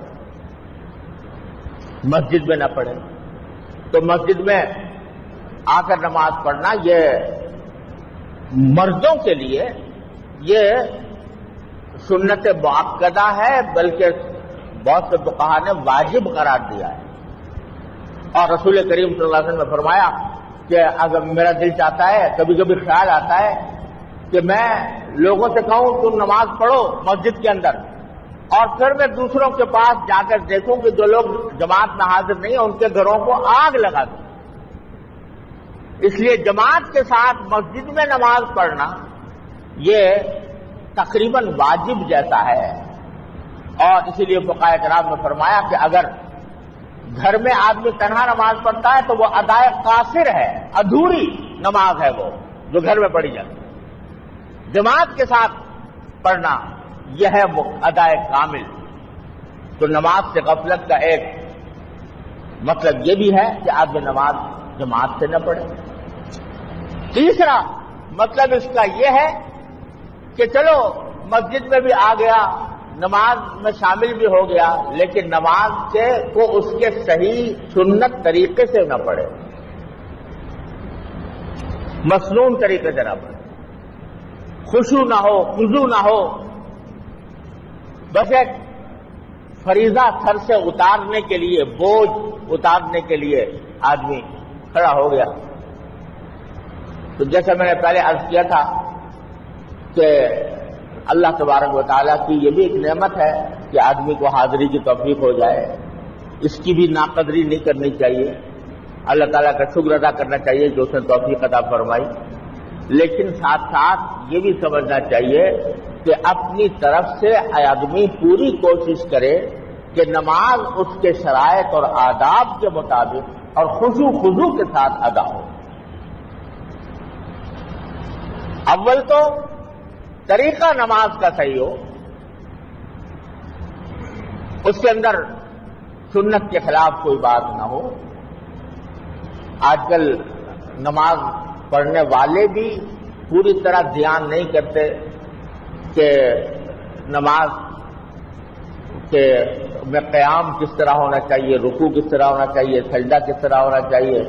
مسجد میں نہ پڑھے۔ تو مسجد میں آ کر نماز پڑھنا یہ مردوں کے لیے یہ سنت مؤکدہ ہے، بلکہ بہت سے فقہا نے واجب قرار دیا ہے۔ اور رسول کریم صلی اللہ علیہ وسلم نے فرمایا کہ اگر میرا دل چاہتا ہے، کبھی کبھی خیال آتا ہے کہ میں لوگوں سے کہوں تم نماز پڑھو مسجد کے اندر، اور پھر میں دوسروں کے پاس جا کر دیکھوں کہ جو لوگ جماعت میں حاضر نہیں ہیں ان کے گھروں کو آگ لگا دوں۔ اس لیے جماعت کے ساتھ مسجد میں نماز پڑھنا یہ تقریباً واجب جیسا ہے، اور اسی لیے فقہاء کرام نے فرمایا کہ اگر گھر میں آدمی تنہا نماز پڑھتا ہے تو وہ ادائے قاصر ہے، ادھوری نماز ہے وہ جو گھر میں پڑھی جاتی ہے۔ جماعت کے ساتھ پڑھنا یہ ہے وہ ادائے کامل۔ تو نماز سے غفلت کا ایک مطلب یہ بھی ہے کہ آدمی نماز جماعت سے نہ پڑھے۔ تیسرا مطلب اس کا یہ ہے کہ چلو مسجد میں بھی آ گیا، نماز میں شامل بھی ہو گیا، لیکن نماز کو اس کے صحیح سنت طریقے سے نہ پڑھے، مسنون طریقے سے نہ پڑھے، خشوع نہ ہو، خضوع نہ ہو، بس ایک فریضہ سر سے اتارنے کے لیے، بوجھ اتارنے کے لیے آدمی کھڑا ہو گیا۔ تو جیسا میں نے پہلے عرض کیا تھا کہ اللہ تبارک و تعالیٰ کی یہ بھی ایک نعمت ہے کہ آدمی کو حاضری کی توفیق ہو جائے، اس کی بھی ناقدری نہیں کرنی چاہیے، اللہ تعالیٰ کا شکر ادا کرنا چاہیے جو اس نے توفیق عطا فرمائی، لیکن ساتھ ساتھ یہ بھی سمجھنا چاہیے کہ اپنی طرف سے آدمی پوری کوشش کرے کہ نماز اس کے شرائط اور آداب کے مطابق اور خضوع کے ساتھ ادا ہو۔ اول تو طریقہ نماز کا صحیح ہو، اس کے اندر سنت کے خلاف کوئی بات نہ ہو۔ آج کل نماز پڑھنے والے بھی پوری طرح دھیان نہیں کرتے کہ نماز کے میں قیام کس طرح ہونا چاہیے، رکوع کس طرح ہونا چاہیے، سجدہ کس طرح ہونا چاہیے۔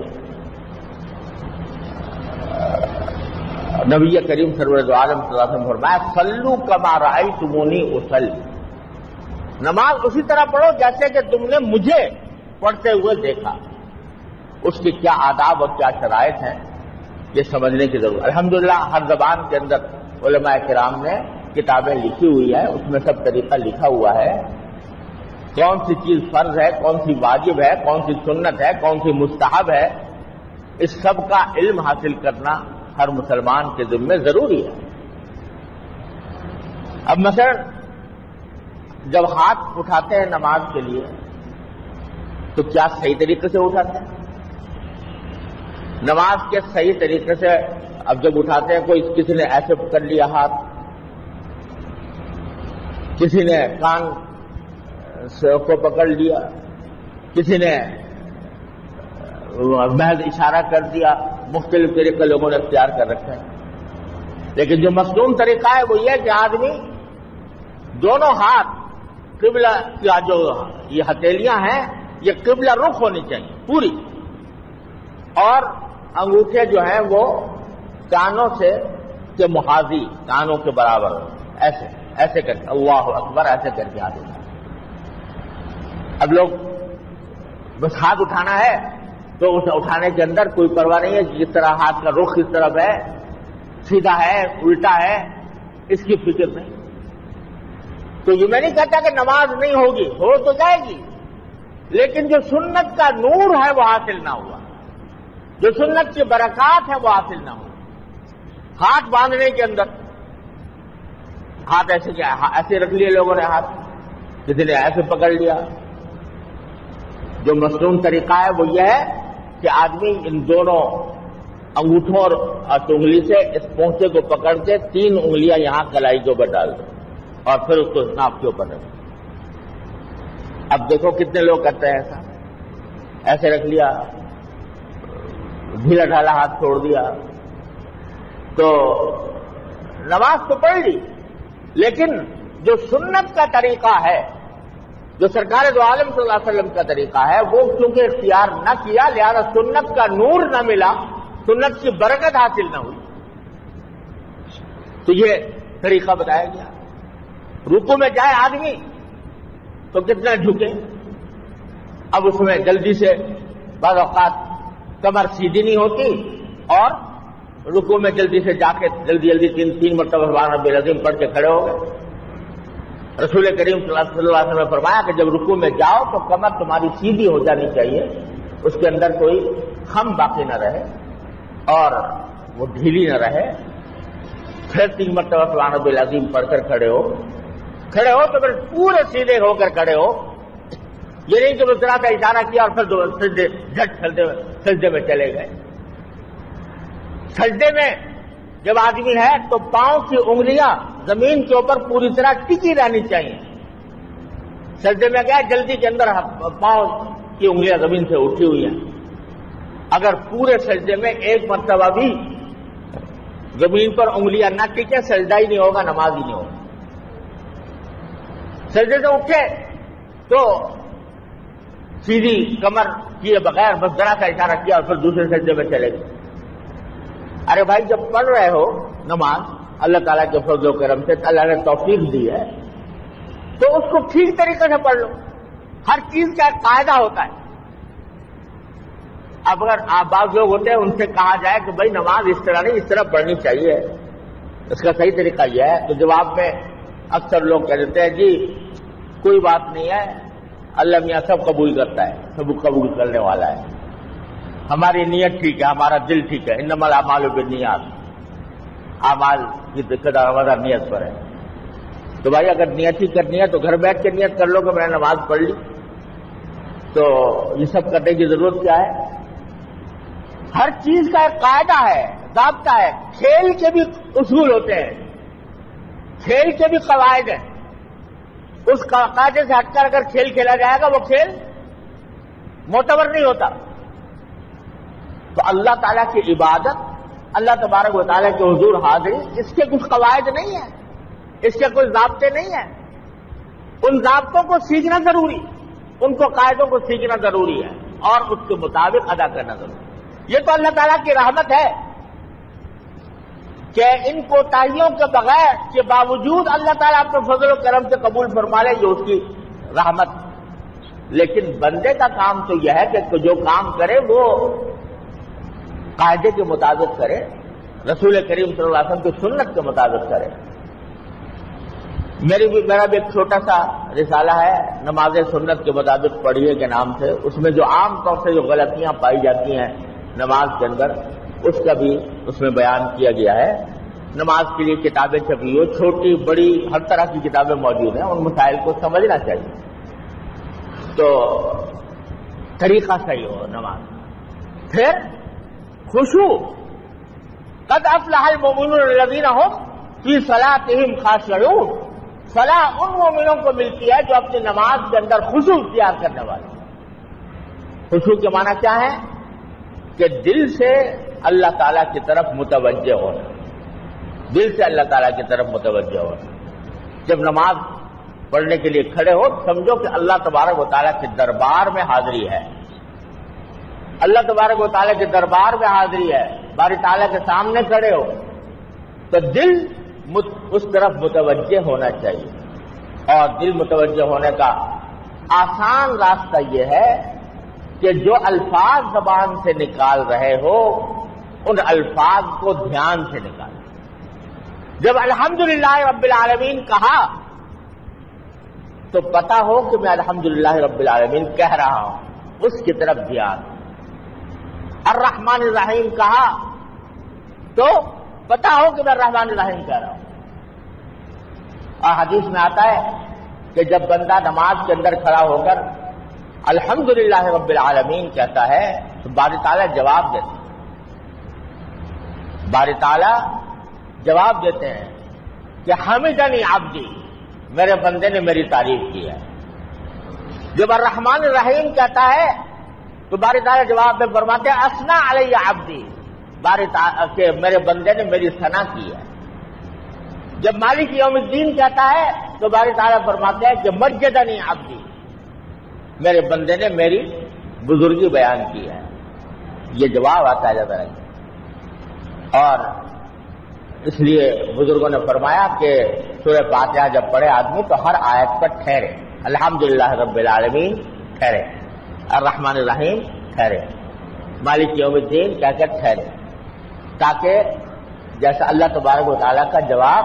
نبی کریم سرور عالم صلی اللہ علیہ وسلم فرمایا صلو کما رأیتمونی اصلی، نماز اسی طرح پڑھو جیسے کہ تم نے مجھے پڑھتے ہوئے دیکھا۔ اس کی کیا آداب اور کیا شرائط ہیں یہ سمجھنے کی ضرورت۔ الحمدللہ ہر زبان کے اندر علماء کرام نے کتابیں لکھی ہوئی ہے، اس میں سب طریقہ لکھا ہوا ہے، کون سی چیز فرض ہے، کون سی واجب ہے، کون سی سنت ہے، کون سی مستحب ہے، اس سب کا علم حاصل کرنا ہر مسلمان کے ذمہ ضروری ہے۔ اب مثلا جب ہاتھ اٹھاتے ہیں نماز کے لیے تو کیا صحیح طریقے سے اٹھاتے ہیں؟ نماز کے صحیح طریقے سے اب جب اٹھاتے ہیں، کوئی کسی نے ایسے پکڑ لیا ہاتھ، کسی نے کان کو پکڑ لیا، کسی نے محض اشارہ کر دیا، مختلف طریقے لوگوں نے اختیار کر رکھے ہیں۔ لیکن جو مسنون طریقہ ہے وہ یہ کہ آدمی دونوں ہاتھ قبلہ کا جو یہ ہتھیلیاں ہیں یہ قبلہ رخ ہونی چاہیے پوری، اور انگوٹھے جو ہیں وہ کانوں سے کے محاذی، کانوں کے برابر، ایسے ایسے کر کے اللہ اکبر ایسے کر کے آدمی۔ اب لوگ بس ہاتھ اٹھانا ہے تو اسے اٹھانے کے اندر کوئی پرواہ نہیں ہے کہ کس طرح ہاتھ کا رخ کس طرف ہے، سیدھا ہے الٹا ہے، اس کی فکر نہیں۔ تو یہ میں نہیں کہتا کہ نماز نہیں ہوگی، ہو تو جائے گی، لیکن جو سنت کا نور ہے وہ حاصل نہ ہوا، جو سنت کی برکات ہے وہ حاصل نہ ہوا۔ ہاتھ باندھنے کے اندر ہاتھ ایسے رکھ لیے لوگوں نے، ہاتھ کسی نے ایسے پکڑ لیا۔ جو مسنون طریقہ ہے وہ یہ ہے کہ آدمی ان دونوں انگوٹھوں اور انگلی سے اس پونچے کو پکڑ کے 3 انگلیاں یہاں کلائی کے اوپر ڈال دیں اور پھر اس کو ناف کے اوپر رکھ۔ اب دیکھو کتنے لوگ کرتے ہیں ایسا، ایسے رکھ لیا، ڈھیلا ڈھالا ہاتھ چھوڑ دیا، تو نماز تو پڑھ لی، لیکن جو سنت کا طریقہ ہے، جو سرکار دو عالم صلی اللہ علیہ وسلم کا طریقہ ہے، وہ کیونکہ اختیار نہ کیا، لہذا سنت کا نور نہ ملا، سنت کی برکت حاصل نہ ہوئی، تو یہ طریقہ بتایا گیا۔ رکوع میں جائے آدمی تو کتنا جھکے، اب اس میں جلدی سے بعض اوقات کمر سیدھی نہیں ہوتی اور رکوع میں جلدی سے جا کے جلدی تین مرتبہ سبحان ربی العظیم پڑھ کے کھڑے ہو گئے۔ رسول کریم صلی اللہ علیہ وسلم نے فرمایا کہ جب رکوع میں جاؤ تو کمر تمہاری سیدھی ہو جانی چاہیے، اس کے اندر کوئی خم باقی نہ رہے اور وہ ڈھیلی نہ رہے۔ پھر 3 مرتبہ سبحان ربی العظیم پڑھ کر کھڑے ہو تو پھر پورے سیدھے ہو کر کھڑے ہو، یہ نہیں کہ ذرا کا اشارہ کیا اور پھر جھٹ سجدے میں چلے گئے۔ سجدے میں جب آدمی ہے تو پاؤں کی انگلیاں زمین کے اوپر پوری طرح ٹکی رہنی چاہیے۔ سجدے میں گیا جلدی کے اندر پاؤں کی انگلیاں زمین سے اٹھی ہوئی ہیں، اگر پورے سجدے میں ایک مرتبہ بھی زمین پر انگلیاں نہ ٹکے سجدہ ہی نہیں ہوگا، نماز ہی نہیں ہوگا۔ سجدے سے اٹھے تو سیدھی کمر کیے بغیر بس ذرا کا اشارہ کیا اور پھر دوسرے سجدے میں چلے گئے۔ ارے بھائی جب پڑھ رہے ہو نماز اللہ تعالیٰ کے فضل و کرم سے اللہ نے توفیق دی ہے تو اس کو ٹھیک طریقے سے پڑھ لو۔ ہر چیز کا ایک قاعدہ ہوتا ہے۔ اب اگر آپ بعض لوگ ہوتے ہیں ان سے کہا جائے کہ بھائی نماز اس طرح نہیں اس طرح پڑھنی چاہیے، اس کا صحیح طریقہ یہ ہے، تو جواب میں اکثر لوگ کہہ دیتے ہیں جی کوئی بات نہیں ہے، اللہ میاں سب قبول کرتا ہے، سب قبول کرنے والا ہے، ہماری نیت ٹھیک ہے، ہمارا دل ٹھیک ہے، انما الاعمال بالنیات، اعمال کی مدار نیت پر ہے۔ تو بھائی اگر نیت ہی کرنی ہے تو گھر بیٹھ کے نیت کر لو کہ میں نے نماز پڑھ لی، تو یہ سب کرنے کی ضرورت کیا ہے؟ ہر چیز کا ایک قاعدہ ہے، ضابطہ ہے۔ کھیل کے بھی اصول ہوتے ہیں، کھیل کے بھی قواعد ہیں، اس قاعدے سے ہٹ کر اگر کھیل کھیلا جائے گا وہ کھیل معتبر نہیں ہوتا۔ تو اللہ تعالیٰ کی عبادت، اللہ تبارک و تعالیٰ کے حضور حاضری، اس کے کچھ قواعد نہیں ہیں، اس کے کچھ ضابطے نہیں ہیں، ان ضابطوں کو سیکھنا ضروری، ان کو قاعدوں کو سیکھنا ضروری ہے اور اس کے مطابق ادا کرنا ضروری ہے۔ یہ تو اللہ تعالیٰ کی رحمت ہے کہ ان کوتاہیوں کے بغیر کے باوجود اللہ تعالیٰ اپنے فضل و کرم سے قبول فرما لے، یہ اس کی رحمت۔ لیکن بندے کا کام تو یہ ہے کہ جو کام کرے وہ قاعدے کے مطابق کرے، رسول کریم صلی اللہ علیہ وسلم کی سنت کے مطابق کرے۔ میرا بھی ایک چھوٹا سا رسالہ ہے نماز سنت کے مطابق پڑھیے کے نام سے، اس میں جو عام طور سے جو غلطیاں پائی جاتی ہیں نماز کے اندر اس کا بھی اس میں بیان کیا گیا ہے۔ نماز کے لیے کتابیں چھپی ہو، چھوٹی بڑی ہر طرح کی کتابیں موجود ہیں، ان مسائل کو سمجھنا چاہیے تو طریقہ صحیح ہو نماز۔ پھر خشوع، قد افلح المؤمنون الذین هم فی صلاتهم خاشعون، فلاح ان مومنوں کو ملتی ہے جو اپنی نماز کے اندر خشوع اختیار کرنے والے۔ خشوع کے معنی کیا ہے؟ کہ دل سے اللہ تعالیٰ کی طرف متوجہ ہونا، دل سے اللہ تعالیٰ کی طرف متوجہ ہونا۔ جب نماز پڑھنے کے لیے کھڑے ہو سمجھو کہ اللہ تبارک و تعالیٰ کے دربار میں حاضری ہے، اللہ تبارک و تعالیٰ کے دربار میں حاضری ہے، باری تعالیٰ کے سامنے کھڑے ہو تو دل اس طرف متوجہ ہونا چاہیے۔ اور دل متوجہ ہونے کا آسان راستہ یہ ہے کہ جو الفاظ زبان سے نکال رہے ہو ان الفاظ کو دھیان سے نکالیں۔ جب الحمدللہ رب العالمین کہا تو پتا ہو کہ میں الحمدللہ رب العالمین کہہ رہا ہوں، اس کی طرف دھیان۔ الرحمن الرحیم کہا تو پتا ہو کہ میں الرحمن الرحیم کہہ رہا ہوں۔ اور حدیث میں آتا ہے کہ جب بندہ نماز کے اندر کھڑا ہو کر الحمدللہ رب العالمین کہتا ہے تو باری تعالیٰ جواب دیتے ہیں، باری تعالیٰ جواب دیتے ہیں کہ حمدنی عبدی، میرے بندے نے میری تعریف کی ہے۔ جب الرحمن الرحیم کہتا ہے تو باری تعالیٰ جواب میں فرماتے ہیں اثنا علی عبدی، کہ میرے بندے نے میری ثنا کی ہے. جب مالک یوم الدین کہتا ہے تو باری تعالیٰ فرماتے ہیں کہ مجدنی عبدی، میرے بندے نے میری بزرگی بیان کی ہے. یہ جواب آتا ہے جب. اور اس لیے بزرگوں نے فرمایا کہ سورہ فاتحہ جب پڑھے آدمی تو ہر آیت پر ٹھہرے. الحمدللہ رب العالمین ٹھہرے، الرحمن الرحیم ٹھہرے، مالک یوم الدین کہہ کر ٹھہرے، تاکہ جیسا اللہ تبارک و تعالیٰ کا جواب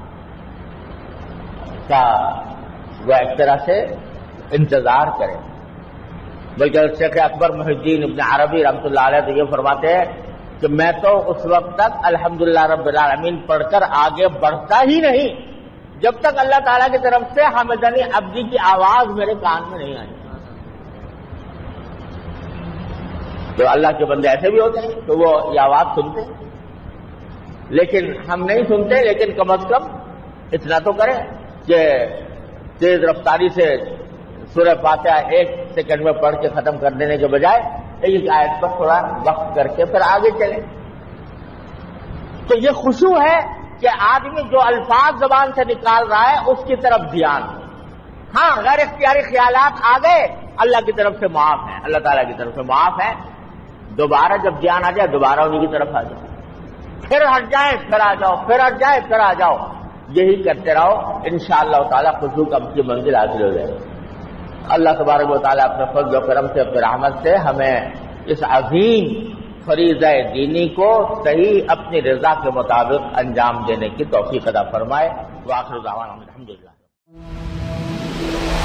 کا وہ ایک طرح سے انتظار کرے. بلکہ شیخ اکبر محی الدین ابن عربی رحمۃ اللہ علیہ تو یہ فرماتے ہیں کہ میں تو اس وقت تک الحمدللہ رب العالمین پڑھ کر آگے بڑھتا ہی نہیں جب تک اللہ تعالیٰ کی طرف سے حمدنی عبدی کی آواز میرے کان میں نہیں آئی. تو اللہ کے بندے ایسے بھی ہوتے ہیں تو وہ یہ آواز سنتے ہیں، لیکن ہم نہیں سنتے. لیکن کم از کم اتنا تو کریں کہ تیز رفتاری سے سورہ فاتحہ 1 سیکنڈ میں پڑھ کے ختم کر دینے کے بجائے ایک آیت پر تھوڑا وقت کر کے پھر آگے چلیں. تو یہ خشوع ہے کہ آدمی جو الفاظ زبان سے نکال رہا ہے اس کی طرف دھیان. ہاں غیر اختیاری خیالات آ گئے، اللہ کی طرف سے معاف ہے، اللہ تعالیٰ کی طرف سے معاف ہے. دوبارہ جب دھیان آ جائے دوبارہ انہیں کی طرف آ جاؤ، پھر ہٹ جائے پھر آ جاؤ، پھر ہٹ جائے پھر آ جاؤ. یہی کرتے رہو، انشاءاللہ تعالیٰ خشوع کی منزل حاصل ہو جائے. اللہ تبارک و تعالیٰ اپنے فضل و کرم سے اپنے رحمت سے ہمیں اس عظیم فریضہ دینی کو صحیح اپنی رضا کے مطابق انجام دینے کی توفیق عطا فرمائے. وآخر دعوانا الحمدللہ.